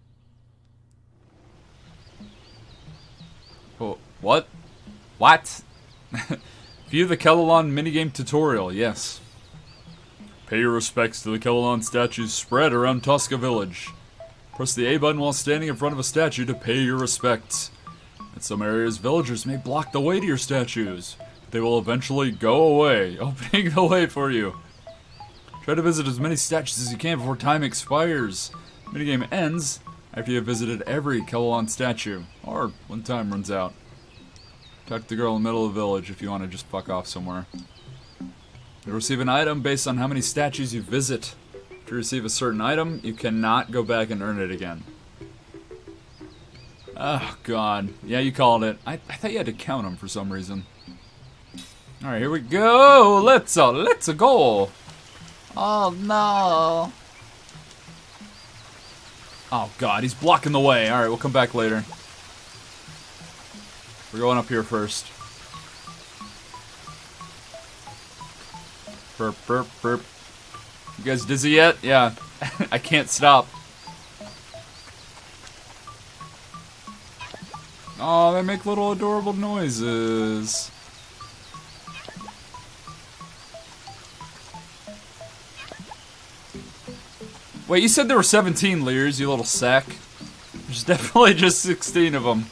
Oh, what? What? View the Kellalon minigame tutorial, yes. Pay your respects to the Kellalon statues spread around Tosca Village. Press the A button while standing in front of a statue to pay your respects. In some areas, villagers may block the way to your statues. They will eventually go away, opening the way for you. Try to visit as many statues as you can before time expires. Minigame ends after you have visited every Kellalon statue, or when time runs out. Talk to the girl in the middle of the village if you want to just fuck off somewhere. You'll receive an item based on how many statues you visit. If you receive a certain item, you cannot go back and earn it again. Oh, God. Yeah, you called it. I thought you had to count them for some reason. Alright, here we go! Let's go! Oh, no! Oh, God, he's blocking the way. Alright, we'll come back later. We're going up here first. Burp, burp, burp. You guys dizzy yet? Yeah. I can't stop. Oh, they make little adorable noises. Wait, you said there were 17 Leers, you little sack. There's definitely just 16 of them.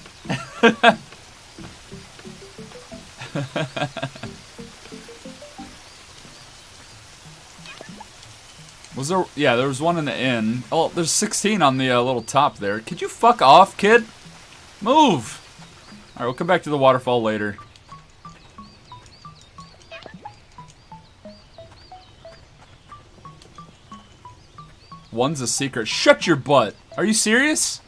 Was there? Yeah, there was one in the inn. Oh, there's 16 on the little top there. Could you fuck off, kid? Move! Alright, we'll come back to the waterfall later. One's a secret. Shut your butt! Are you serious?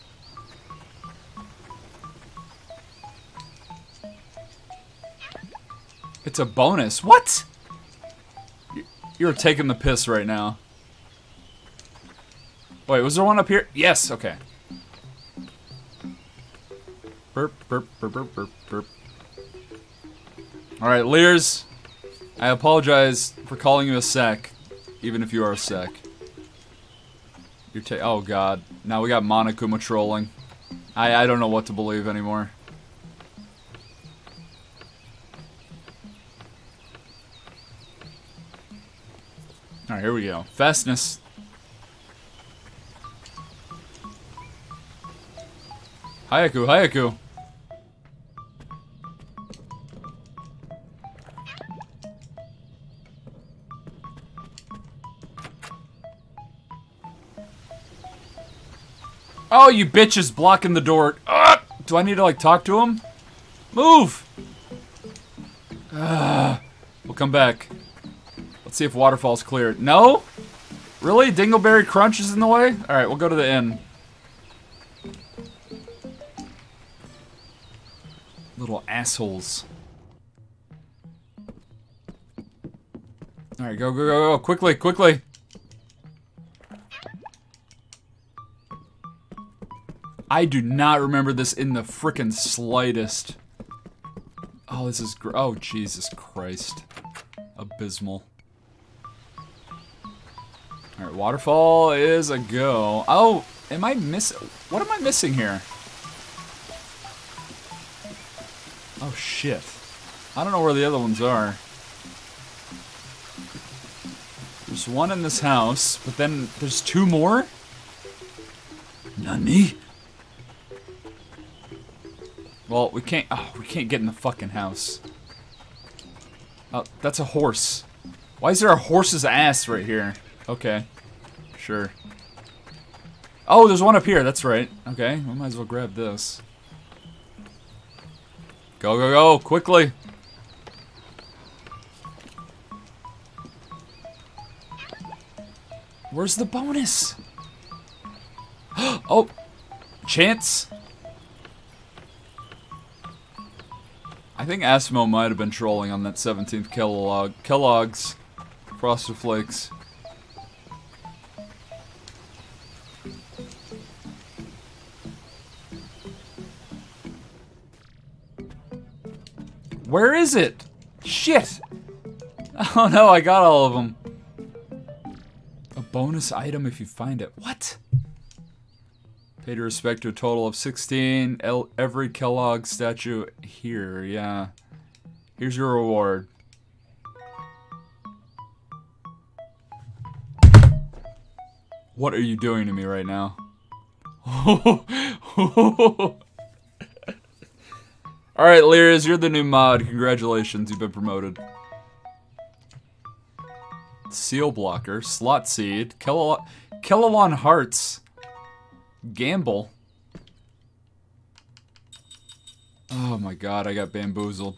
It's a bonus. What? You're taking the piss right now. Wait, was there one up here? Yes, okay. Burp, burp, burp, burp, burp, burp. Alright, Leers. I apologize for calling you a sack, even if you are a sack. You're oh god. Now we got Monokuma trolling. I don't know what to believe anymore. Alright, here we go. Fastness. Hayaku, Hayaku. Oh, you bitch is blocking the door. Do I need to, like, talk to him? Move! We'll come back. Let's see if Waterfall's clear. No? Really? Dingleberry Crunch is in the way? Alright, we'll go to the inn. Little assholes. Alright, go, go, go, go. Quickly, quickly. I do not remember this in the frickin' slightest. Oh, this is oh, Jesus Christ. Abysmal. Alright, waterfall is a go. Oh, am I missing? What am I missing here? Oh, shit. I don't know where the other ones are. There's one in this house, but then there's two more? Nani? Well, we can't get in the fucking house. Oh, that's a horse. Why is there a horse's ass right here? Okay. Sure. Oh, there's one up here. That's right. Okay, we might as well grab this. Go, go, go. Quickly. Where's the bonus? Oh. Chance. I think Asmo might have been trolling on that 17th Kellogg's Frosted Flakes. Where is it? Shit! Oh no, I got all of them. A bonus item if you find it. What? Pay to respect to a total of 16. Every Kellogg statue here, yeah. Here's your reward. What are you doing to me right now? Alright, Lyriz, you're the new mod. Congratulations, you've been promoted. Seal Blocker, Slot Seed, Kellalon Hearts, Gamble. Oh my god, I got bamboozled.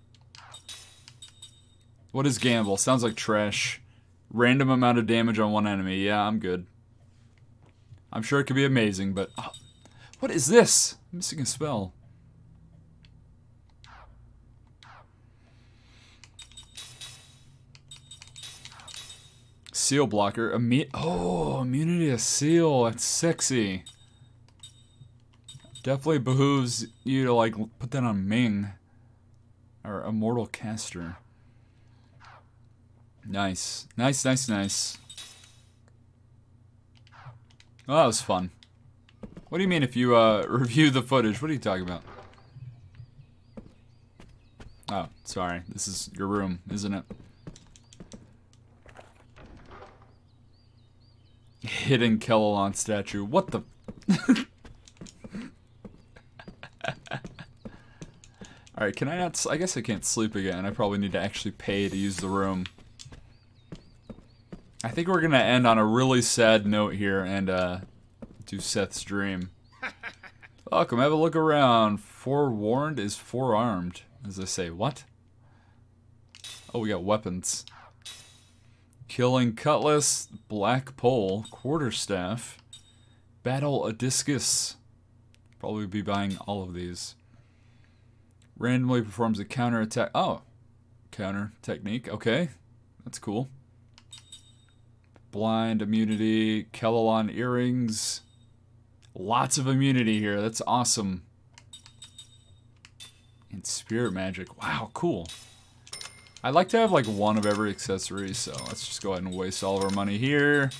What is Gamble? Sounds like trash. Random amount of damage on one enemy. Yeah, I'm good. I'm sure it could be amazing, but... Oh, what is this? I'm missing a spell. Seal Blocker. Oh, immunity to seal. That's sexy. Definitely behooves you to, like, put that on Ming. Or Immortal Caster. Nice. Nice, nice, nice. Oh, that was fun. What do you mean if you, review the footage? What are you talking about? Oh, sorry. This is your room, isn't it? Hidden Kellalon statue. What the... Alright, can I not... I guess I can't sleep again. I probably need to actually pay to use the room. I think we're gonna end on a really sad note here and, do Seth's dream. Welcome, have a look around. Forewarned is forearmed. As I say, what? Oh, we got weapons. Killing Cutlass, Black Pole, Quarterstaff, Battle a Discus. Probably be buying all of these. Randomly performs a counter attack. Oh, counter technique. Okay, that's cool. Blind immunity, Kellalon earrings. Lots of immunity here. That's awesome. And spirit magic. Wow, cool. I'd like to have like one of every accessory, so let's just go ahead and waste all of our money here.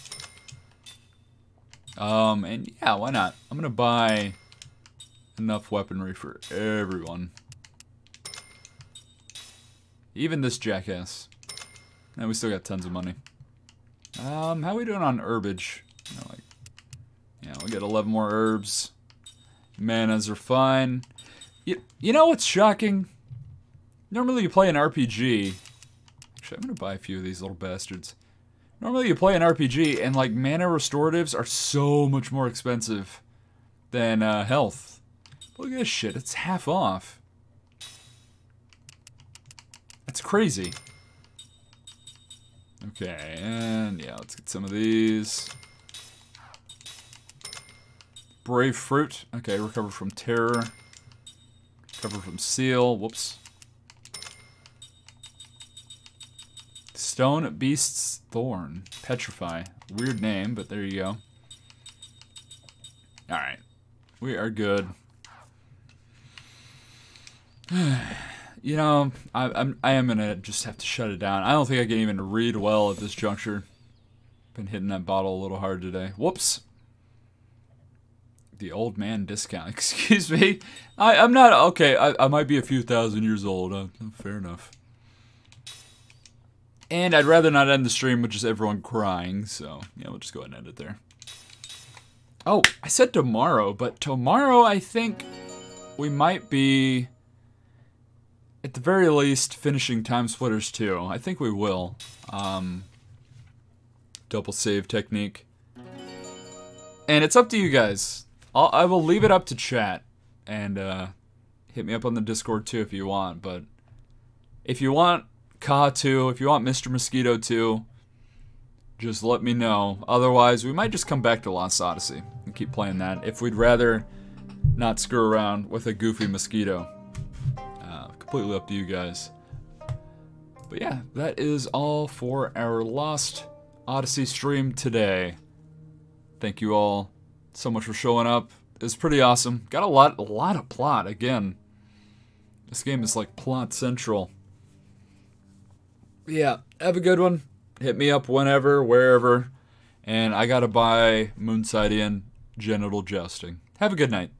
And yeah, why not? I'm gonna buy enough weaponry for everyone. Even this jackass. And we still got tons of money. How are we doing on herbage? You know, like, yeah, we got 11 more herbs. Manas are fine. You know what's shocking? Normally you play an RPG. Actually, I'm gonna buy a few of these little bastards. Normally you play an RPG and like mana restoratives are so much more expensive than health. But look at this shit, it's half off. That's crazy. Okay, and yeah, let's get some of these. Brave Fruit. Okay, recover from terror. Recover from seal. Whoops. Stone Beast's Thorn. Petrify. Weird name, but there you go. Alright. We are good. You know, I am gonna just have to shut it down. I don't think I can even read well at this juncture. Been hitting that bottle a little hard today. Whoops. The old man discount. Excuse me. I'm not... Okay, I might be a few thousand years old. Fair enough. And I'd rather not end the stream with just everyone crying, so yeah, we'll just go ahead and end it there. Oh, I said tomorrow, but tomorrow I think we might be at the very least, finishing Time Splitters 2. I think we will. Double save technique. And it's up to you guys. I will leave it up to chat. And hit me up on the Discord too if you want. But if you want Ka 2, if you want Mr. Mosquito 2, just let me know. Otherwise, we might just come back to Lost Odyssey and keep playing that. If we'd rather not screw around with a goofy mosquito. Completely up to you guys. But yeah, that is all for our Lost Odyssey stream today. Thank you all so much for showing up. It was pretty awesome. Got a lot of plot again. This game is like plot central. But yeah, have a good one. Hit me up whenever, wherever. And I gotta buy Moonsidian Genital Jousting. Have a good night.